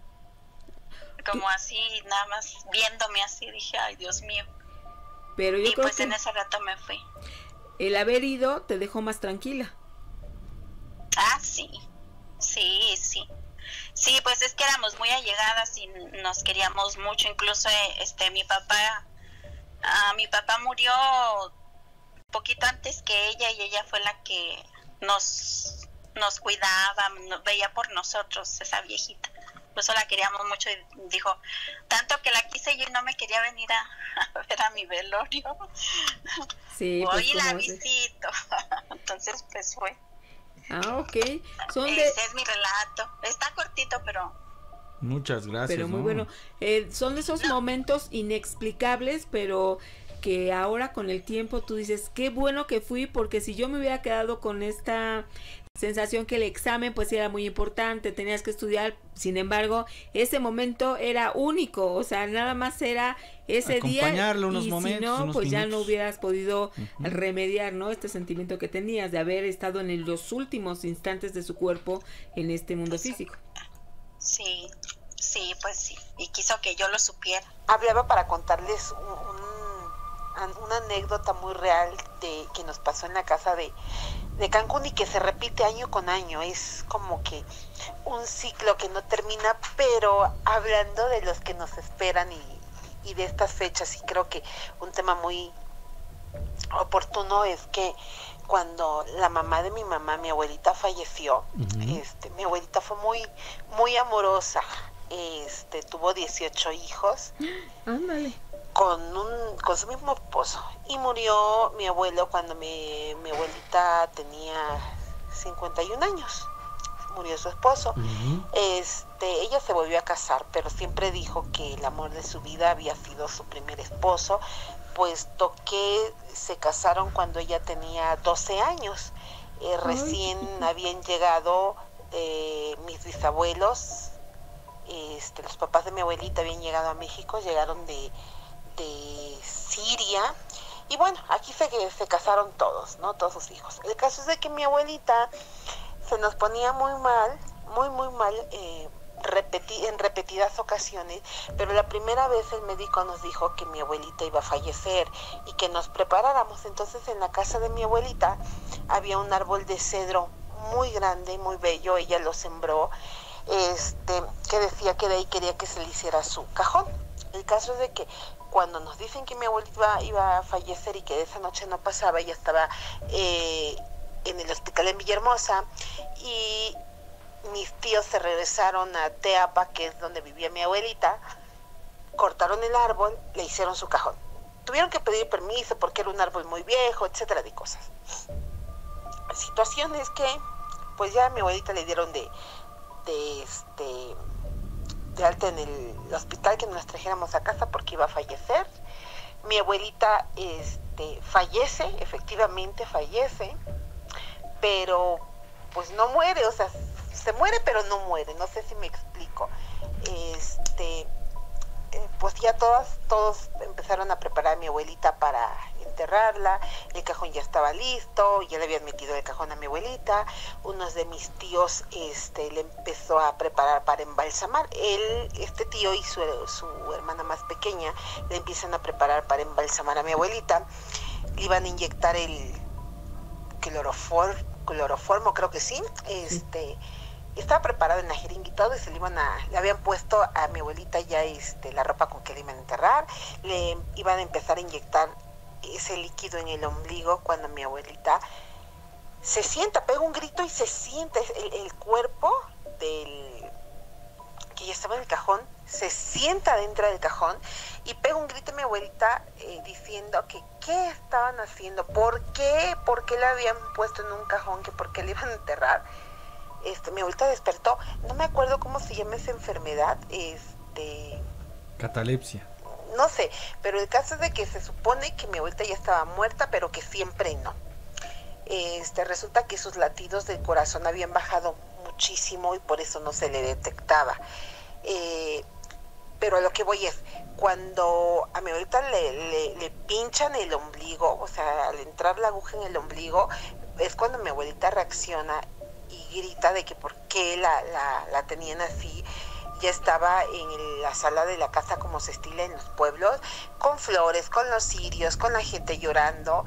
Como así, nada más viéndome así, dije, ay Dios mío. Pero yo y creo pues que en ese rato me fui. El haber ido te dejó más tranquila. Ah, sí, sí, sí. Sí, pues es que éramos muy allegadas y nos queríamos mucho. Incluso este mi papá, uh, mi papá murió poquito antes que ella y ella fue la que nos nos cuidaba, nos veía por nosotros, esa viejita. Por eso la queríamos mucho y dijo, tanto que la quise yo y no me quería venir a, a ver a mi velorio. Sí, pues hoy la visito. Entonces pues fue. Ah, ok. Son Ese de... es mi relato. Está cortito, pero... Muchas gracias. Pero muy ¿no? bueno. Eh, son de esos no. momentos inexplicables, pero que ahora con el tiempo tú dices, qué bueno que fui, porque si yo me hubiera quedado con esta sensación que el examen pues era muy importante, tenías que estudiar, sin embargo, ese momento era único, o sea, nada más era ese día unos y momentos, si no, unos pues minutos. ya no hubieras podido uh-huh. remediar, ¿no? Este sentimiento que tenías de haber estado en el, los últimos instantes de su cuerpo en este mundo físico. Sí, sí, pues sí, y quiso que yo lo supiera. Hablaba para contarles un, un, una anécdota muy real de que nos pasó en la casa de de Cancún y que se repite año con año. Es como que un ciclo que no termina, pero hablando de los que nos esperan y, y de estas fechas, y creo que un tema muy oportuno es que cuando la mamá de mi mamá, mi abuelita, falleció, uh-huh. este, mi abuelita fue muy, muy amorosa, este, tuvo dieciocho hijos. Ándale. Con un con su mismo esposo, y murió mi abuelo cuando mi, mi abuelita tenía cincuenta y un años. Murió su esposo. Uh-huh. Este, ella se volvió a casar, pero siempre dijo que el amor de su vida había sido su primer esposo, puesto que se casaron cuando ella tenía doce años. Eh, recién Ay. habían llegado eh, mis bisabuelos, este, los papás de mi abuelita habían llegado a México, llegaron de de Siria, y bueno, aquí se, se casaron todos, ¿no? Todos sus hijos. El caso es de que mi abuelita se nos ponía muy mal, muy muy mal, eh, repeti- en repetidas ocasiones, pero la primera vez el médico nos dijo que mi abuelita iba a fallecer y que nos preparáramos. Entonces en la casa de mi abuelita había un árbol de cedro muy grande, muy bello, ella lo sembró, este, que decía que de ahí quería que se le hiciera su cajón. El caso es de que cuando nos dicen que mi abuelita iba, iba a fallecer y que esa noche no pasaba, ella estaba eh, en el hospital en Villahermosa, y mis tíos se regresaron a Teapa, que es donde vivía mi abuelita, cortaron el árbol, le hicieron su cajón. Tuvieron que pedir permiso porque era un árbol muy viejo, etcétera, de cosas. Situaciones que, pues ya a mi abuelita le dieron de, de este... de alta en el hospital, que nos trajéramos a casa porque iba a fallecer. Mi abuelita este, fallece, efectivamente fallece, pero pues no muere, o sea, se muere pero no muere, no sé si me explico. Este, eh, pues ya todas, todos empezaron a preparar a mi abuelita para enterrarla, el cajón ya estaba listo, ya le habían metido el cajón a mi abuelita, unos de mis tíos este, le empezó a preparar para embalsamar, él, este tío y su, su hermana más pequeña le empiezan a preparar para embalsamar a mi abuelita, le iban a inyectar el cloroformo, cloroformo creo que sí, este... estaba preparado en la jeringa y todo, y se le iban a, le habían puesto a mi abuelita ya este, la ropa con que le iban a enterrar, le iban a empezar a inyectar ese líquido en el ombligo cuando mi abuelita se sienta, pega un grito y se sienta, el, el cuerpo del que ya estaba en el cajón, se sienta dentro del cajón y pega un grito mi abuelita eh, diciendo que qué estaban haciendo, por qué, por qué la habían puesto en un cajón, que por qué le iban a enterrar. Este, mi abuelita despertó, no me acuerdo cómo se llama esa enfermedad, este... catalepsia. No sé, pero el caso es de que se supone que mi abuelita ya estaba muerta, pero que siempre no. Este, resulta que sus latidos del corazón habían bajado muchísimo y por eso no se le detectaba. Eh, pero a lo que voy es, cuando a mi abuelita le, le, le pinchan el ombligo, o sea, al entrar la aguja en el ombligo, es cuando mi abuelita reacciona y grita de que por qué la, la, la tenían así. Ya estaba en la sala de la casa, como se estila en los pueblos, con flores, con los cirios, con la gente llorando,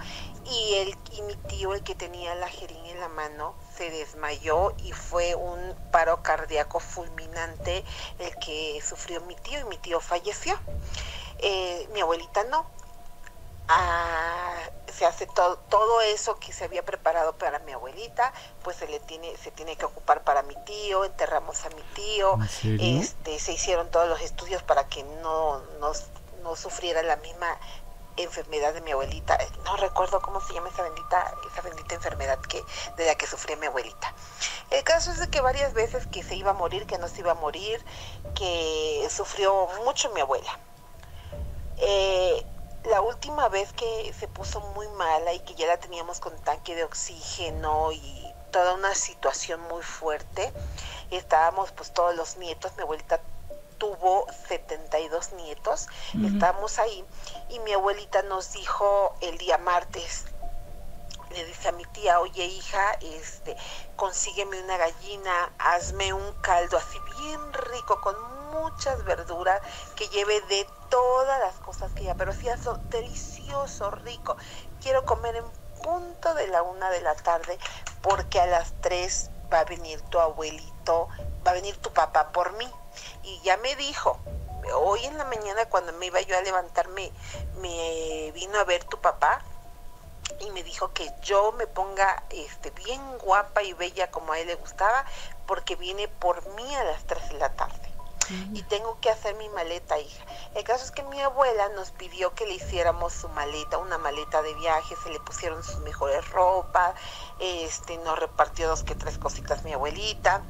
y, el, y mi tío, el que tenía la jeringa en la mano, se desmayó y fue un paro cardíaco fulminante el que sufrió mi tío y mi tío falleció. Eh, mi abuelita no. Ah, se hace todo, todo eso que se había preparado para mi abuelita, pues se le tiene, se tiene que ocupar para mi tío, enterramos a mi tío, este, se hicieron todos los estudios para que no, no, no sufriera la misma enfermedad de mi abuelita. No recuerdo cómo se llama esa bendita, esa bendita enfermedad que, de la que sufría mi abuelita. El caso es de que varias veces que se iba a morir, que no se iba a morir, que sufrió mucho mi abuela. Eh, La última vez que se puso muy mala y que ya la teníamos con tanque de oxígeno y toda una situación muy fuerte, estábamos pues todos los nietos, mi abuelita tuvo setenta y dos nietos, uh-huh. Estábamos ahí y mi abuelita nos dijo el día martes, le dice a mi tía, oye hija, este, consígueme una gallina, hazme un caldo así bien rico con muchas verduras que lleve de todas las cosas que ya, pero sí eso delicioso, rico. Quiero comer en punto de la una de la tarde porque a las tres va a venir tu abuelito, va a venir tu papá por mí. Y ya me dijo, hoy en la mañana cuando me iba yo a levantarme, me vino a ver tu papá y me dijo que yo me ponga este, bien guapa y bella como a él le gustaba porque viene por mí a las tres de la tarde. Y tengo que hacer mi maleta, hija. El caso es que mi abuela nos pidió que le hiciéramos su maleta, una maleta de viaje, se le pusieron sus mejores ropas, este, nos repartió dos que tres cositas mi abuelita.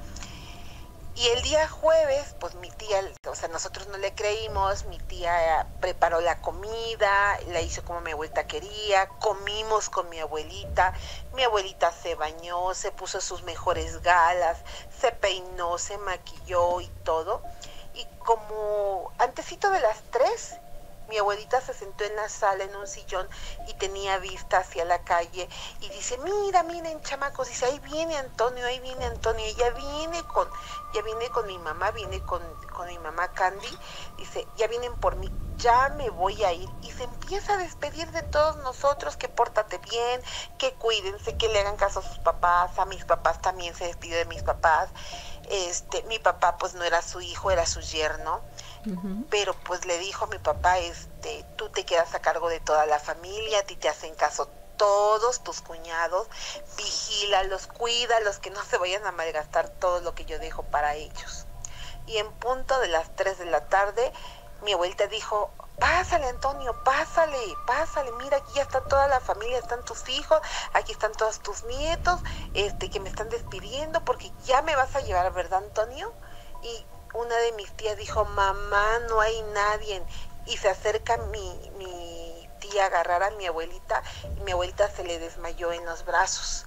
Y el día jueves, pues mi tía, o sea, nosotros no le creímos, mi tía preparó la comida, la hizo como mi abuelita quería, comimos con mi abuelita, mi abuelita se bañó, se puso sus mejores galas, se peinó, se maquilló y todo. Y como antesito de las tres, mi abuelita se sentó en la sala en un sillón y tenía vista hacia la calle y dice, mira, miren chamacos, dice, ahí viene Antonio, ahí viene Antonio, y ya viene con, ya viene con mi mamá, viene con, con mi mamá Candy, dice, ya vienen por mí, ya me voy a ir, y se empieza a despedir de todos nosotros, que pórtate bien, que cuídense, que le hagan caso a sus papás, a mis papás también se despidió de mis papás, este, mi papá pues no era su hijo, era su yerno. Uh-huh. Pero pues le dijo a mi papá, este, tú te quedas a cargo de toda la familia, a ti te hacen caso todos tus cuñados, vigílalos, cuídalos, que no se vayan a malgastar todo lo que yo dejo para ellos. Y en punto de las tres de la tarde, mi abuelita dijo, pásale Antonio, pásale, pásale, mira, aquí ya está toda la familia, están tus hijos, aquí están todos tus nietos, este, que me están despidiendo porque ya me vas a llevar, ¿verdad Antonio? Y una de mis tías dijo, mamá, no hay nadie, y se acerca mi, mi tía a agarrar a mi abuelita, y mi abuelita se le desmayó en los brazos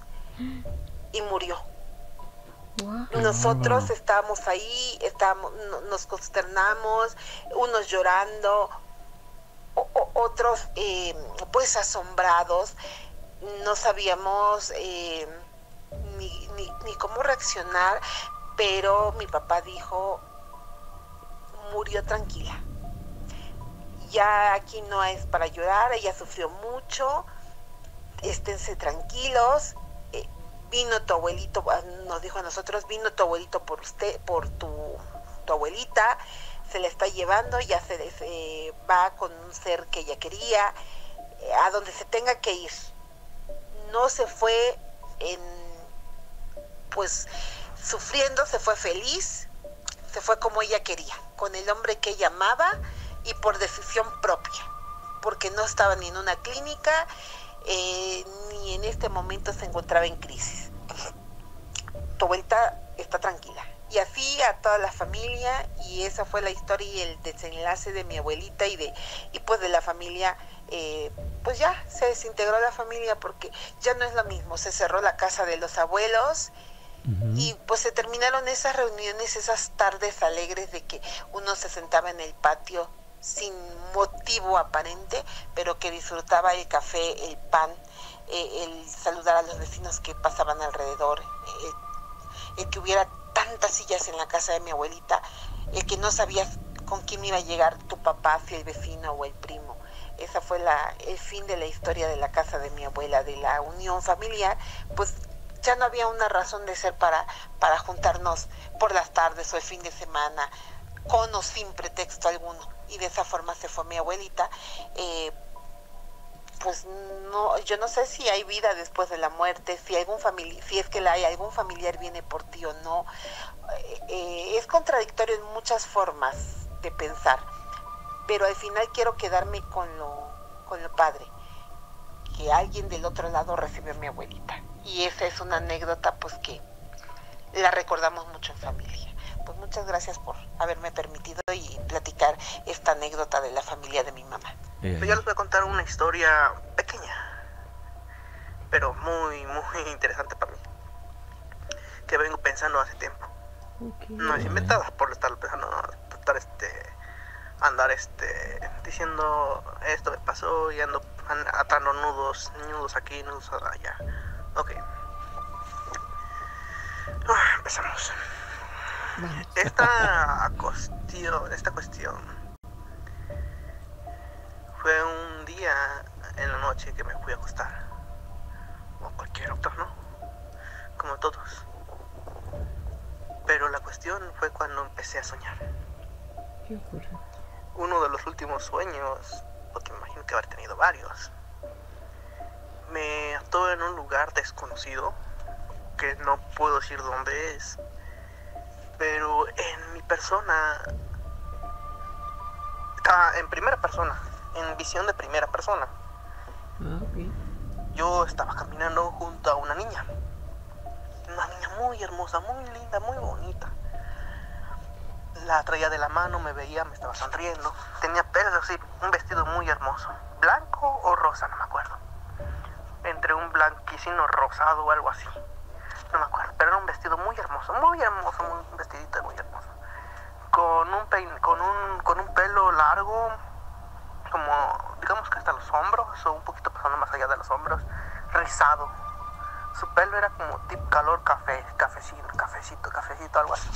y murió. Wow. Nosotros estábamos ahí, estábamos, nos consternamos, unos llorando, o, o, otros eh, pues asombrados, no sabíamos eh, ni, ni, ni cómo reaccionar, pero mi papá dijo, murió tranquila, ya aquí no es para llorar, ella sufrió mucho, esténse tranquilos, eh, vino tu abuelito, nos dijo a nosotros, vino tu abuelito por usted, por tu, tu abuelita, se la está llevando, ya se, se va con un ser que ella quería, eh, a donde se tenga que ir, no se fue en, pues, sufriendo, se fue feliz, se fue como ella quería, con el hombre que ella amaba y por decisión propia, porque no estaba ni en una clínica, eh, ni en este momento se encontraba en crisis. Tu abuelita está tranquila. Y así a toda la familia, y esa fue la historia y el desenlace de mi abuelita y de y pues de la familia, eh, pues ya se desintegró la familia porque ya no es lo mismo, se cerró la casa de los abuelos. Uh-huh. Y pues se terminaron esas reuniones, esas tardes alegres de que uno se sentaba en el patio sin motivo aparente, pero que disfrutaba el café, el pan, eh, el saludar a los vecinos que pasaban alrededor, eh, el que hubiera tantas sillas en la casa de mi abuelita, el que no sabías con quién iba a llegar tu papá, si el vecino o el primo. esa fue la, el fin de la historia de la casa de mi abuela, de la unión familiar, pues ya no había una razón de ser para, para juntarnos por las tardes o el fin de semana, con o sin pretexto alguno. Y de esa forma se fue mi abuelita. Eh, pues no, yo no sé si hay vida después de la muerte, si algún famili- si es que la hay, algún familiar viene por ti o no. Eh, eh, es contradictorio en muchas formas de pensar, pero al final quiero quedarme con lo, con lo padre, que alguien del otro lado recibió a mi abuelita. Y esa es una anécdota pues que la recordamos mucho en familia. Pues muchas gracias por haberme permitido y platicar esta anécdota de la familia de mi mamá. Pues yo les voy a contar una historia pequeña, pero muy, muy interesante para mí, que vengo pensando hace tiempo. Okay. No es inventada por estar pensando, no, estar este, andar este, diciendo esto me pasó y ando atando nudos, nudos aquí, nudos allá. Ok. Uh, empezamos. Esta cuestión, esta cuestión fue un día en la noche que me fui a acostar, como cualquier otro, ¿no? Como todos. Pero la cuestión fue cuando empecé a soñar. ¿Qué ocurre? Uno de los últimos sueños, porque me imagino que haber tenido varios, me ató en un lugar desconocido, que no puedo decir dónde es, pero en mi persona, estaba en primera persona, en visión de primera persona. Ah, okay. Yo estaba caminando junto a una niña, una niña muy hermosa, muy linda, muy bonita. La traía de la mano, me veía, me estaba sonriendo. Tenía pelo así, un vestido muy hermoso, blanco o rosa, no me acuerdo. Entre un blanquicino rosado o algo así, no me acuerdo. Pero era un vestido muy hermoso, muy hermoso, muy, un vestidito muy hermoso. Con un pein, con un, con un pelo largo, como digamos que hasta los hombros, o un poquito pasando más allá de los hombros, rizado. Su pelo era como tipo color café, cafecito, cafecito, cafecito, algo así.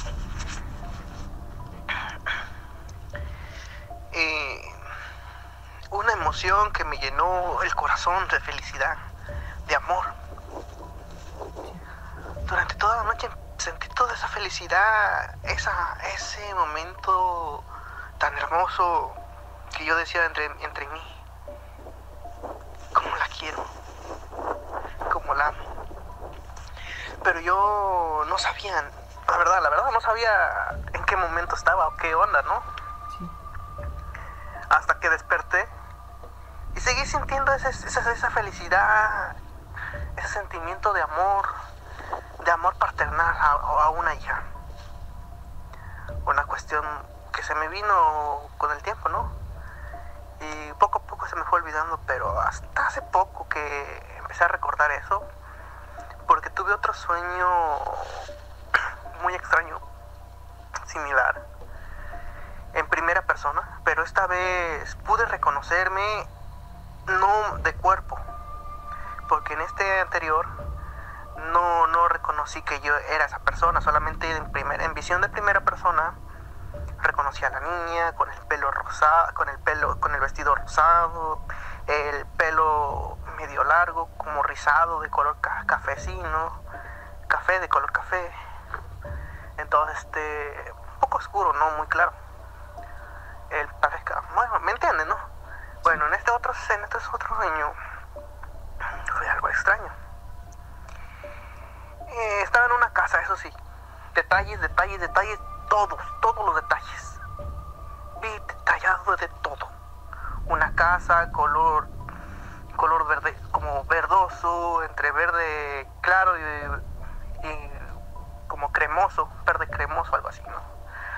Y una emoción que me llenó el corazón de felicidad, de amor. Durante toda la noche sentí toda esa felicidad, esa, ese momento tan hermoso que yo decía entre, entre mí. Cómo la quiero, cómo la amo. Pero yo no sabía, la verdad, la verdad no sabía en qué momento estaba o qué onda, ¿no? Sí. Hasta que desperté y seguí sintiendo ese, esa, esa felicidad, ese sentimiento de amor, de amor paternal a, a una hija. Una cuestión que se me vino con el tiempo, ¿no? Y poco a poco se me fue olvidando, pero hasta hace poco que empecé a recordar eso, porque tuve otro sueño muy extraño, similar, en primera persona, pero esta vez pude reconocerme no de cuerpo, porque en este anterior no, no reconocí que yo era esa persona, solamente en, primer, en visión de primera persona reconocí a la niña con el pelo rosado, con el pelo, con el vestido rosado, el pelo medio largo, como rizado, de color ca- cafecino, café de color café. Entonces, este, un poco oscuro, no muy claro. El parezca, bueno, ¿me entienden, no? Bueno, en este otro, en este otro sueño fue algo extraño. Eh, estaba en una casa, eso sí, detalles, detalles, detalles, todos, todos los detalles. Vi detallado de todo. Una casa color, color verde, como verdoso, entre verde claro y, y como cremoso, verde cremoso, algo así, ¿no?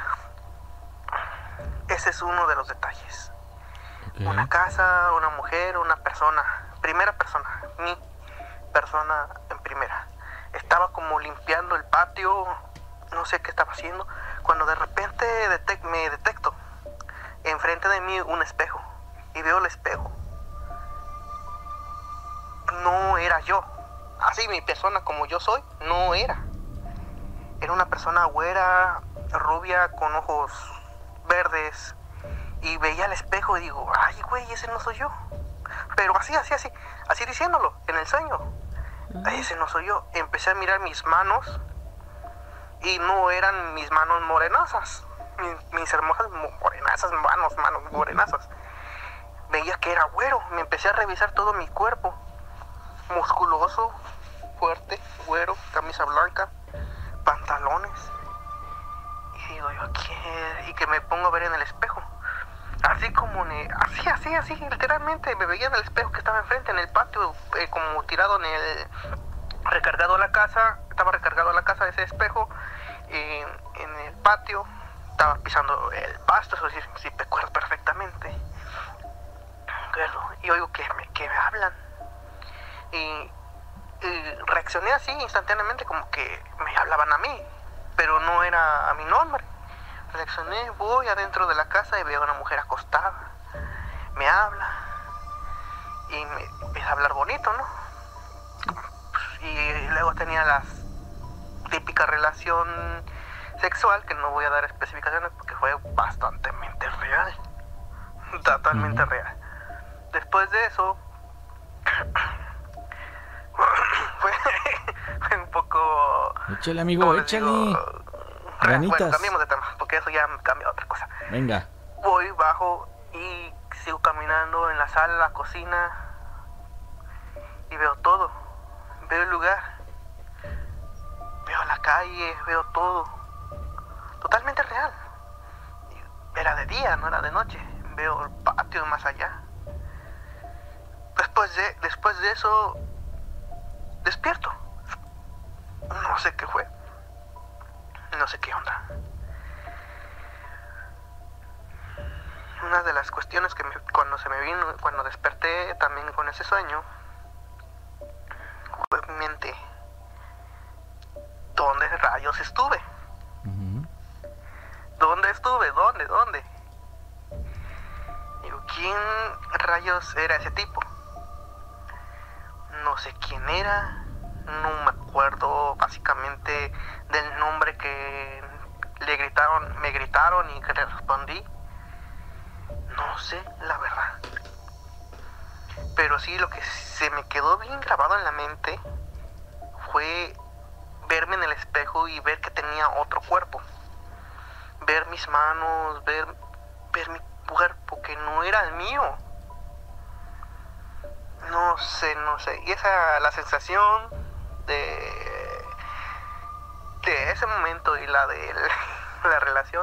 Ese es uno de los detalles. Okay. Una casa, una mujer, una persona, primera persona, mi persona en primera. Estaba como limpiando el patio, no sé qué estaba haciendo, cuando de repente detec- me detecto enfrente de mí un espejo, y veo el espejo. No era yo, así mi persona como yo soy, no era. Era una persona güera, rubia, con ojos verdes y veía el espejo y digo, ay, güey, ese no soy yo. Pero así, así, así, así diciéndolo, en el sueño. Ay, ese no soy yo. Empecé a mirar mis manos y no eran mis manos morenazas. Mis, mis hermosas morenazas, manos, manos morenazas. Veía que era güero. Me empecé a revisar todo mi cuerpo. Musculoso, fuerte, güero, camisa blanca, pantalones. Y digo yo, ¿qué? Y que me pongo a ver en el espejo. Así como, ne, así, así, así, literalmente me veía en el espejo que estaba enfrente, en el patio, eh, como tirado en el, recargado a la casa, estaba recargado a la casa ese espejo, eh, en el patio, estaba pisando el pasto, eso sí, sí me acuerdo perfectamente. Y oigo que me, que me hablan, y, y reaccioné así instantáneamente como que me hablaban a mí, pero no era a mi nombre. Reaccioné, voy adentro de la casa y veo a una mujer acostada. Me habla y me empieza a hablar bonito, ¿no? Y luego tenía la típica relación sexual, que no voy a dar especificaciones porque fue bastante real. Totalmente uh-huh. real. Después de eso, fue, fue un poco... Échale, amigo, échale. Digo, Granitas. Bueno, cambiemos de tema, porque eso ya me cambia a otra cosa. Venga. Voy, bajo y sigo caminando en la sala, la cocina, y veo todo. Veo el lugar, veo la calle, veo todo. Totalmente real. Era de día, no era de noche. Veo el patio más allá. Después de, después de eso, despierto. No sé qué fue. No sé qué onda. Una de las cuestiones que me, cuando se me vino, cuando desperté también con ese sueño, fue mi mente. ¿Dónde rayos estuve? Uh-huh. ¿Dónde estuve? ¿Dónde? ¿Dónde? Digo, ¿quién rayos era ese tipo? No sé quién era. No me acuerdo básicamente del nombre que le gritaron, me gritaron y que le respondí. No sé, la verdad. Pero sí, lo que se me quedó bien grabado en la mente fue verme en el espejo y ver que tenía otro cuerpo. Ver mis manos, ver, ver mi cuerpo que no era el mío. No sé, no sé. Y esa, la sensación de, de ese momento y la de la relación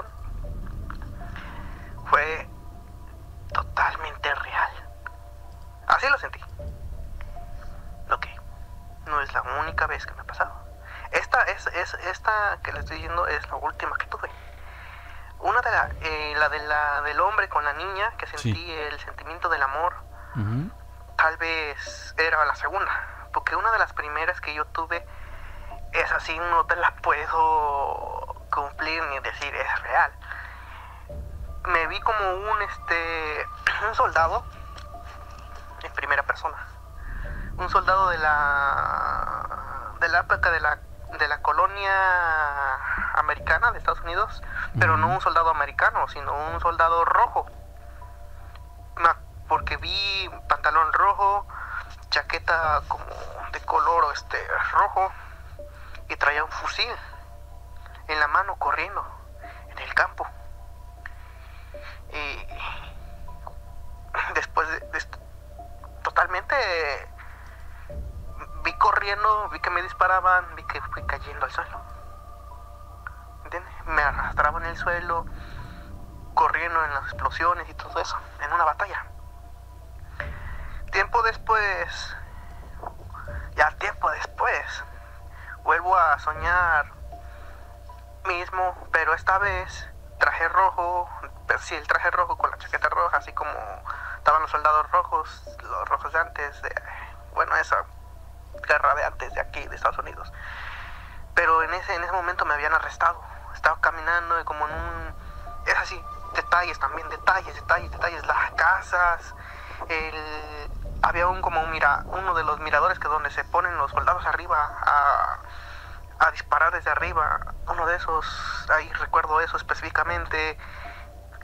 fue totalmente real. Así lo sentí. Ok, no es la única vez que me ha pasado. Esta es, es esta que le estoy diciendo es la última que tuve. Una de la, eh, la de la del hombre con la niña, que sentí sí. el sentimiento del amor. Uh-huh. Tal vez era la segunda, porque una de las primeras que yo tuve es así, no te la puedo cumplir ni decir es real. Me vi como un este un soldado en primera persona, un soldado de la de la época de la de la colonia americana de Estados Unidos, uh-huh. pero no un soldado americano, sino un soldado rojo. Porque vi pantalón rojo, chaqueta como de color este rojo, y traía un fusil en la mano corriendo en el campo. Y después de, de totalmente vi corriendo, vi que me disparaban, vi que fui cayendo al suelo. ¿Entiendes? Me arrastraba en el suelo, corriendo en las explosiones y todo eso, en una batalla. Tiempo después, ya tiempo después, vuelvo a soñar mismo, pero esta vez traje rojo, sí, el traje rojo con la chaqueta roja, así como estaban los soldados rojos, los rojos de antes, de, bueno, esa guerra de antes de aquí, de Estados Unidos. Pero en ese, en ese momento me habían arrestado, estaba caminando y como en un, es así, detalles también, detalles, detalles, detalles, las casas, el... había un como un mira, uno de los miradores que donde se ponen los soldados arriba a, a disparar desde arriba, uno de esos, ahí recuerdo eso específicamente,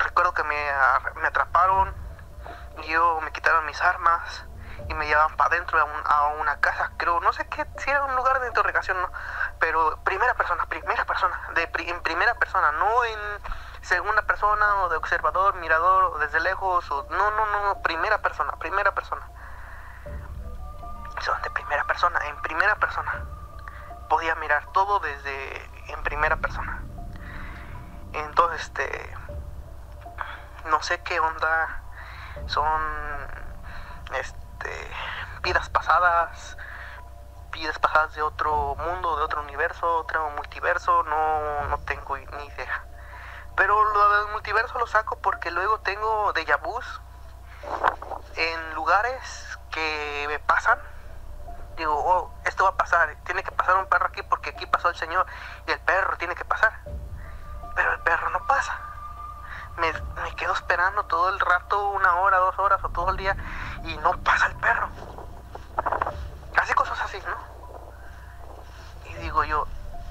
recuerdo que me, me atraparon, y yo me quitaron mis armas y me llevaban para adentro a, un, a una casa, creo, no sé qué, si era un lugar de interrogación, no, pero primera persona, primera persona, de, en primera persona, no en segunda persona o de observador, mirador o desde lejos, o, no, no, no, primera persona, primera persona. Son de primera persona, en primera persona. Podía mirar todo desde en primera persona. Entonces, este, no sé qué onda, son, este, vidas pasadas, vidas pasadas de otro mundo, de otro universo, otro multiverso, no, no tengo ni idea. Pero lo del multiverso lo saco porque luego tengo déjà vus en lugares que me pasan. Digo, oh, esto va a pasar, tiene que pasar un perro aquí porque aquí pasó el señor y el perro tiene que pasar. Pero el perro no pasa. Me, me quedo esperando todo el rato, una hora, dos horas o todo el día, y no pasa el perro. Hace cosas así, ¿no? Y digo yo,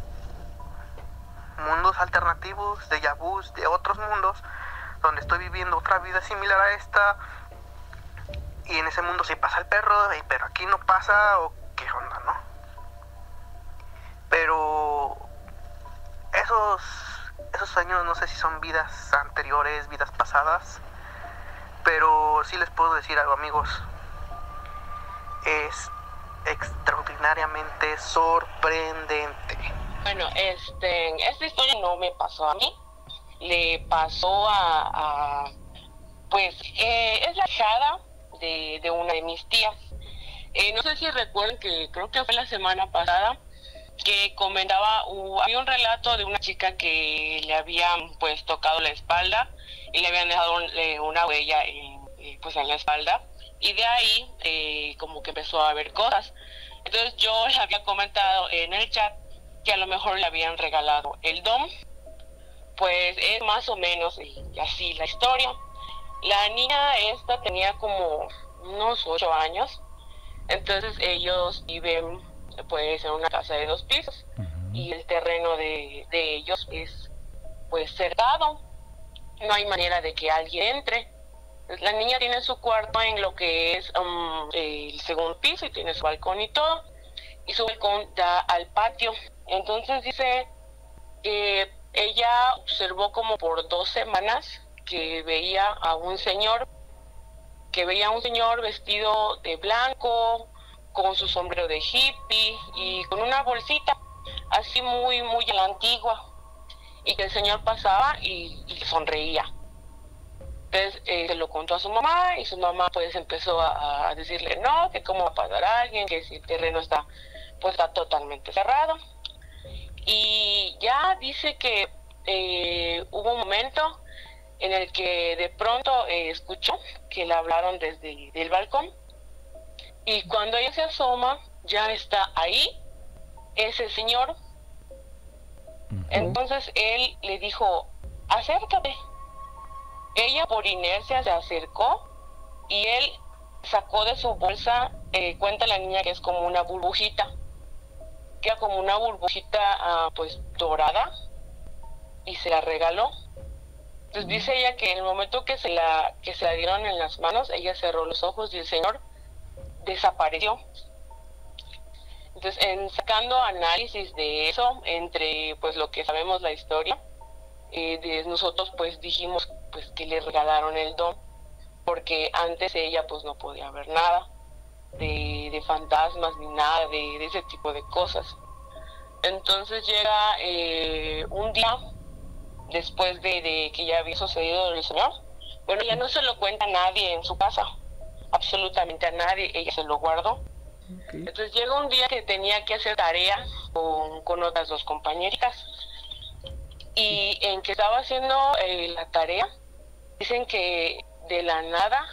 mundos alternativos, déjà vus de otros mundos, donde estoy viviendo otra vida similar a esta, y en ese mundo sí pasa el perro, pero aquí no pasa, o qué onda, ¿no? Pero esos, esos sueños no sé si son vidas anteriores, vidas pasadas, pero sí les puedo decir algo, amigos, es extraordinariamente sorprendente. Bueno, este, esta historia no me pasó a mí, le pasó a, a pues, eh, es la hijada de, de una de mis tías. Eh, no sé si recuerdan que creo que fue la semana pasada que comentaba, uh, había un relato de una chica que le habían pues tocado la espalda y le habían dejado un, eh, una huella en, eh, pues en la espalda, y de ahí eh, como que empezó a ver cosas. Entonces yo le había comentado en el chat que a lo mejor le habían regalado el dom. Pues es más o menos así la historia. La niña esta tenía como unos ocho años, entonces ellos viven pues en una casa de dos pisos, uh-huh. y el terreno de, de ellos es pues cercado, no hay manera de que alguien entre. La niña tiene su cuarto en lo que es um, el segundo piso y tiene su balcón y todo, y su balcón da al patio. Entonces dice que ella observó como por dos semanas que veía a un señor, que veía a un señor vestido de blanco, con su sombrero de hippie y con una bolsita así muy, muy a la antigua, y que el señor pasaba y, y sonreía. Entonces eh, se lo contó a su mamá, y su mamá pues empezó a, a decirle no, que cómo va a pasar a alguien, que si el terreno está pues está totalmente cerrado. Y ya dice que eh, hubo un momento en el que de pronto eh, escuchó que le hablaron desde el balcón, y cuando ella se asoma ya está ahí ese señor. Uh-huh. Entonces él le dijo, acércate. Ella por inercia se acercó y él sacó de su bolsa, eh, cuenta la niña que es como una burbujita, que era como una burbujita uh, pues dorada, y se la regaló. Entonces dice ella que en el momento que se la que se la dieron en las manos, ella cerró los ojos y el señor desapareció. Entonces, en sacando análisis de eso, entre pues lo que sabemos la historia, eh, de nosotros pues dijimos pues que le regalaron el don, porque antes ella pues no podía ver nada de, de fantasmas ni nada de, de ese tipo de cosas. Entonces llega eh, un día después de, de que ya había sucedido el señor. Bueno, ya no se lo cuenta a nadie en su casa, absolutamente a nadie, ella se lo guardó. Okay. Entonces llega un día que tenía que hacer tarea con, con otras dos compañeritas, y en que estaba haciendo eh, la tarea, dicen que de la nada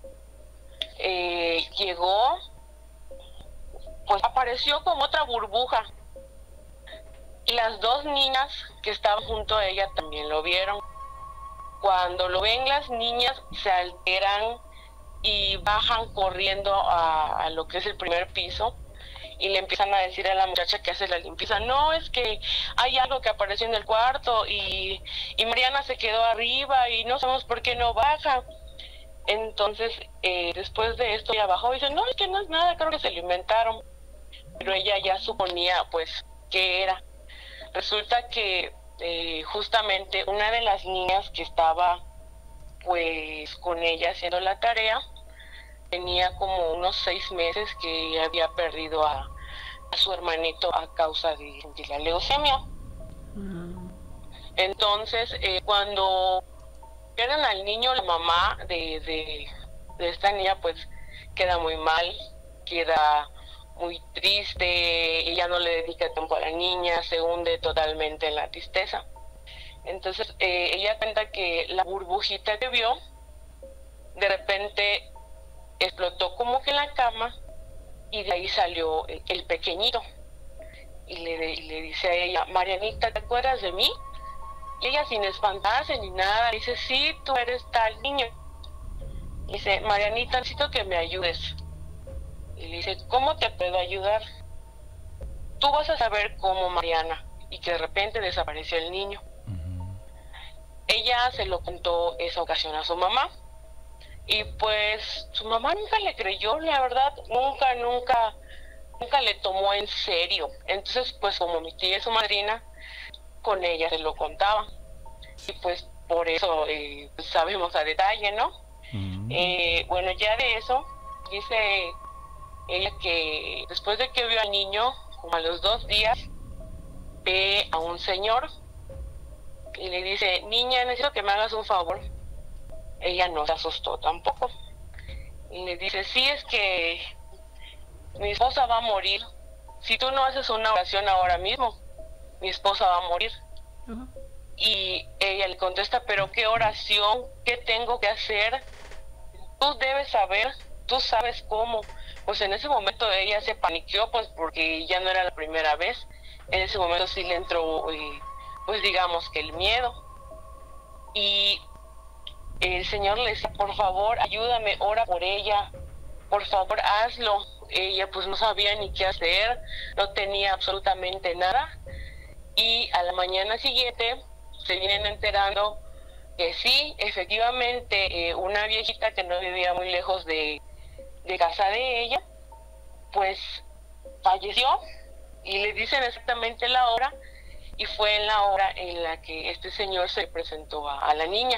eh, llegó, pues apareció como otra burbuja, y las dos niñas que estaban junto a ella también lo vieron. Cuando lo ven, las niñas se alteran y bajan corriendo a, a lo que es el primer piso, y le empiezan a decir a la muchacha que hace la limpieza, no, es que hay algo que apareció en el cuarto y, y Mariana se quedó arriba y no sabemos por qué no baja. Entonces, eh, después de esto ella bajó y dice, no, es que no es nada, creo que se lo inventaron. Pero ella ya suponía, pues, qué era. Resulta que eh, justamente una de las niñas que estaba, pues, con ella haciendo la tarea, tenía como unos seis meses que había perdido a, a su hermanito a causa de, de la leucemia. Mm. Entonces, eh, cuando pierden al niño, la mamá de, de, de esta niña, pues, queda muy mal, queda muy triste, ella no le dedica tiempo a la niña, se hunde totalmente en la tristeza. Entonces, eh, ella cuenta que la burbujita que vio, de repente explotó como que en la cama y de ahí salió el, el pequeñito y le, y le dice a ella, Marianita, ¿te acuerdas de mí? Y ella, sin espantarse ni nada, dice, sí, tú eres tal niño. Y dice, Marianita, necesito que me ayudes. Y le dice, ¿cómo te puedo ayudar? Tú vas a saber cómo, Mariana. Y que de repente desapareció el niño. Uh-huh. Ella se lo contó esa ocasión a su mamá. Y pues su mamá nunca le creyó, la verdad, nunca, nunca, nunca le tomó en serio. Entonces, pues como mi tía es su madrina, con ella se lo contaba. Y pues por eso eh, sabemos a detalle, ¿no? Uh-huh. Eh, bueno, ya de eso, dice ella que después de que vio al niño, como a los dos días, ve a un señor y le dice, niña, necesito que me hagas un favor. Ella no se asustó tampoco. Y le dice, sí, es que mi esposa va a morir. Si tú no haces una oración ahora mismo, mi esposa va a morir. Uh-huh. Y ella le contesta, pero ¿qué oración? ¿Qué tengo que hacer? Tú debes saber, tú sabes cómo. Pues en ese momento ella se paniqueó, pues porque ya no era la primera vez. En ese momento sí le entró, eh, pues digamos que el miedo. Y el Señor le decía, por favor, ayúdame, ora por ella, por favor, hazlo. Ella pues no sabía ni qué hacer, no tenía absolutamente nada. Y a la mañana siguiente se vienen enterando que sí, efectivamente, eh, una viejita que no vivía muy lejos de, de casa de ella, pues falleció, y le dicen exactamente la hora, y fue en la hora en la que este señor se presentó a, a la niña.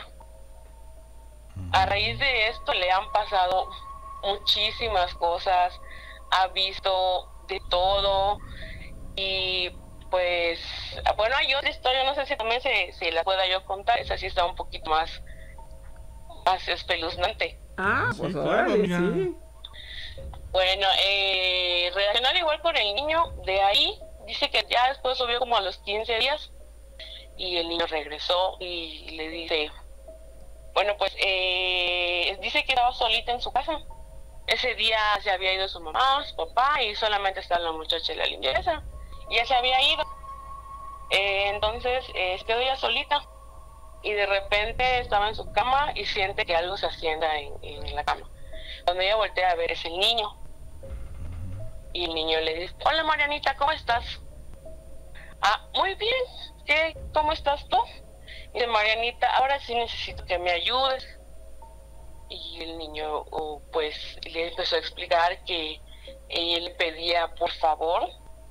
A raíz de esto le han pasado muchísimas cosas, ha visto de todo, y pues, bueno, hay otra historia, no sé si también se, se la pueda yo contar, esa sí está un poquito más, más espeluznante. Ah, pues sí, claro, sí. Bueno, eh, reaccionar igual con el niño, de ahí, dice que ya después subió como a los quince días, y el niño regresó y le dice, bueno, pues, eh, dice que estaba solita en su casa. Ese día se había ido su mamá, su papá, y solamente estaba la muchacha de la limpieza. Y ya se había ido. Eh, entonces, eh, se quedó ella solita. Y de repente estaba en su cama y siente que algo se ascienda en, en la cama. Cuando ella voltea a ver, es el niño. Y el niño le dice, hola Marianita, ¿cómo estás? Ah, muy bien. ¿Qué? ¿Cómo estás tú? Y dice, Marianita, ahora sí necesito que me ayudes. Y el niño, oh, pues, le empezó a explicar que ella le pedía, por favor,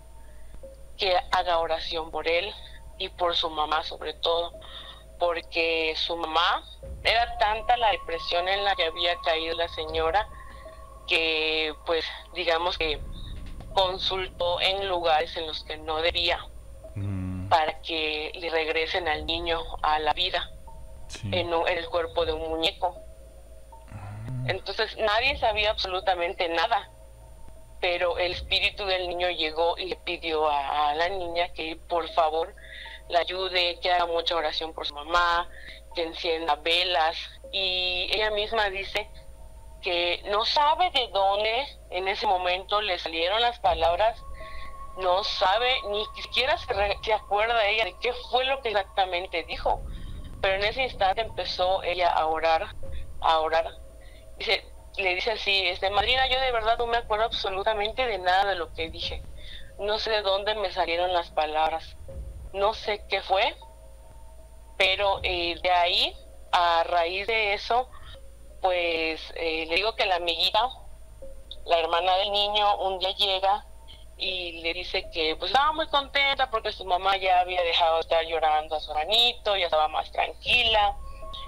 que haga oración por él y por su mamá sobre todo, porque su mamá, era tanta la depresión en la que había caído la señora, que, pues, digamos que consultó en lugares en los que no debía, mm. para que le regresen al niño a la vida, sí. en, un, en el cuerpo de un muñeco. Mm. Entonces nadie sabía absolutamente nada, pero el espíritu del niño llegó y le pidió a, a la niña que por favor la ayude, que haga mucha oración por su mamá, que encienda velas, y ella misma dice que no sabe de dónde en ese momento le salieron las palabras, no sabe, ni siquiera se, re, se acuerda ella de qué fue lo que exactamente dijo, pero en ese instante empezó ella a orar, a orar. Dice, le dice así, este, madrina, yo de verdad no me acuerdo absolutamente de nada de lo que dije. No sé de dónde me salieron las palabras. No sé qué fue, pero eh, de ahí, a raíz de eso, pues eh, le digo que la amiguita, la hermana del niño, un día llega y le dice que pues estaba muy contenta porque su mamá ya había dejado de estar llorando a su hermanito, ya estaba más tranquila.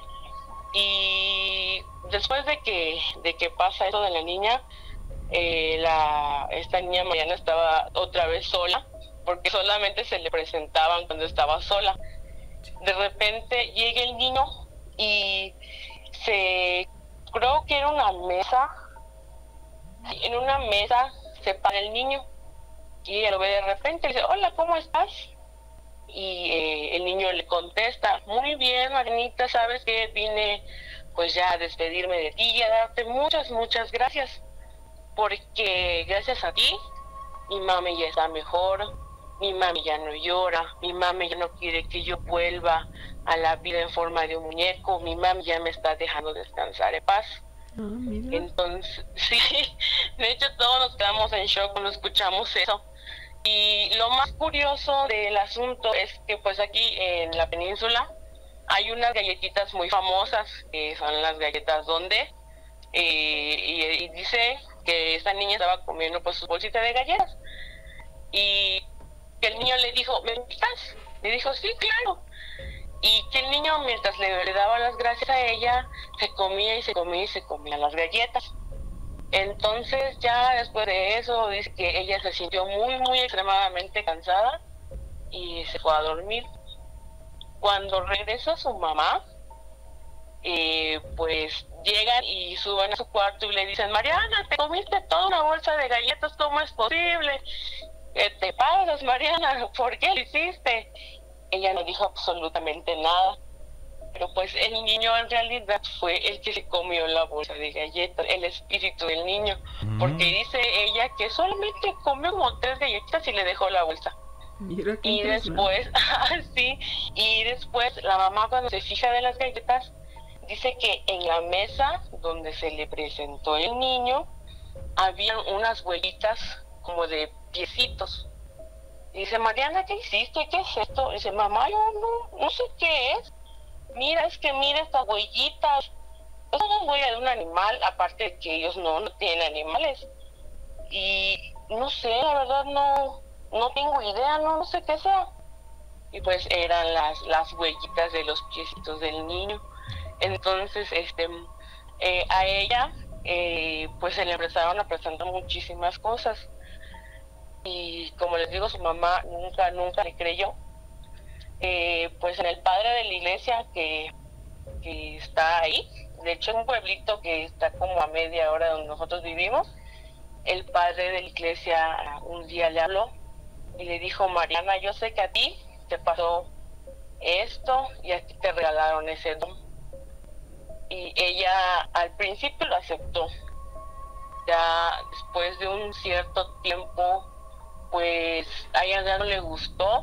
Y después de que de que pasa eso de la niña, eh, la esta niña Mariana estaba otra vez sola, porque solamente se le presentaban cuando estaba sola. De repente llega el niño y se creo que era una mesa, en una mesa se para el niño y ella lo ve de repente y le dice, hola, ¿cómo estás? Y eh, el niño le contesta, muy bien, Marianita, sabes que vine pues ya a despedirme de ti y a darte muchas, muchas gracias, porque gracias a ti mi mami ya está mejor, mi mami ya no llora, mi mami ya no quiere que yo vuelva a la vida en forma de un muñeco, mi mami ya me está dejando descansar en paz. Ah, mira. Entonces, sí, de hecho todos nos quedamos en shock cuando escuchamos eso. Y lo más curioso del asunto es que pues aquí en la península hay unas galletitas muy famosas, que son las galletas Donde, eh, y, y dice que esta niña estaba comiendo pues su bolsita de galletas, y que el niño le dijo, ¿me invitas? Le dijo, sí, claro. Y que el niño, mientras le, le daba las gracias a ella, se comía y se comía y se comía las galletas. Entonces ya después de eso dice que ella se sintió muy muy extremadamente cansada y se fue a dormir. Cuando regresa su mamá, eh, pues llegan y suben a su cuarto y le dicen, Mariana, te comiste toda una bolsa de galletas, ¿cómo es posible? ¿Qué te pasas, Mariana? ¿Por qué lo hiciste? Ella no dijo absolutamente nada. Pero pues el niño en realidad fue el que se comió la bolsa de galletas, el espíritu del niño, mm. porque dice ella que solamente comió como tres galletitas y le dejó la bolsa. Mira qué y después, sí, y después la mamá cuando se fija de las galletas, dice que en la mesa donde se le presentó el niño, habían unas huellitas como de piecitos. Y dice, Mariana, ¿qué hiciste? ¿Qué es esto? Y dice, mamá, yo no, no sé qué es. Mira, es que mira estas huellitas. Es una huella de un animal, aparte de que ellos no, no tienen animales. Y no sé, la verdad no, no tengo idea, no, no sé qué sea. Y pues eran las, las huellitas de los piecitos del niño. Entonces, este, eh, a ella, eh, pues se le empezaron a presentar muchísimas cosas. Y como les digo, su mamá nunca, nunca le creyó. Eh, pues en el padre de la iglesia que, que está ahí, de hecho en un pueblito que está como a media hora de donde nosotros vivimos, el padre de la iglesia un día le habló y le dijo, Mariana, yo sé que a ti te pasó esto y a ti te regalaron ese don. Y ella al principio lo aceptó. Ya después de un cierto tiempo, pues a ella ya no le gustó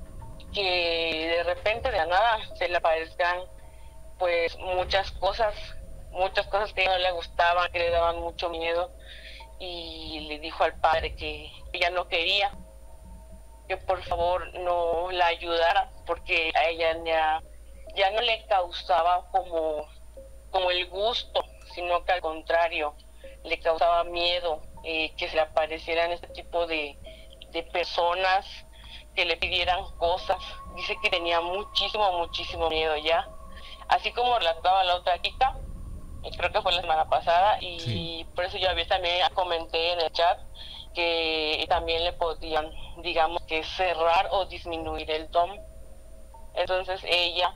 que de repente de la nada se le aparezcan pues muchas cosas, muchas cosas que no le gustaban, que le daban mucho miedo, y le dijo al padre que ella no quería, que por favor no la ayudara, porque a ella ya, ya no le causaba como, como el gusto, sino que al contrario, le causaba miedo eh, que se le aparecieran este tipo de, de personas que le pidieran cosas. Dice que tenía muchísimo, muchísimo miedo ya. Así como relataba la otra chica, creo que fue la semana pasada, y sí. Por eso yo también comenté en el chat que también le podían, digamos que cerrar o disminuir el don. Entonces ella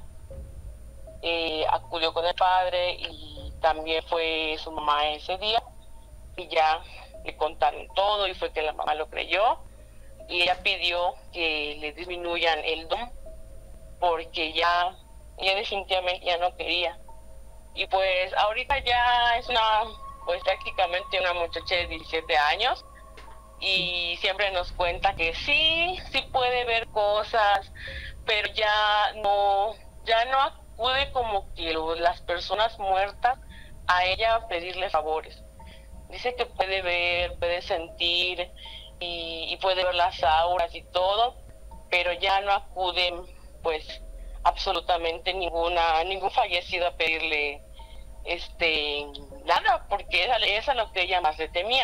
eh, acudió con el padre y también fue su mamá ese día, y ya le contaron todo y fue que la mamá lo creyó. Y ella pidió que le disminuyan el don porque ya, ya definitivamente ya no quería. Y pues ahorita ya es una, pues prácticamente una muchacha de diecisiete años y siempre nos cuenta que sí, sí puede ver cosas, pero ya no, ya no acude como que lo, las personas muertas a ella pedirle favores. Dice que puede ver, puede sentir y, y puede ver las auras y todo, pero ya no acuden pues absolutamente ninguna ningún fallecido a pedirle este nada, porque esa es a lo que ella más le temía.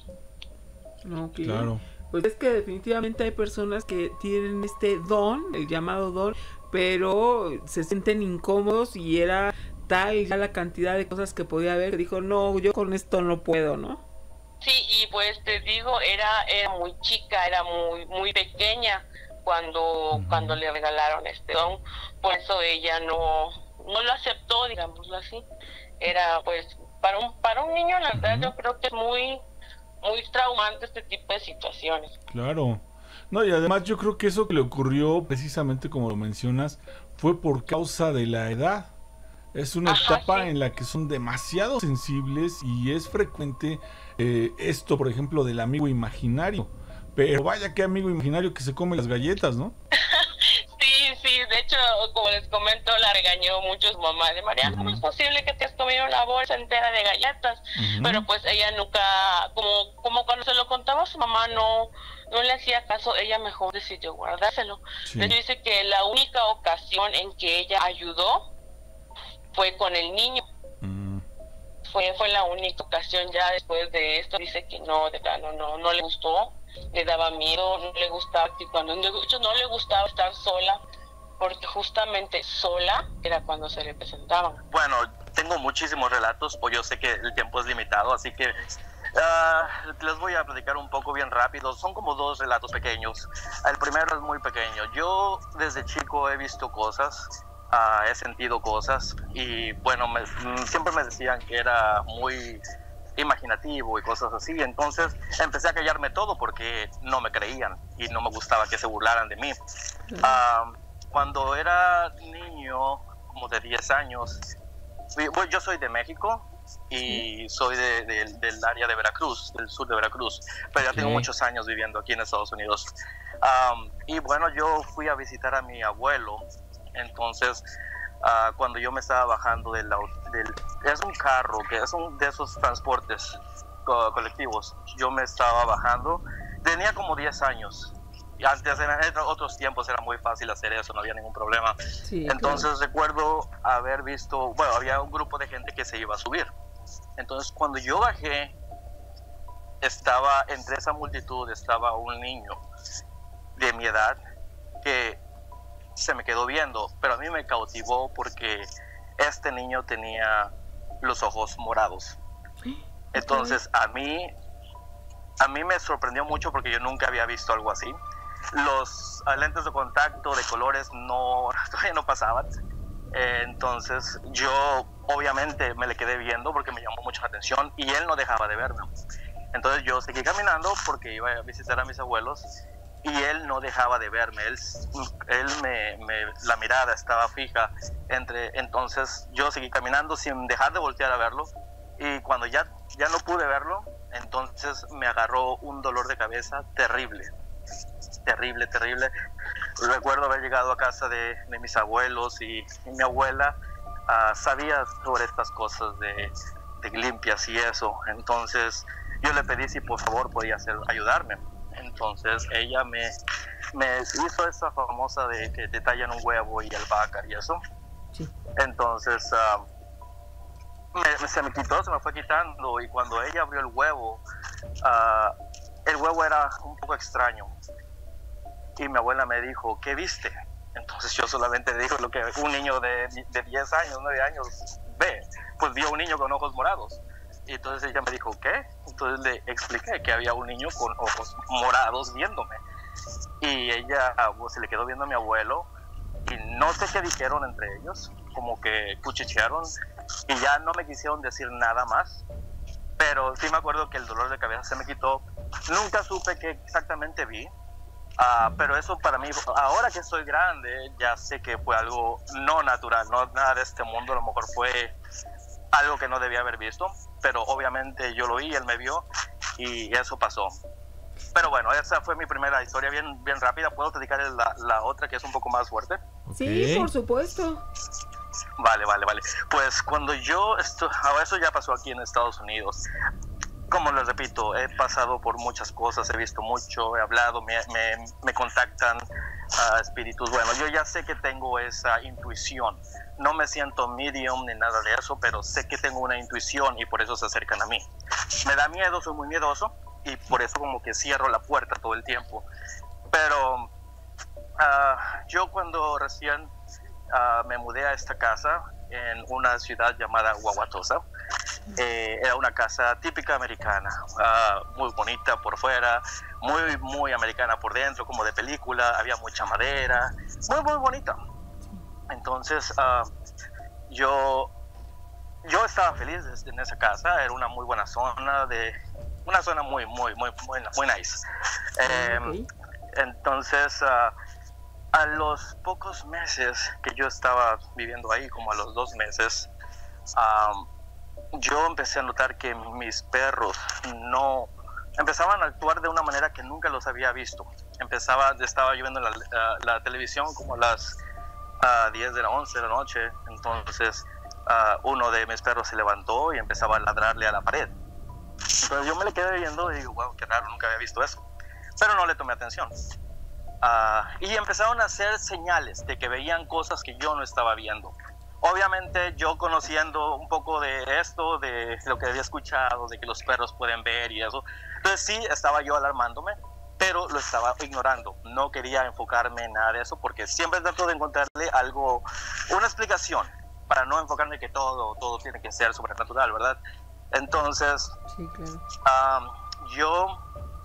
Okay. Claro. Pues es que definitivamente hay personas que tienen este don, el llamado don, pero se sienten incómodos y era tal ya la cantidad de cosas que podía haber que dijo, no, yo con esto no puedo, ¿no? Sí, y pues te digo, era, era muy chica, era muy muy pequeña cuando uh-huh. cuando le regalaron este don, por eso ella no no lo aceptó, digámoslo así. Era pues para un para un niño, la verdad, uh-huh. yo creo que es muy muy traumante este tipo de situaciones. Claro. No, y además yo creo que eso que le ocurrió, precisamente como lo mencionas, fue por causa de la edad. Es una Ajá, etapa sí. en la que son demasiado sensibles y es frecuente eh, esto, por ejemplo, del amigo imaginario. Pero vaya que amigo imaginario que se come las galletas, ¿no? Sí, sí, de hecho, como les comento, la regañó mucho su mamá de Mariana, ¿cómo uh-huh. es posible que te has comido una bolsa entera de galletas? Uh-huh. Pero pues ella nunca, como como cuando se lo contaba a su mamá, no no le hacía caso, ella mejor decidió guardárselo. Sí. De hecho, dice que la única ocasión en que ella ayudó fue con el niño. Uh-huh. Fue fue la única ocasión. Ya después de esto dice que no, de plano no, no le gustó. Le daba miedo, no le gustaba, y cuando de hecho no le gustaba estar sola, porque justamente sola era cuando se le presentaban. Bueno, tengo muchísimos relatos, pues yo sé que el tiempo es limitado, así que uh, les voy a platicar un poco bien rápido. Son como dos relatos pequeños. El primero es muy pequeño. Yo desde chico he visto cosas, uh, he sentido cosas, y bueno, me, siempre me decían que era muy imaginativo y cosas así. Entonces empecé a callarme todo porque no me creían y no me gustaba que se burlaran de mí. Uh, cuando era niño, como de diez años, bueno, yo soy de México y soy de, de, del área de Veracruz, del sur de Veracruz, pero ya tengo okay. muchos años viviendo aquí en Estados Unidos. Um, y bueno, yo fui a visitar a mi abuelo. Entonces Uh, cuando yo me estaba bajando del, del es un carro que es un de esos transportes uh, colectivos, yo me estaba bajando, tenía como diez años, y antes en otros tiempos era muy fácil hacer eso, no había ningún problema. Sí, entonces claro. recuerdo haber visto, bueno, había un grupo de gente que se iba a subir. Entonces cuando yo bajé, estaba entre esa multitud, estaba un niño de mi edad que se me quedó viendo, pero a mí me cautivó porque este niño tenía los ojos morados. Entonces a mí a mí me sorprendió mucho porque yo nunca había visto algo así. Los lentes de contacto de colores no todavía no pasaban. Entonces yo obviamente me le quedé viendo porque me llamó mucho la atención y él no dejaba de verme. Entonces yo seguí caminando porque iba a visitar a mis abuelos y él no dejaba de verme. Él, él me, me, la mirada estaba fija. Entre, entonces yo seguí caminando sin dejar de voltear a verlo, y cuando ya, ya no pude verlo, entonces me agarró un dolor de cabeza terrible, terrible, terrible. Recuerdo haber llegado a casa de, de mis abuelos y, y mi abuela uh, sabía sobre estas cosas de, de limpias y eso. Entonces yo le pedí si por favor podía hacer, ayudarme. Entonces ella me, me hizo esa famosa de que te tallan un huevo y albahaca y eso. Sí. Entonces uh, me, se me quitó, se me fue quitando, y cuando ella abrió el huevo, uh, el huevo era un poco extraño. Y mi abuela me dijo, ¿qué viste? Entonces yo solamente digo lo que un niño de, de diez años, nueve años ve. Pues vio un niño con ojos morados. Y entonces ella me dijo, ¿qué? Entonces le expliqué que había un niño con ojos morados viéndome. Y ella pues, se le quedó viendo a mi abuelo, y no sé qué dijeron entre ellos, como que cuchichearon, y ya no me quisieron decir nada más. Pero sí me acuerdo que el dolor de cabeza se me quitó. Nunca supe qué exactamente vi, uh, pero eso para mí, ahora que soy grande, ya sé que fue algo no natural, no nada de este mundo. A lo mejor fue algo que no debía haber visto, pero obviamente yo lo vi, él me vio y eso pasó. Pero bueno, esa fue mi primera historia, bien, bien rápida. ¿Puedo platicar la, la otra que es un poco más fuerte? Sí, por supuesto. Vale, vale, vale. Pues cuando yo, esto, eso ya pasó aquí en Estados Unidos. Como les repito, he pasado por muchas cosas, he visto mucho, he hablado, me, me, me contactan uh, espíritus. Bueno, yo ya sé que tengo esa intuición. No me siento medium ni nada de eso, pero sé que tengo una intuición y por eso se acercan a mí. Me da miedo, soy muy miedoso y por eso como que cierro la puerta todo el tiempo. Pero uh, yo cuando recién uh, me mudé a esta casa en una ciudad llamada Wauwatosa, Eh, era una casa típica americana, uh, muy bonita por fuera, muy muy americana por dentro, como de película, había mucha madera, muy muy bonita. Entonces uh, yo yo estaba feliz en esa casa, era una muy buena zona, de una zona muy muy muy muy, muy nice. Eh, okay. Entonces uh, a los pocos meses que yo estaba viviendo ahí, como a los dos meses, um, yo empecé a notar que mis perros no empezaban a actuar de una manera que nunca los había visto. Empezaba, estaba yo viendo la, la, la televisión como a las uh, diez de la once de la noche, entonces uh, uno de mis perros se levantó y empezaba a ladrarle a la pared. Entonces yo me le quedé viendo y digo, wow, qué raro, nunca había visto eso, pero no le tomé atención. Uh, y empezaron a hacer señales de que veían cosas que yo no estaba viendo. Obviamente yo conociendo un poco de esto, de lo que había escuchado, de que los perros pueden ver y eso, entonces sí estaba yo alarmándome, pero lo estaba ignorando. No quería enfocarme en nada de eso porque siempre trato de encontrarle algo, una explicación, para no enfocarme que todo, todo tiene que ser sobrenatural, ¿verdad? Entonces, sí, claro. um, yo,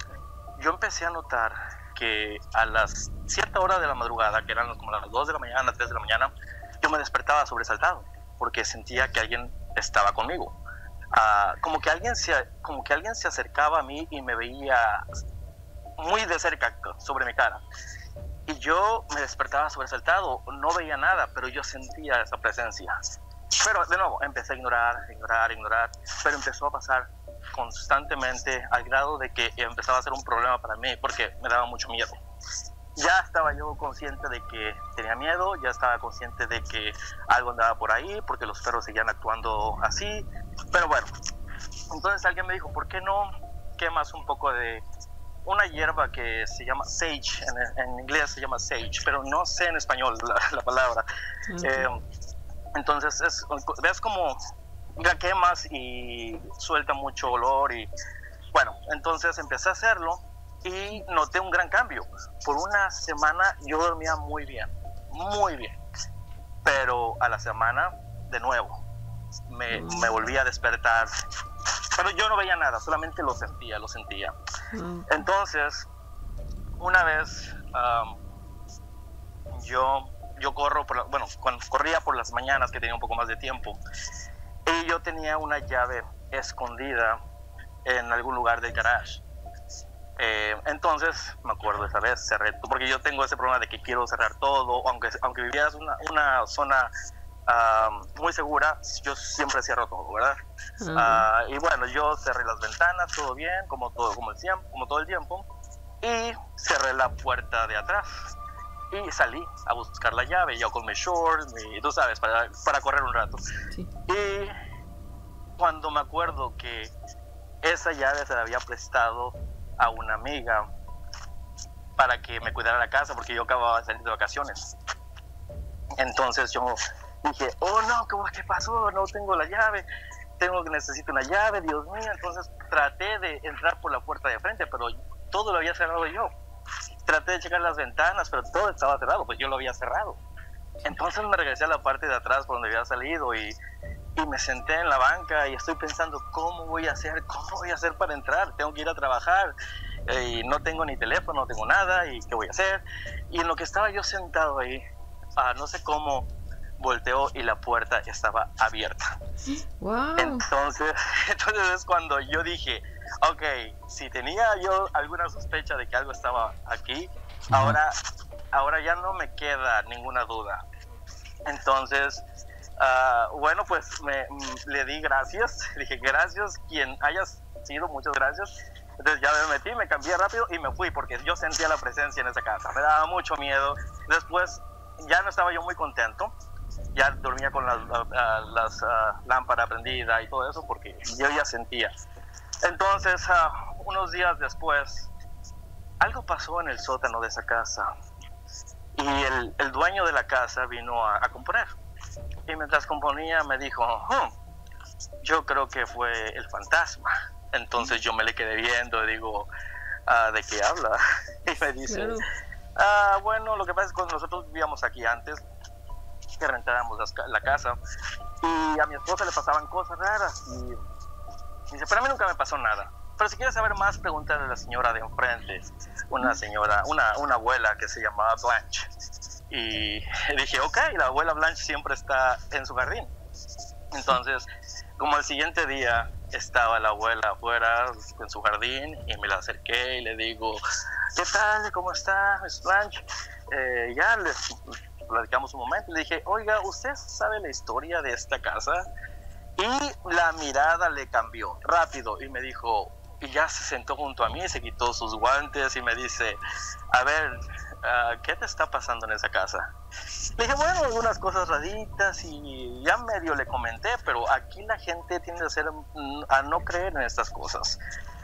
yo empecé a notar que a las cierta hora de la madrugada, que eran como las dos de la mañana, tres de la mañana, yo me despertaba sobresaltado porque sentía que alguien estaba conmigo, uh, como que alguien se como que alguien se acercaba a mí y me veía muy de cerca sobre mi cara, y yo me despertaba sobresaltado, no veía nada, pero yo sentía esa presencia. Pero de nuevo empecé a ignorar, ignorar, ignorar, pero empezó a pasar constantemente al grado de que empezaba a ser un problema para mí porque me daba mucho miedo. Ya estaba yo consciente de que tenía miedo, ya estaba consciente de que algo andaba por ahí, porque los perros seguían actuando así. Pero bueno, entonces alguien me dijo, ¿por qué no quemas un poco de una hierba que se llama sage? En, en inglés se llama sage, pero no sé en español la, la palabra. Okay. Eh, entonces, es, ves como la quemas y suelta mucho olor. Y bueno, entonces empecé a hacerlo. Y noté un gran cambio. Por una semana yo dormía muy bien, muy bien. Pero a la semana, de nuevo, me, me volví a despertar. Pero yo no veía nada, solamente lo sentía, lo sentía. Entonces, una vez um, yo, yo corro, por la, bueno, cuando corría por las mañanas que tenía un poco más de tiempo, y yo tenía una llave escondida en algún lugar del garage. Eh, entonces me acuerdo esa vez cerré, porque yo tengo ese problema de que quiero cerrar todo, aunque aunque vivieras una, una zona uh, muy segura, yo siempre cierro todo, ¿verdad? Uh-huh. Uh, y bueno, yo cerré las ventanas, todo bien, como todo como el tiempo, como todo el tiempo, y cerré la puerta de atrás y salí a buscar la llave, yo con mis shorts, mi, tú sabes, para, para correr un rato. Sí. Y cuando me acuerdo que esa llave se la había prestado a una amiga para que me cuidara la casa porque yo acababa de salir de vacaciones. Entonces yo dije, oh no, ¿qué pasó? No tengo la llave, tengo que necesito una llave, Dios mío. Entonces traté de entrar por la puerta de frente, pero todo lo había cerrado yo. Traté de checar las ventanas, pero todo estaba cerrado, pues yo lo había cerrado. Entonces me regresé a la parte de atrás por donde había salido y Y me senté en la banca y estoy pensando, ¿cómo voy a hacer? ¿Cómo voy a hacer para entrar? Tengo que ir a trabajar eh, y no tengo ni teléfono, no tengo nada, ¿y qué voy a hacer? Y en lo que estaba yo sentado ahí, uh, no sé cómo, volteó y la puerta estaba abierta. Wow. Entonces, entonces es cuando yo dije, ok, si tenía yo alguna sospecha de que algo estaba aquí, uh-huh. ahora, ahora ya no me queda ninguna duda. Entonces... Uh, bueno, pues me, le di gracias, le dije gracias, quien haya sido, muchas gracias. Entonces ya me metí, me cambié rápido y me fui porque yo sentía la presencia en esa casa, me daba mucho miedo. Después ya no estaba yo muy contento ya dormía con las, uh, las uh, lámparas prendidas y todo eso porque yo ya sentía. Entonces, uh, unos días después, algo pasó en el sótano de esa casa y el, el dueño de la casa vino a, a componer. Y mientras componía me dijo, hmm, yo creo que fue el fantasma. Entonces yo me le quedé viendo y digo, ah, ¿de qué habla? Y me dice, claro. ah, bueno, lo que pasa es que cuando nosotros vivíamos aquí antes, que rentábamos la, la casa, y a mi esposa le pasaban cosas raras. Y dice, pero a mí nunca me pasó nada. Pero si quieres saber más, pregúntale a la señora de enfrente, una señora, una, una abuela que se llamaba Blanche. Y dije, ok, la abuela Blanche siempre está en su jardín. Entonces, como el siguiente día estaba la abuela afuera en su jardín y me la acerqué y le digo, ¿qué tal? ¿Cómo está, Miss Blanche? Eh, ya les platicamos un momento. Le dije, oiga, ¿usted sabe la historia de esta casa? Y la mirada le cambió rápido y me dijo, y ya se sentó junto a mí, se quitó sus guantes y me dice, a ver, uh, ¿qué te está pasando en esa casa? Le dije, bueno, algunas cosas raritas y ya medio le comenté, pero aquí la gente tiende a, ser, a no creer en estas cosas.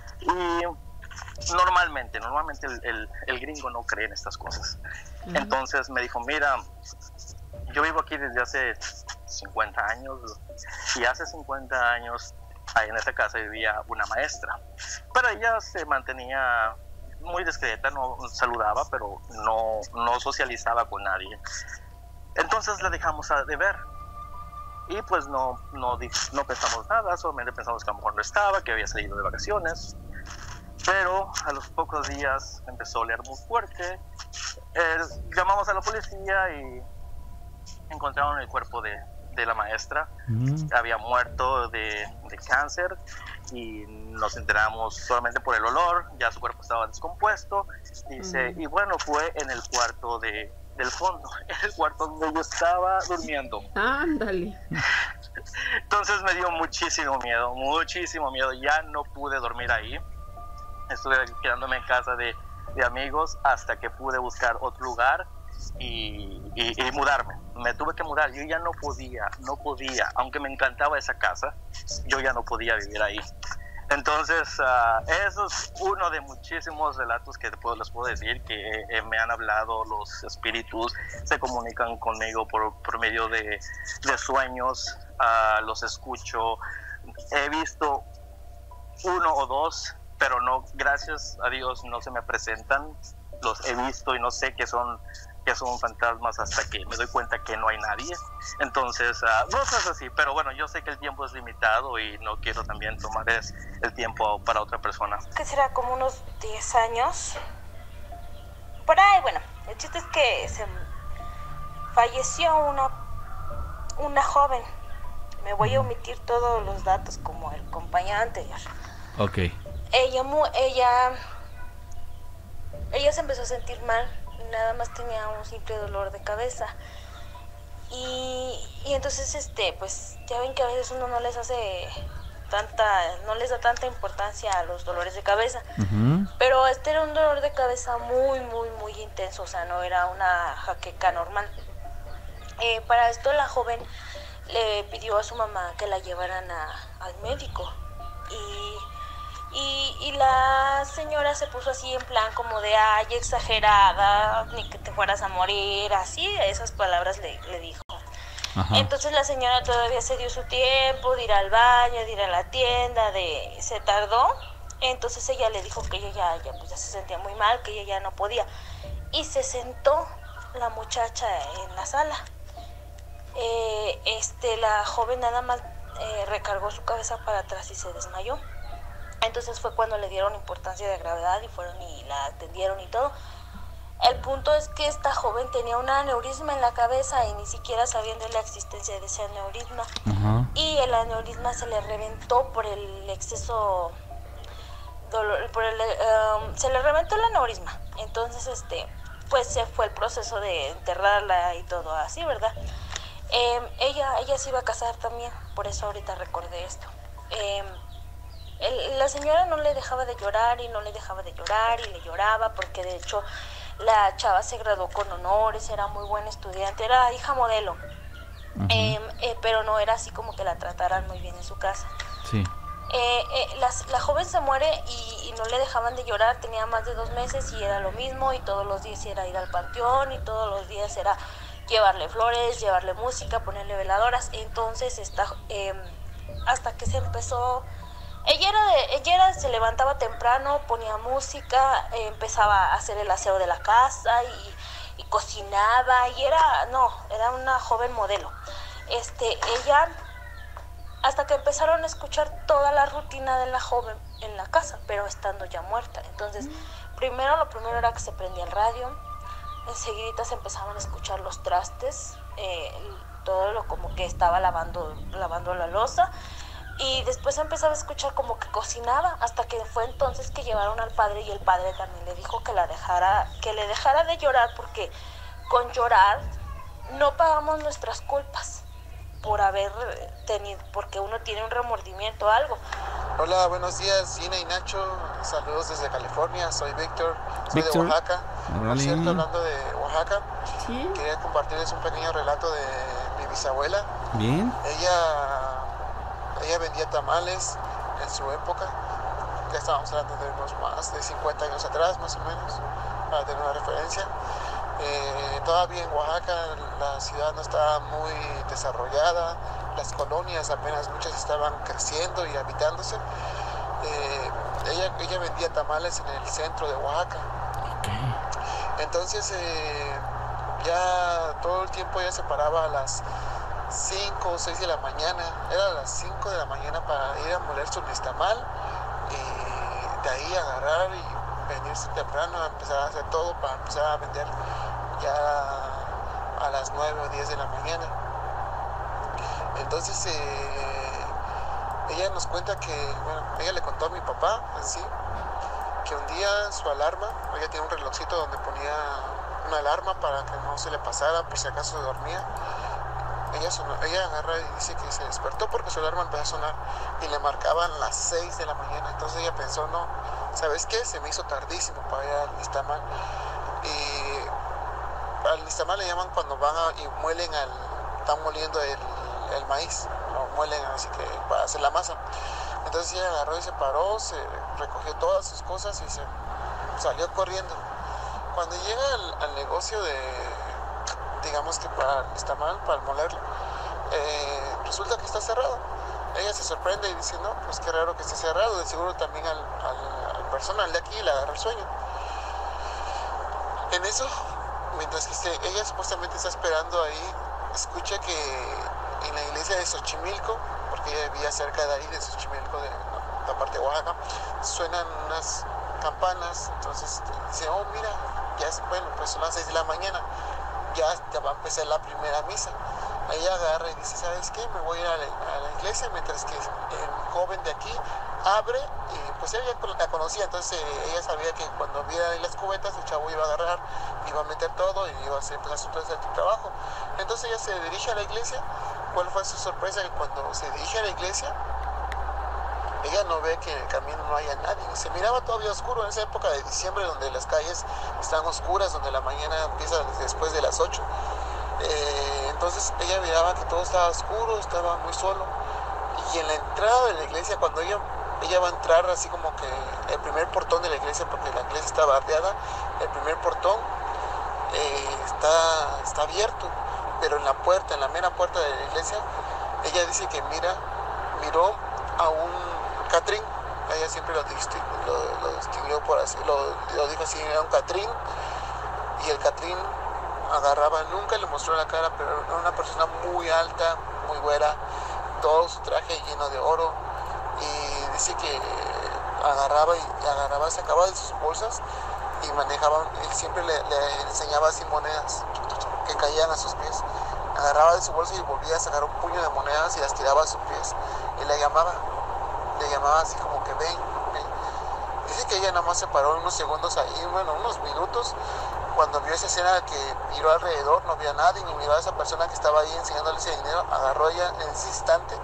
Y normalmente, normalmente el, el, el gringo no cree en estas cosas. Uh-huh. Entonces me dijo, mira, yo vivo aquí desde hace cincuenta años y hace cincuenta años ahí en esta casa vivía una maestra, pero ella se mantenía muy discreta, no saludaba, pero no, no socializaba con nadie. Entonces la dejamos de ver y pues no, no, no pensamos nada, solamente pensamos que a lo mejor no estaba, que había salido de vacaciones. Pero a los pocos días empezó a oler muy fuerte. Eh, llamamos a la policía y encontraron el cuerpo de, de la maestra. Mm. Había muerto de, de cáncer y nos enteramos solamente por el olor. Ya su cuerpo estaba descompuesto. Dice, mm. y bueno, fue en el cuarto de, del fondo, en el cuarto donde yo estaba durmiendo. Ándale. Entonces me dio muchísimo miedo, muchísimo miedo. Ya no pude dormir ahí. Estuve quedándome en casa de, de amigos hasta que pude buscar otro lugar y, y, y mudarme. Me tuve que mudar. Yo ya no podía, no podía, aunque me encantaba esa casa, yo ya no podía vivir ahí. Entonces, uh, eso es uno de muchísimos relatos que puedo, les puedo decir que eh, me han hablado los espíritus, se comunican conmigo por, por medio de, de sueños, uh, los escucho. He visto uno o dos, pero no, gracias a Dios no se me presentan. Los he visto y no sé qué son, qué son fantasmas hasta que me doy cuenta que no hay nadie. Entonces, uh, cosas así. Pero bueno, yo sé que el tiempo es limitado y no quiero también tomar es, el tiempo para otra persona. Que será como unos diez años. Por ahí, bueno, el chiste es que se falleció una, una joven. Me voy a omitir todos los datos como el compañero anterior. Ok. Ella, ella, ella se empezó a sentir mal, nada más tenía un simple dolor de cabeza. Y, y entonces, este, pues, ya ven que a veces uno no les hace tanta, no les da tanta importancia a los dolores de cabeza. Uh-huh. Pero este era un dolor de cabeza muy, muy, muy intenso, o sea, no era una jaqueca normal. Eh, para esto la joven le pidió a su mamá que la llevaran a, al médico. Y... Y, y la señora se puso así en plan como de, ay, exagerada, ni que te fueras a morir, así, esas palabras le, le dijo. Ajá. Entonces la señora todavía se dio su tiempo de ir al baño, de ir a la tienda, de se tardó. Entonces ella le dijo que ella ya, ya, pues ya se sentía muy mal, que ella ya no podía. Y se sentó la muchacha en la sala. Eh, este, la joven nada más eh, recargó su cabeza para atrás y se desmayó. Entonces fue cuando le dieron importancia de gravedad y fueron y la atendieron y todo. El punto es que esta joven tenía un aneurisma en la cabeza y ni siquiera sabiendo la existencia de ese aneurisma. Uh-huh. Y el aneurisma se le reventó por el exceso dolor, por el, um, se le reventó el aneurisma. Entonces, este, pues se fue el proceso de enterrarla y todo así, ¿verdad? Eh, ella, ella se iba a casar también, por eso ahorita recordé esto. Eh, El, la señora no le dejaba de llorar y no le dejaba de llorar y le lloraba porque de hecho la chava se graduó con honores, era muy buena estudiante, era hija modelo. Uh-huh. eh, eh, pero no era así como que la trataran muy bien en su casa. Sí. Eh, eh, la, la joven se muere y, y no le dejaban de llorar, tenía más de dos meses y era lo mismo, y todos los días era ir al panteón, y todos los días era llevarle flores, llevarle música, ponerle veladoras. Entonces esta, eh, hasta que se empezó, ella era, de, ella era se levantaba temprano, ponía música, eh, empezaba a hacer el aseo de la casa y, y cocinaba, y era, no, era una joven modelo. Este, ella... hasta que empezaron a escuchar toda la rutina de la joven en la casa, pero estando ya muerta. Entonces, primero, lo primero era que se prendía el radio, enseguida se empezaban a escuchar los trastes, eh, todo lo como que estaba lavando, lavando la loza, y después empezaba a escuchar como que cocinaba, hasta que fue entonces que llevaron al padre, y el padre también le dijo que la dejara, que le dejara de llorar, porque con llorar no pagamos nuestras culpas por haber tenido, porque uno tiene un remordimiento o algo. Hola, buenos días, Gina y Nacho, saludos desde California, soy Víctor, soy Víctor. de Oaxaca. Por cierto, hablando de Oaxaca, ¿sí? Quería compartirles un pequeño relato de mi bisabuela. Bien. Ella, ella vendía tamales en su época, ya estábamos hablando de unos más de cincuenta años atrás, más o menos, para tener una referencia. Eh, todavía en Oaxaca la ciudad no estaba muy desarrollada, las colonias apenas muchas estaban creciendo y habitándose. Eh, ella, ella vendía tamales en el centro de Oaxaca. Okay. Entonces eh, ya todo el tiempo ella se paraba a las cinco o seis de la mañana, era a las cinco de la mañana para ir a moler su nixtamal y de ahí agarrar y venirse temprano a empezar a hacer todo para empezar a vender ya a las nueve o diez de la mañana. Entonces eh, ella nos cuenta que, bueno, ella le contó a mi papá así, que un día su alarma, ella tiene un relojcito donde ponía una alarma para que no se le pasara por si acaso se dormía. Ella, sonó, ella agarra y dice que se despertó porque su alarma empezó a sonar y le marcaban las seis de la mañana. Entonces ella pensó, no, ¿sabes qué? Se me hizo tardísimo para ir al nixtamal. Y al nixtamal le llaman cuando van a, y muelen al, están moliendo el, el maíz, lo muelen así que para hacer la masa. Entonces ella agarró y se paró, se recogió todas sus cosas y se salió corriendo. Cuando llega al, al negocio de, digamos que para el nixtamal, para molerlo, eh, resulta que está cerrado. Ella se sorprende y dice, no, pues qué raro que esté cerrado, de seguro también al, al, al personal de aquí le agarra el sueño. En eso, mientras que esté, ella supuestamente está esperando ahí, escucha que en la iglesia de Xochimilco, porque ella vivía cerca de ahí, de Xochimilco, de no, la parte de Oaxaca, suenan unas campanas. Entonces dice, oh mira, ya es, bueno, pues son las seis de la mañana, ya, ya va a empezar la primera misa. Ella agarra y dice, ¿sabes qué? Me voy a ir a la, a la iglesia, mientras que el joven de aquí abre, y pues ella la conocía, entonces eh, ella sabía que cuando viera ahí las cubetas, el chavo iba a agarrar, iba a meter todo y iba a hacer, pues, hacer todo ese trabajo. Entonces ella se dirige a la iglesia. ¿Cuál fue su sorpresa? Que cuando se dirige a la iglesia, ella no ve que en el camino no haya nadie. Se miraba todavía oscuro en esa época de diciembre, donde las calles están oscuras, donde la mañana empieza después de las ocho. Eh, entonces ella miraba que todo estaba oscuro, estaba muy solo. Y en la entrada de la iglesia, cuando ella, ella va a entrar, así como que el primer portón de la iglesia, porque la iglesia está bardeada, el primer portón eh, está, está abierto, pero en la puerta, en la mera puerta de la iglesia, ella dice que mira, miró a un catrín. Ella siempre lo distinguió, lo, lo distinguió por así, lo, lo dijo así, era un catrín, y el catrín agarraba, nunca le mostró la cara, pero era una persona muy alta, muy güera, todo su traje lleno de oro, y dice que agarraba y agarraba, sacaba de sus bolsas y manejaba, él siempre le, le enseñaba así monedas que caían a sus pies. Agarraba de su bolsa y volvía a sacar un puño de monedas y las tiraba a sus pies, y le llamaba, le llamaba así como que ven, ven. Dice que ella nada más se paró unos segundos ahí, bueno, unos minutos. Cuando vio esa escena, que miró alrededor, no vio a nadie, ni miró a esa persona que estaba ahí enseñándole ese dinero, agarró ella en ese instante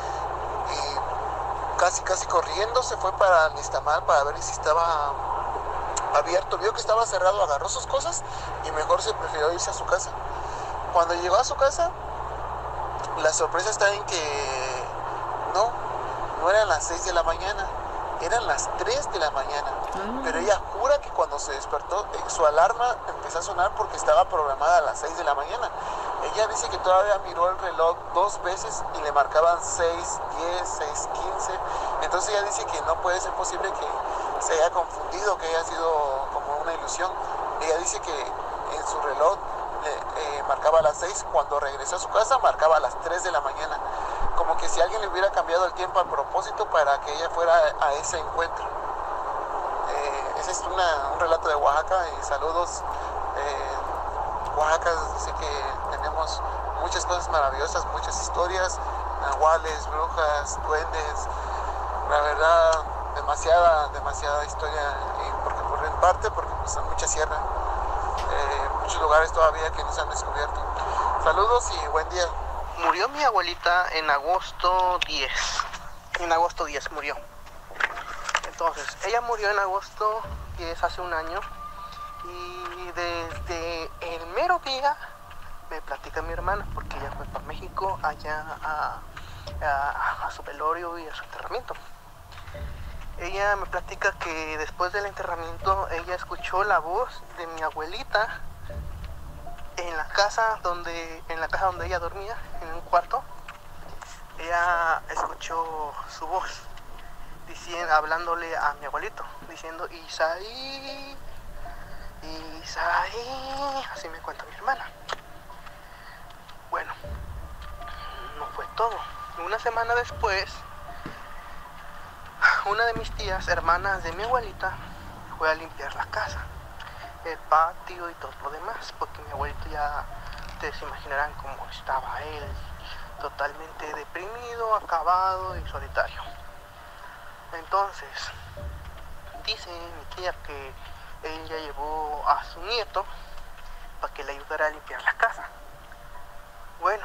y casi casi corriendo se fue para el nixtamal para ver si estaba abierto. Vio que estaba cerrado, agarró sus cosas y mejor se prefirió irse a su casa. Cuando llegó a su casa, la sorpresa está en que no, no eran las seis de la mañana, eran las tres de la mañana. Mm. Pero ella jura que cuando se despertó, su alarma empezó a sonar porque estaba programada a las seis de la mañana. Ella dice que todavía miró el reloj dos veces y le marcaban seis diez, seis quince. Entonces ella dice que no puede ser posible que se haya confundido, que haya sido como una ilusión. Ella dice que en su reloj eh, marcaba a las seis, cuando regresó a su casa marcaba a las tres de la mañana. Como que si alguien le hubiera cambiado el tiempo a propósito para que ella fuera a ese encuentro. Eh, ese es una, un relato de Oaxaca y saludos. Eh, Oaxaca, sí que tenemos muchas cosas maravillosas, muchas historias, nahuales, brujas, duendes, la verdad, demasiada, demasiada historia, y porque por en parte, porque pues, hay mucha sierra, eh, muchos lugares todavía que no se han descubierto. Saludos y buen día. Murió mi abuelita en agosto diez, en agosto diez murió. Entonces, ella murió en agosto diez, hace un año. Y desde el mero día me platica mi hermana, porque ella fue para México allá a, a, a su velorio y a su enterramiento. Ella me platica que después del enterramiento ella escuchó la voz de mi abuelita en la casa donde, en la casa donde ella dormía, en un cuarto. Ella escuchó su voz diciendo, hablándole a mi abuelito, diciendo Isaí. Isaí, así me cuenta mi hermana. Bueno, no fue todo. Una semana después, una de mis tías, hermanas de mi abuelita, fue a limpiar la casa, el patio y todo lo demás, porque mi abuelito ya, ustedes se imaginarán cómo estaba él, totalmente deprimido, acabado y solitario. Entonces, dice mi tía que ella llevó a su nieto para que le ayudara a limpiar la casa. Bueno,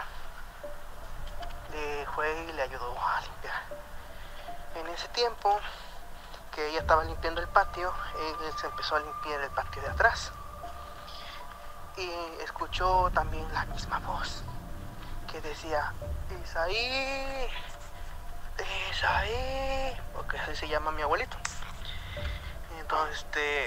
le fue y le ayudó a limpiar. En ese tiempo que ella estaba limpiando el patio, él se empezó a limpiar el patio de atrás y escuchó también la misma voz que decía Isaí, Isaí, porque así se llama mi abuelito. Entonces este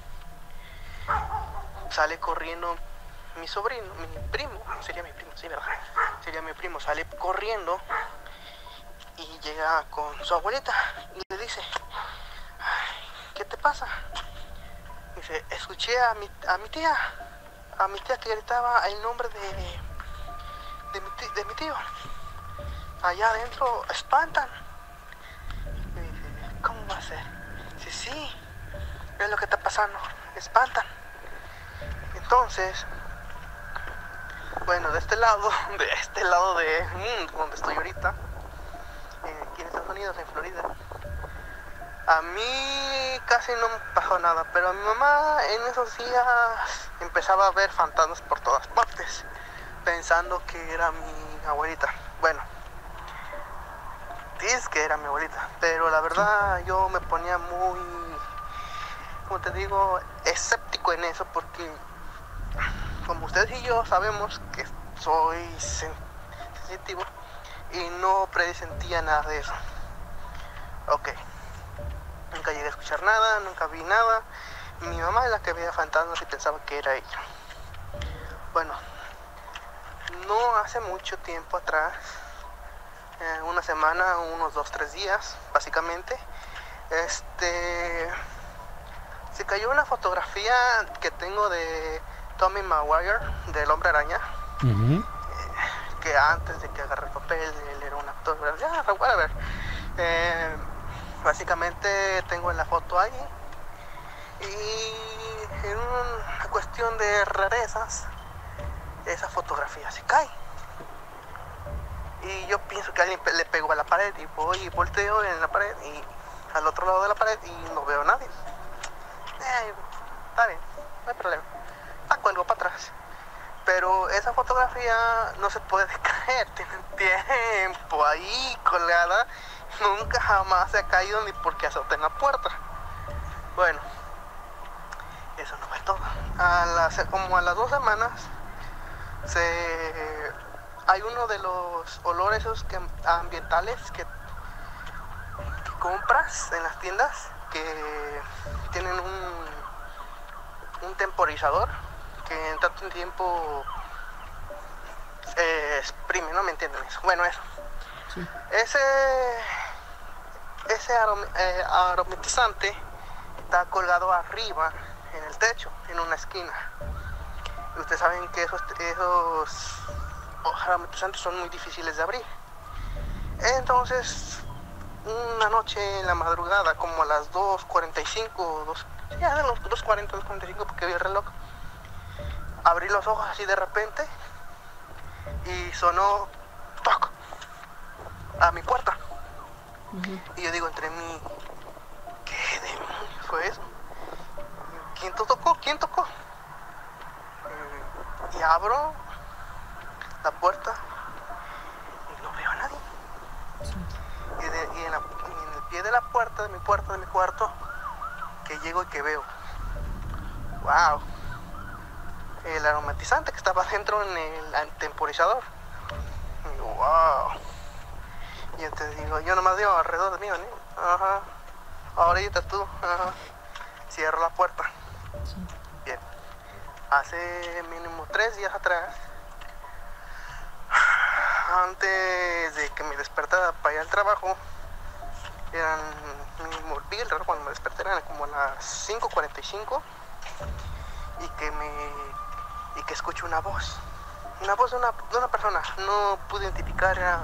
sale corriendo mi sobrino, mi primo, sería mi primo, sí, ¿verdad? Sería mi primo, sale corriendo y llega con su abuelita y le dice, ¿qué te pasa? Dice, escuché a mi, a mi tía, a mi tía que gritaba el nombre de, de, mi, tío, de mi tío. Allá adentro espantan. Y dice, ¿cómo va a ser? Dice, sí, es lo que está pasando, espantan. Entonces, bueno, de este lado, de este lado de mmm, donde estoy ahorita, aquí en Estados Unidos, en Florida, a mí casi no me pasó nada, pero a mi mamá en esos días empezaba a ver fantasmas por todas partes, pensando que era mi abuelita. Bueno, dice que era mi abuelita, pero la verdad yo me ponía muy, como te digo, escéptico en eso, porque como ustedes y yo sabemos que soy sensitivo y no presentía nada de eso. Ok, nunca llegué a escuchar nada, nunca vi nada. Mi mamá es la que veía fantasmas y pensaba que era ella. Bueno, no hace mucho tiempo atrás, eh, una semana, unos dos, tres días, básicamente, este, se cayó una fotografía que tengo de Tommy Maguire, del Hombre Araña. Uh-huh. eh, que antes de que agarre el papel, él era un actor, ya, a ver, eh, básicamente tengo la foto ahí, y en una cuestión de rarezas, esa fotografía se cae, y yo pienso que alguien le pegó a la pared, y voy y volteo en la pared, y al otro lado de la pared, y no veo a nadie. Eh, está bien, no hay problema, la cuelgo para atrás. Pero esa fotografía no se puede caer, tiene tiempo ahí colgada, nunca jamás se ha caído ni porque azote en la puerta. Bueno, eso no fue todo. A las, como a las dos semanas se hay uno de los olores esos que, ambientales que, que compras en las tiendas que tienen un, un temporizador que en tanto tiempo eh, exprime, ¿no? ¿Me entienden eso? Bueno, eso. Sí. Ese, ese arom, eh, aromatizante está colgado arriba en el techo, en una esquina. Y ustedes saben que esos, esos aromatizantes son muy difíciles de abrir. Entonces, una noche en la madrugada, como a las dos cuarenta y cinco, dos, ya de los dos cuarenta, dos cuarenta y cinco, porque vi el reloj, abrí los ojos así de repente y sonó toc a mi puerta. Uh-huh. Y yo digo entre mí, ¿qué demonios fue eso? ¿Quién tocó? ¿Quién tocó? Y abro la puerta y no veo a nadie. Sí. Y, de, y, en la, y en el pie de la puerta, de mi puerta, de mi cuarto, que llego y que veo, wow, el aromatizante que estaba dentro en el temporizador. Y digo, wow. Y entonces digo, yo nomás digo alrededor de mí, ¿no? Ajá. Ahorita tú, ajá. Cierro la puerta. Sí. Bien. Hace mínimo tres días atrás, antes de que me despertara para ir al trabajo, eran, me volví el reloj cuando me desperté, eran como a las cinco cuarenta y cinco, y que me y que escucho una voz, una voz de una, de una persona, no pude identificar, era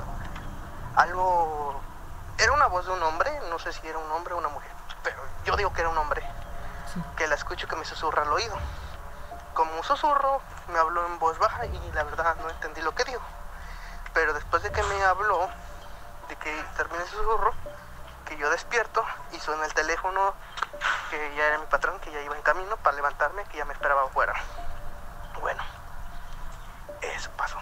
algo, era una voz de un hombre, no sé si era un hombre o una mujer, pero yo digo que era un hombre, sí. Que la escucho que me susurra al oído. Como un susurro, me habló en voz baja y la verdad no entendí lo que dijo. Pero después de que me habló, de que terminé el susurro, que yo despierto y suena el teléfono, que ya era mi patrón, que ya iba en camino para levantarme, que ya me esperaba afuera. Bueno, eso pasó.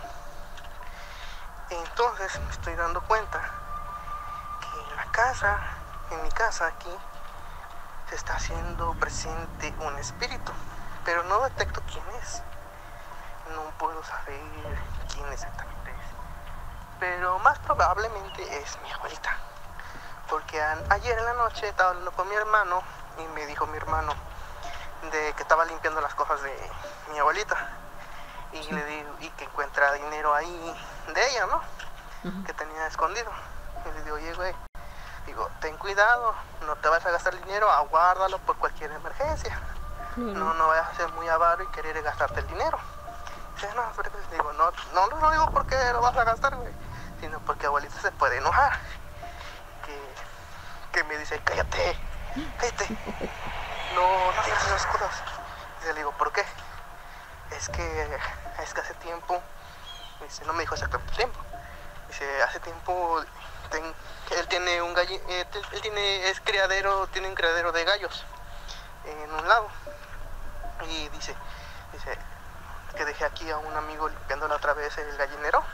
Entonces me estoy dando cuenta que en la casa, en mi casa aquí, se está haciendo presente un espíritu, pero no detecto quién es. No puedo saber quién exactamente es, pero más probablemente es mi abuelita, porque a, ayer en la noche estaba hablando con mi hermano y me dijo mi hermano de que estaba limpiando las cosas de mi abuelita y, sí. Le digo, y que encuentra dinero ahí de ella, ¿no? Uh-huh. Que tenía escondido. Y le digo, oye, güey, digo, ten cuidado, no te vas a gastar dinero, aguárdalo por cualquier emergencia. Uh-huh. No, no vayas a ser muy avaro y querer gastarte el dinero. Dice, no, pero digo, no, no, no, no digo por qué lo vas a gastar, güey, sino porque abuelita se puede enojar. Que, que me dice, cállate, cállate, no, no digas esas cosas. Y le digo, ¿por qué? Es que, es que hace tiempo, dice, no me dijo exactamente tiempo, dice, hace tiempo, ten, él tiene un gallo, eh, él tiene, es criadero, tiene un criadero de gallos en un lado, y dice, dice, que dejé aquí a un amigo limpiándole otra vez el gallinero,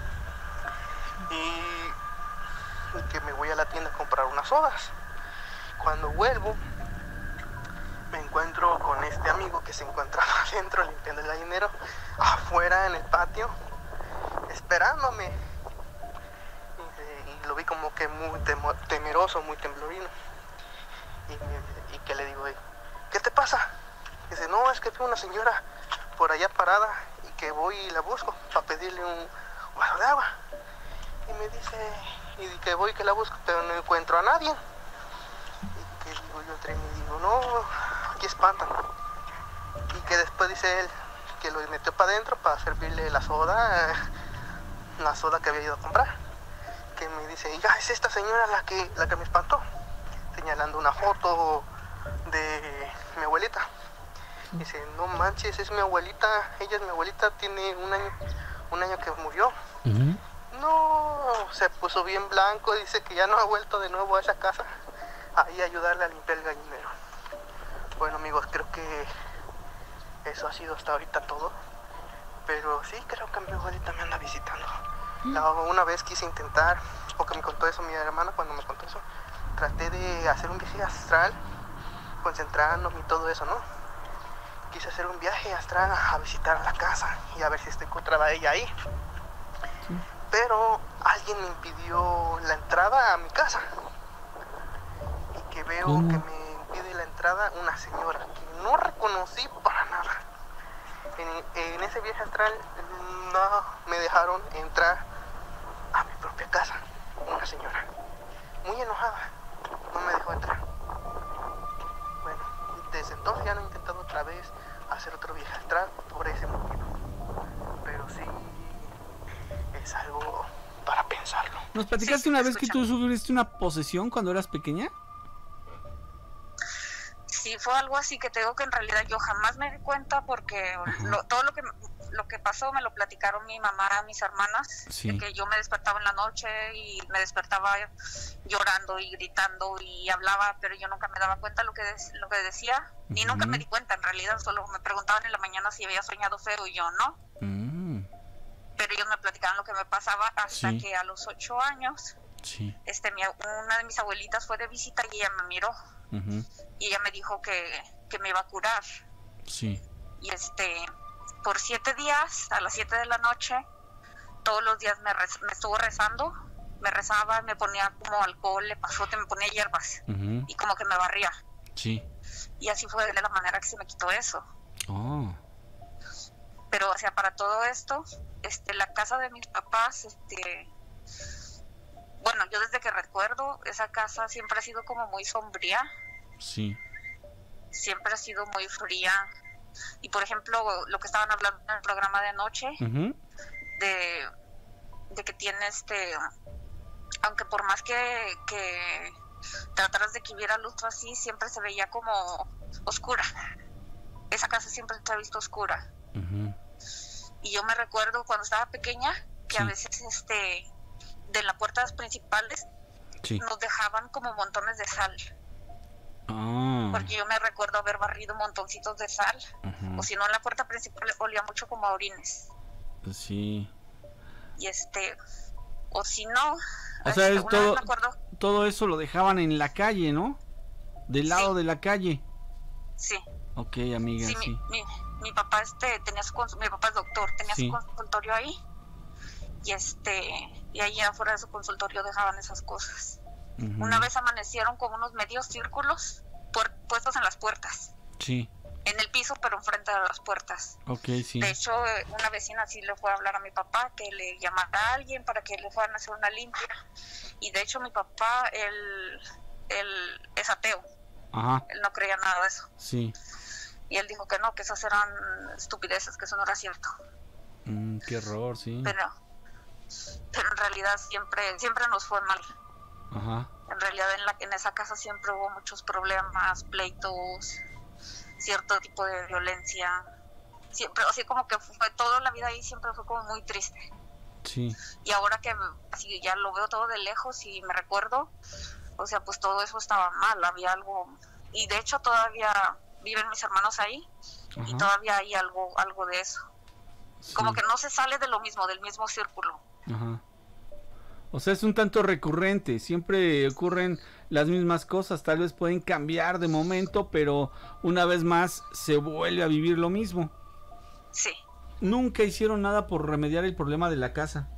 y, y que me voy a la tienda a comprar unas sodas. Cuando vuelvo, me encuentro con este amigo que se encontraba adentro limpiando el gallinero, afuera en el patio, esperándome. Y, y lo vi como que muy temo, temeroso, muy temblorino. Y, me, y que le digo, ¿qué te pasa? Y dice, no, es que vi una señora por allá parada y que voy y la busco para pedirle un vaso de agua. Y me dice, y que voy y que la busco, pero no encuentro a nadie. Y que digo, yo entré y me digo, no, aquí espantan. Y que después dice él que lo metió para adentro para servirle la soda, la soda que había ido a comprar. Que me dice, ya es esta señora la que, la que me espantó, señalando una foto de mi abuelita. Dice, no manches, es mi abuelita, ella es mi abuelita, tiene un año, un año que murió. Uh-huh. No, se puso bien blanco, dice que ya no ha vuelto de nuevo a esa casa ahí a ayudarle a limpiar el gallinero. Bueno, amigos, creo que eso ha sido hasta ahorita todo, pero sí creo que mi abuelita me anda visitando. La, una vez quise intentar, porque me contó eso mi hermana, cuando me contó eso, traté de hacer un viaje astral, concentrándome y todo eso, ¿no? Quise hacer un viaje astral a visitar la casa y a ver si se encontraba ella ahí. pero alguien me impidió la entrada a mi casa. Y que veo ¿Cómo? que me impide la entrada una señora que no reconocí para nada. En, en ese viaje astral no me dejaron entrar a mi propia casa. Una señora muy enojada no me dejó entrar. Bueno, desde entonces ya no he intentado otra vez hacer otro viaje astral por ese motivo. Pero sí es algo para pensarlo. ¿Nos platicaste Sí, una sí, vez que tú sufriste una posesión cuando eras pequeña? Sí, fue algo así que te digo que en realidad yo jamás me di cuenta porque lo- todo lo que lo que pasó me lo platicaron mi mamá, mis hermanas, Sí. de que yo me despertaba en la noche y me despertaba llorando y gritando y hablaba, pero yo nunca me daba cuenta lo que des- lo que decía, ni nunca me di cuenta en realidad, solo me preguntaban en la mañana si había soñado feo y yo no, Mm, pero ellos me platicaban lo que me pasaba hasta Sí. que a los ocho años, sí. este, mi, una de mis abuelitas fue de visita y ella me miró Ujú, y ella me dijo que, que me iba a curar. sí. Y este, por siete días, a las siete de la noche, todos los días me, rez- me estuvo rezando, me rezaba, me ponía como alcohol, le pasó, me ponía hierbas Ujú, y como que me barría. sí. Y así fue de la manera que se me quitó eso. Oh. Pero, o sea, para todo esto, este, la casa de mis papás, este, bueno, yo desde que recuerdo, esa casa siempre ha sido como muy sombría, Sí. siempre ha sido muy fría. Y por ejemplo, lo que estaban hablando en el programa de anoche, Ujú, de, de que tiene este, aunque por más que, que trataras de que hubiera luz o así, siempre se veía como oscura. Esa casa siempre se ha visto oscura. ujú, Y yo me recuerdo cuando estaba pequeña que a veces este de las puertas principales Sí. nos dejaban como montones de sal, Ah. porque yo me recuerdo haber barrido montoncitos de sal, Ujú, o si no en la puerta principal olía mucho como a orines. sí. Y este, o si no, O sea, este, es una todo, vez me acuerdo, todo eso lo dejaban en la calle, ¿no? Del lado de la calle. sí, Ok, amiga, sí, sí. Mi, mi, mi papá este tenía su cons- mi papá es doctor, tenía Sí. su consultorio ahí, y este, y ahí afuera de su consultorio dejaban esas cosas. Ujú, Una vez amanecieron como unos medios círculos por, puestos en las puertas, Sí. en el piso, pero enfrente de las puertas. Ok, sí. De hecho, eh, una vecina sí le fue a hablar a mi papá que le llamara a alguien para que le fueran a hacer una limpia. Y de hecho, mi papá, él, él es ateo, Ajá. él no creía nada de eso. Sí. Y él dijo que no, que esas eran estupideces, que eso no era cierto. Mm, qué horror, sí. Pero, pero en realidad siempre, siempre nos fue mal. Ajá. En realidad en, la, en esa casa siempre hubo muchos problemas, pleitos, cierto tipo de violencia. Siempre, así como que fue toda la vida ahí, siempre fue como muy triste. Sí. Y ahora que así ya lo veo todo de lejos y me recuerdo, o sea, pues todo eso estaba mal, había algo. Y de hecho todavía viven mis hermanos ahí y Ajá. todavía hay algo, algo de eso. Sí. Como que no se sale de lo mismo, del mismo círculo. Ajá. O sea, es un tanto recurrente, siempre ocurren las mismas cosas, tal vez pueden cambiar de momento, pero una vez más se vuelve a vivir lo mismo. Sí. Nunca hicieron nada por remediar el problema de la casa.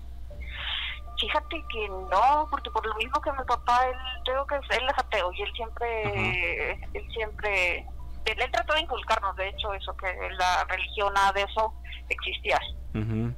Fíjate que no, porque por lo mismo que mi papá, él creo que es- él es ateo y él siempre, él siempre, él, él trató de inculcarnos, de hecho, eso, que la religión, nada de eso existía. Ujú.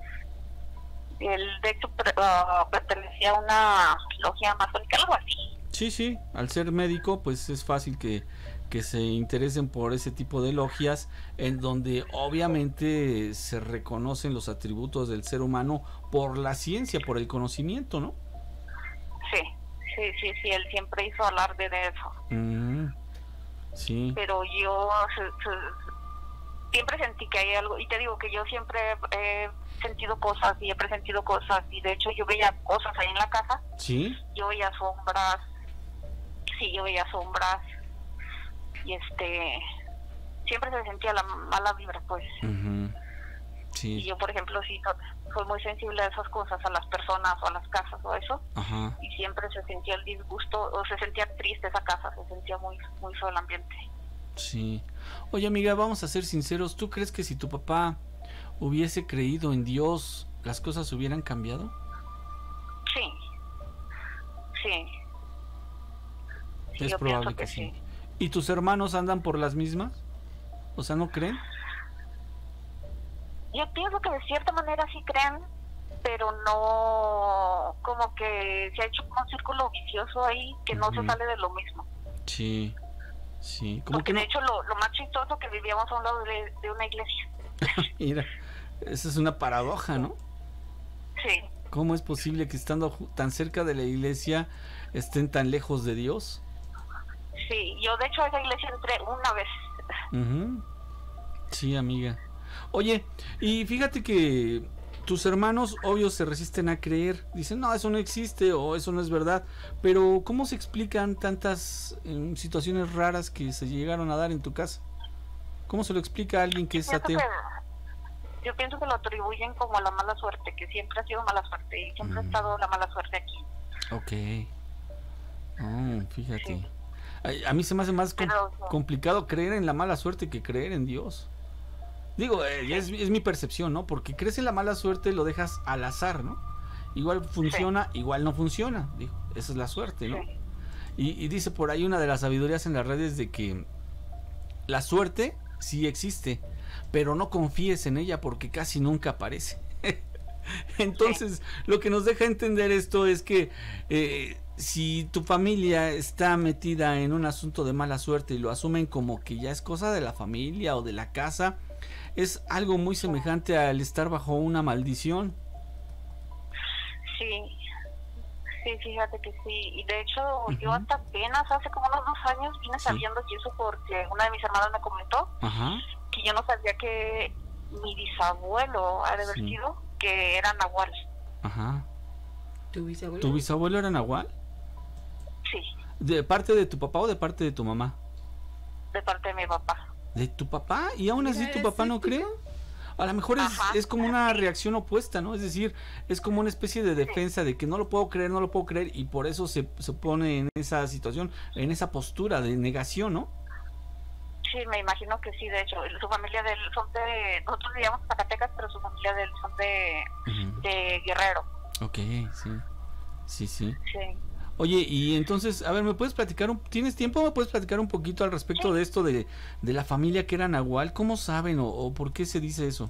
Él, de hecho, pre- ah, pertenecía a una logia masónica, algo así. Sí, sí, al ser médico, pues es fácil que, que se interesen por ese tipo de logias, en donde obviamente se reconocen los atributos del ser humano por la ciencia, por el conocimiento, ¿no? Sí, sí, sí, sí, él siempre hizo alarde de eso. Mm, sí, Pero yo se- se- siempre sentí que hay algo, y te digo que yo siempre he sentido cosas y he presentido cosas, y de hecho yo veía cosas ahí en la casa, sí, yo veía sombras, sí, yo veía sombras, y este, siempre se sentía la mala vibra, pues. ujú, Y sí, yo, por ejemplo, sí, so- soy muy sensible a esas cosas, a las personas o a las casas o eso, ajá, y siempre se sentía el disgusto, o se sentía triste esa casa, se sentía muy, muy feo el ambiente. sí. Oye, amiga, vamos a ser sinceros, ¿tú crees que si tu papá hubiese creído en Dios, las cosas hubieran cambiado? Sí. Es Yo probable pienso que, que sí. sí. ¿Y tus hermanos andan por las mismas? O sea, ¿no creen? Yo pienso que de cierta manera sí creen, pero no, como que se ha hecho como un círculo vicioso ahí que no Ujú. se sale de lo mismo. Sí, sí. Como Porque que no. de hecho lo, lo más chistoso que vivíamos a un lado de, de una iglesia. Mira, esa es una paradoja, ¿no? Sí, ¿Cómo es posible que estando ju- tan cerca de la iglesia estén tan lejos de Dios? sí. Yo de hecho a esa iglesia entré una vez. Ujú. Sí, amiga. Oye, y fíjate que tus hermanos, obvio, se resisten a creer. Dicen, no, eso no existe o eso no es verdad. Pero, ¿cómo se explican tantas eh, situaciones raras que se llegaron a dar en tu casa? ¿Cómo se lo explica a alguien que es Pienso ateo? que- yo pienso que lo atribuyen como a la mala suerte, que siempre ha sido mala suerte y siempre ha estado la mala suerte aquí. Ok. Oh, fíjate. Ay, a mí se me hace más com- Pero- complicado creer en la mala suerte que creer en Dios. Digo, eh, es, es mi percepción, ¿no? Porque crees en la mala suerte, lo dejas al azar, ¿no? Igual funciona, igual no funciona. Digo, esa es la suerte, ¿no? Y, y dice por ahí una de las sabidurías en las redes de que la suerte sí existe, pero no confíes en ella porque casi nunca aparece. Entonces, lo que nos deja entender esto es que eh, si tu familia está metida en un asunto de mala suerte y lo asumen como que ya es cosa de la familia o de la casa, es algo muy semejante al estar bajo una maldición. Sí, sí, fíjate que sí. Y de hecho, yo hasta apenas hace como unos dos años vine Sí. sabiendo que eso porque una de mis hermanas me comentó Ajá. que yo no sabía que mi bisabuelo ha de haber Sí. sido, que era nahual. Ajá. ¿Tu bisabuelo? ¿Tu bisabuelo era nahual? Sí, ¿De parte de tu papá o de parte de tu mamá? de parte de mi papá. ¿De tu papá? ¿Y aún así Mira, tu es papá no cree? A lo mejor es, Ajá. es como una reacción opuesta, ¿no? Es decir, es como una especie de defensa de que no lo puedo creer, no lo puedo creer, y por eso se, se pone en esa situación, en esa postura de negación, ¿no? Sí, me imagino que sí, de hecho. Su familia de él son de... Nosotros vivíamos en Zacatecas, pero su familia de él son de, Ujú. de Guerrero. Ok, sí. Sí, sí. Sí. Oye, y entonces, a ver, ¿me puedes platicar, un, ¿tienes tiempo? ¿Me puedes platicar un poquito al respecto de esto de, de la familia que era nahual? ¿Cómo saben o, o por qué se dice eso?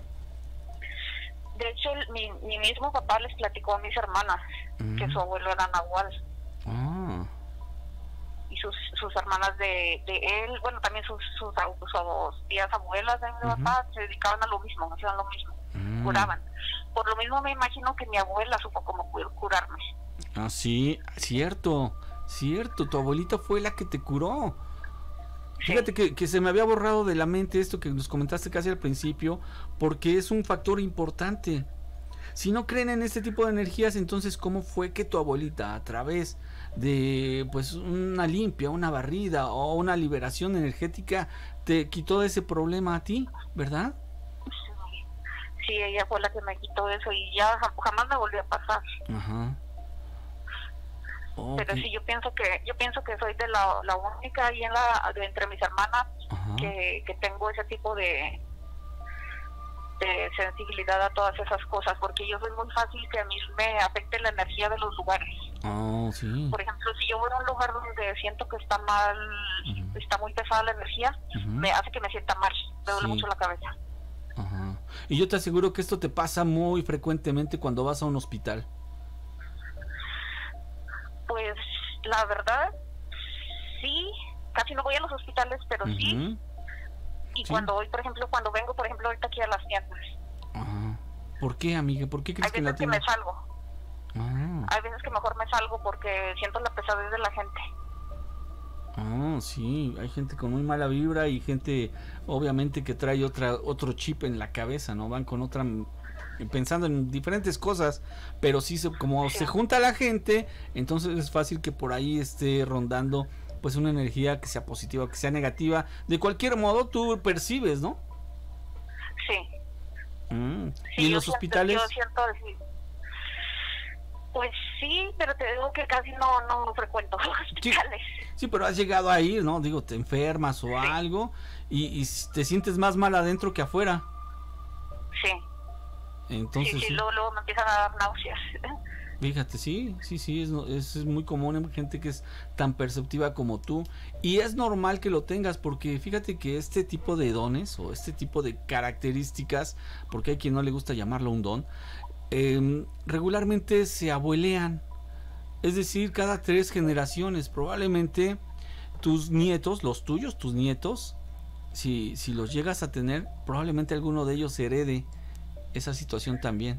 De hecho, el- mi, mi mismo papá les platicó a mis hermanas Mm. que su abuelo era nahual. Ah, Y sus, sus hermanas de, de él, bueno, también sus, sus, abu- sus tías abuelas de mi Ujú. papá se dedicaban a lo mismo, hacían lo mismo, Mm. curaban. Por lo mismo me imagino que mi abuela supo cómo cu- curarme. ah, sí, cierto, cierto, tu abuelita fue la que te curó. Fíjate que, que se me había borrado de la mente esto que nos comentaste casi al principio, porque es un factor importante. Si no creen en este tipo de energías, entonces ¿cómo fue que tu abuelita, a través de pues una limpia, una barrida o una liberación energética, te quitó ese problema a ti, verdad? Sí, ella fue la que me quitó eso y ya jam- jamás me volvió a pasar. Ajá. Pero Ok. sí, yo pienso que yo pienso que soy de la, la única ahí en la, de entre mis hermanas Ajá. que, que tengo ese tipo de de sensibilidad a todas esas cosas, porque yo soy muy fácil que a mí me afecte la energía de los lugares. Oh, sí. Por ejemplo, si yo voy a un lugar donde siento que está mal, está muy pesada la energía, Ujú. me hace que me sienta mal, me duele Sí. mucho la cabeza. Ajá. Y yo te aseguro que esto te pasa muy frecuentemente cuando vas a un hospital. Pues la verdad, sí, casi no voy a los hospitales, pero sí. Ujú. Y Sí. cuando voy, por ejemplo, cuando vengo, por ejemplo, ahorita aquí a las tiendas, Ajá. ¿Por qué, amiga? ¿Por qué crees hay que en la veces que tienda? me salgo. Ah, Hay veces que mejor me salgo porque siento la pesadez de la gente. ah, sí, hay gente con muy mala vibra y gente obviamente que trae otra otro chip en la cabeza, ¿no? Van con otra pensando en diferentes cosas, pero sí se, como se junta la gente, entonces es fácil que por ahí esté rondando pues una energía que sea positiva, que sea negativa, de cualquier modo tú percibes, ¿no? Sí. Mm. Sí, Y en yo los siento- hospitales, Yo siento así. Pues sí, pero te digo que casi no, no frecuento los hospitales. sí, pero has llegado a ir, ¿no? Digo, te enfermas o algo y, y te sientes más mal adentro que afuera. Sí. Entonces, sí, sí, sí. luego, luego me empiezan a dar náuseas. Fíjate, sí, sí, sí, es, es muy común en gente que es tan perceptiva como tú, y es normal que lo tengas, porque fíjate que este tipo de dones o este tipo de características, porque hay quien no le gusta llamarlo un don, eh, regularmente se abuelean, es decir, cada tres generaciones. Probablemente tus nietos, los tuyos, tus nietos, si, si los llegas a tener, probablemente alguno de ellos herede esa situación también.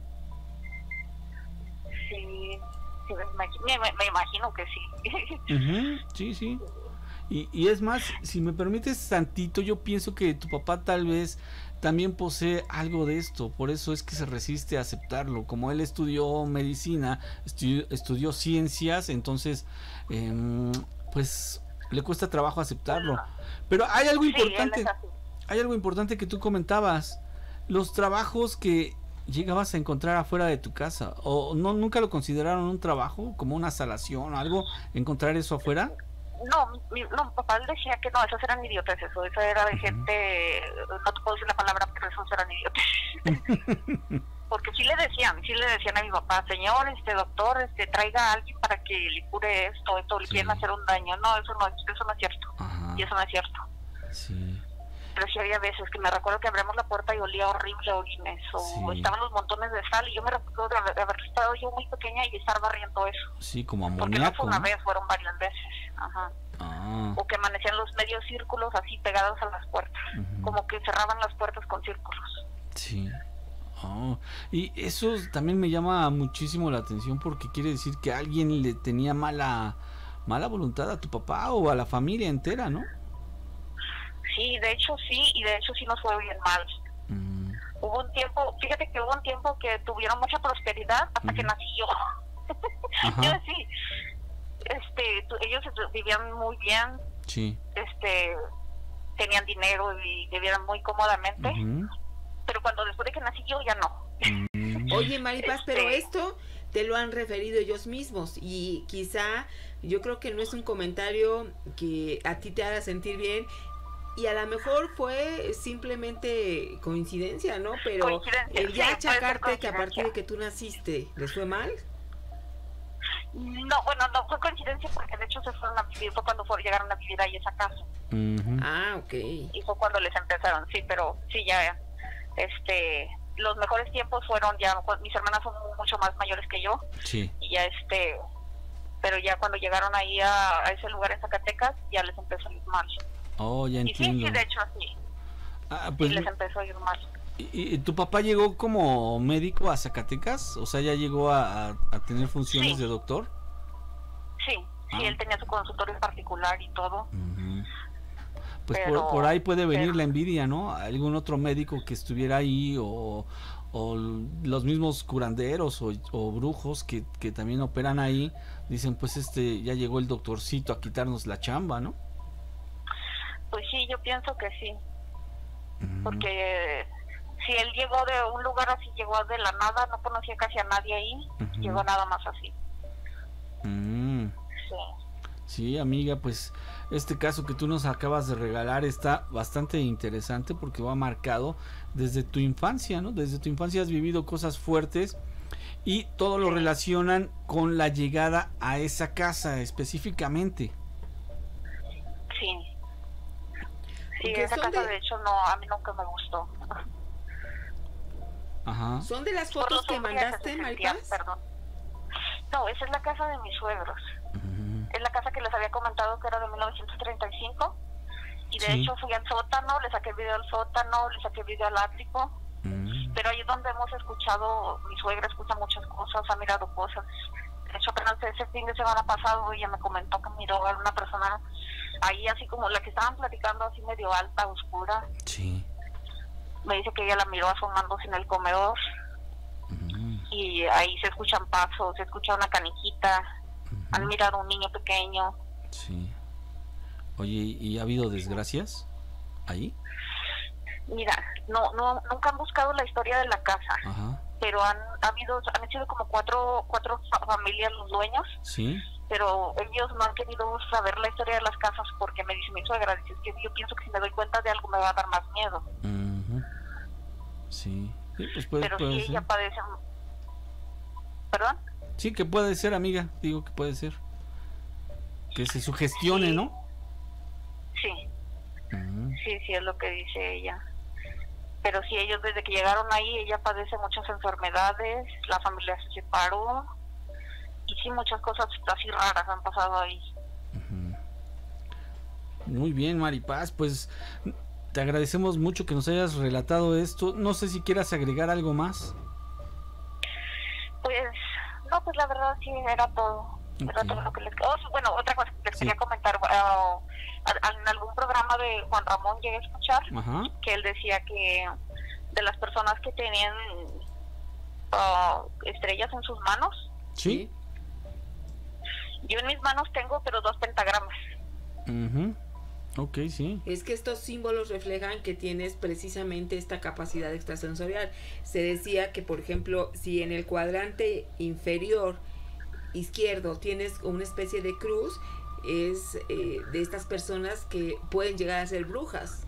Sí, sí me, imagino, me, me imagino que sí. Uh-huh, sí, sí. Y, y es más, si me permites tantito, yo pienso que tu papá tal vez también posee algo de esto, por eso es que se resiste a aceptarlo. Como él estudió medicina, estudió, estudió ciencias, entonces eh, pues le cuesta trabajo aceptarlo. Pero hay algo importante, hay algo importante que tú comentabas, los trabajos que llegabas a encontrar afuera de tu casa, o no, nunca lo consideraron un trabajo, como una salación o algo, encontrar eso afuera. No, mi, no, mi papá decía que no, esos eran idioteces, eso, eso era de uh-huh. gente, no te puedo decir la palabra, pero esos eran idioteces. Porque sí le decían, sí le decían a mi papá, señor, este doctor, este traiga a alguien para que le cure esto, esto, le sí. quieren hacer un daño. No, eso no, eso no es cierto. Uh-huh. Y eso no es cierto. Sí. Pero sí había veces que me recuerdo que abrimos la puerta y olía horrible orines, o sí. estaban los montones de sal, y yo me recuerdo de haber, de haber estado yo muy pequeña y estar barriendo eso. Sí, como amoníaco. Porque no fue una ¿no? vez, fueron varias veces. Ajá. Ah. O que amanecían los medios círculos así pegados a las puertas, uh-huh. como que cerraban las puertas con círculos. Sí. Oh. Y eso también me llama muchísimo la atención, porque quiere decir que alguien le tenía mala, mala voluntad a tu papá o a la familia entera, ¿no? Sí, de hecho sí, y de hecho sí nos fue bien mal. Mm. Hubo un tiempo, fíjate que hubo un tiempo que tuvieron mucha prosperidad hasta mm. que nací yo. Yo sí, este, ellos vivían muy bien, sí. este, tenían dinero y vivían muy cómodamente, uh-huh. pero cuando después de que nací yo ya no. Mm. Oye, Maripaz, este, pero esto te lo han referido ellos mismos, y quizá yo creo que no es un comentario que a ti te haga sentir bien. Y a lo mejor fue simplemente coincidencia, ¿no? Pero el ya achacarte que a partir de que tú naciste, ¿les fue mal? No, bueno, no fue coincidencia, porque de hecho se fueron a vivir, fue cuando fueron, llegaron a vivir ahí a esa casa. Uh-huh. Ah, ok. Y fue cuando les empezaron, sí, pero sí, ya, este, los mejores tiempos fueron ya, mis hermanas son mucho más mayores que yo. Sí. Y ya, este, pero ya cuando llegaron ahí a, a ese lugar en Zacatecas, ya les empezó a ir mal. Oh, ya entiendo. Y sí, sí, de hecho, sí. Ah, pues, y les empezó a ir mal. ¿Y, y tu papá llegó como médico a Zacatecas? O sea, ¿ya llegó a, a, a tener funciones sí. de doctor? Sí, ah. sí, él tenía su consultorio particular y todo. Uh-huh. Pues pero, por, por ahí puede venir pero, la envidia, ¿no? Algún otro médico que estuviera ahí, o, o los mismos curanderos o, o brujos que, que también operan ahí, dicen, pues este, ya llegó el doctorcito a quitarnos la chamba, ¿no? Pues sí, yo pienso que sí, mm. porque si él llegó de un lugar así, llegó de la nada, no conocía casi a nadie ahí, uh-huh. llegó nada más así. Mm. Sí. Sí, amiga, pues este caso que tú nos acabas de regalar está bastante interesante, porque va marcado desde tu infancia, ¿no? Desde tu infancia has vivido cosas fuertes y todo lo relacionan con la llegada a esa casa específicamente. Sí. Sí, esa casa de... de hecho no, a mí nunca me gustó. Ajá. ¿Son de las fotos que mandaste, Maripaz? Perdón. No, esa es la casa de mis suegros. Uh-huh. Es la casa que les había comentado que era de mil novecientos treinta y cinco. Y de sí. hecho fui al sótano, le saqué video al sótano, le saqué video al ático. Uh-huh. Pero ahí es donde hemos escuchado, mi suegra escucha muchas cosas, ha mirado cosas. De hecho, apenas ese fin de semana pasado ella me comentó que miró a una persona ahí así como la que estaban platicando, así medio alta, oscura. Sí. Me dice que ella la miró asomándose en el comedor. Uh-huh. Y ahí se escuchan pasos, se escucha una caniquita. Uh-huh. Han mirado a un niño pequeño. Sí. Oye, ¿y ha habido desgracias ahí? Mira, no, no, nunca han buscado la historia de la casa. Ajá. Pero han, ha habido, han sido como cuatro, cuatro familias los dueños. Sí. Pero ellos no han querido saber la historia de las casas, porque me dice mi suegra, dice, es que yo pienso que si me doy cuenta de algo me va a dar más miedo. Uh-huh. Sí. Sí, pues puede, pero puede sí, ser. ella padece. ¿Perdón? Sí, que puede ser, amiga, digo que puede ser. Que se sugestione, sí. ¿no? Sí. Uh-huh. Sí, sí, es lo que dice ella. Pero sí, ellos desde que llegaron ahí, ella padece muchas enfermedades, la familia se separó, y sí, muchas cosas así raras han pasado ahí. Uh-huh. Muy bien, Maripaz, pues te agradecemos mucho que nos hayas relatado esto. No sé si quieras agregar algo más. Pues, no, pues la verdad sí, era todo. Okay. Era todo lo que les... Oh, bueno, otra cosa que les sí. quería comentar, uh, en algún programa de Juan Ramón llegué a escuchar, ajá, que él decía que de las personas que tenían uh, estrellas en sus manos, sí, yo en mis manos tengo pero dos pentagramas. Uh-huh. Ok, sí. Es que estos símbolos reflejan que tienes precisamente esta capacidad extrasensorial. Se decía que, por ejemplo, si en el cuadrante inferior izquierdo tienes una especie de cruz, es eh, de estas personas que pueden llegar a ser brujas.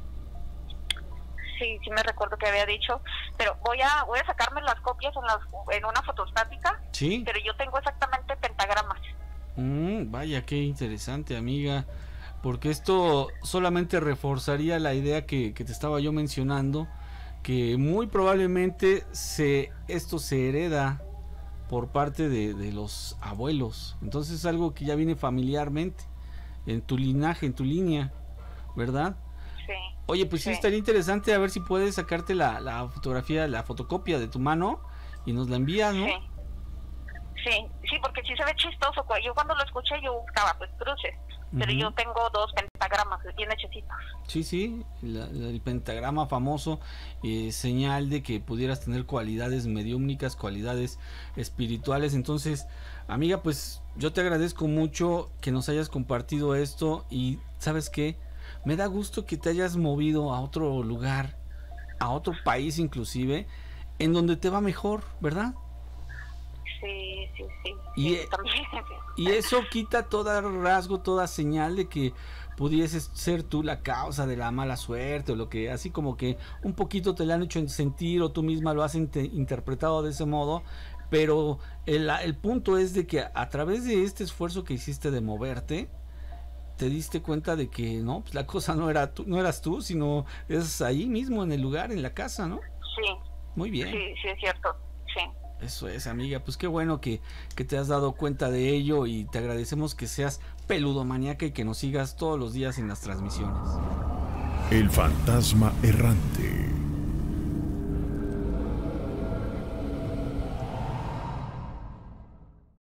Sí, sí me recuerdo que había dicho, pero voy a voy a sacarme las copias en, las, en una fotostática, sí, pero yo tengo exactamente pentagramas. Mm, vaya, qué interesante, amiga, porque esto solamente reforzaría la idea que, que te estaba yo mencionando, que muy probablemente se esto se hereda por parte de, de los abuelos. Entonces es algo que ya viene familiarmente en tu linaje, en tu línea, ¿verdad? Sí. Oye, pues sí, sí, estaría interesante a ver si puedes sacarte la, la fotografía, la fotocopia de tu mano y nos la envías, ¿no? Sí. Sí, sí, porque sí se ve chistoso. Yo cuando lo escuché yo buscaba pues cruces, uh-huh, pero yo tengo dos pentagramas bien hechecitos. Sí, sí, la, la, el pentagrama famoso, eh, señal de que pudieras tener cualidades mediúmnicas, cualidades espirituales. Entonces, amiga, pues yo te agradezco mucho que nos hayas compartido esto y ¿sabes qué? Me da gusto que te hayas movido a otro lugar, a otro país inclusive, en donde te va mejor, ¿verdad? Sí, sí, sí. Y, sí, también. Y eso quita todo rasgo, toda señal de que pudieses ser tú la causa de la mala suerte o lo que, así como que un poquito te la han hecho sentir o tú misma lo has int- interpretado de ese modo, pero el, el punto es de que a, a través de este esfuerzo que hiciste de moverte, te diste cuenta de que no, pues la cosa no era tú, no eras tú, sino es ahí mismo en el lugar, en la casa, ¿no? Sí. Muy bien. Sí, sí es cierto. Sí. Eso es, amiga, pues qué bueno que, que te has dado cuenta de ello y te agradecemos que seas peludomaníaca y que nos sigas todos los días en las transmisiones. El fantasma errante.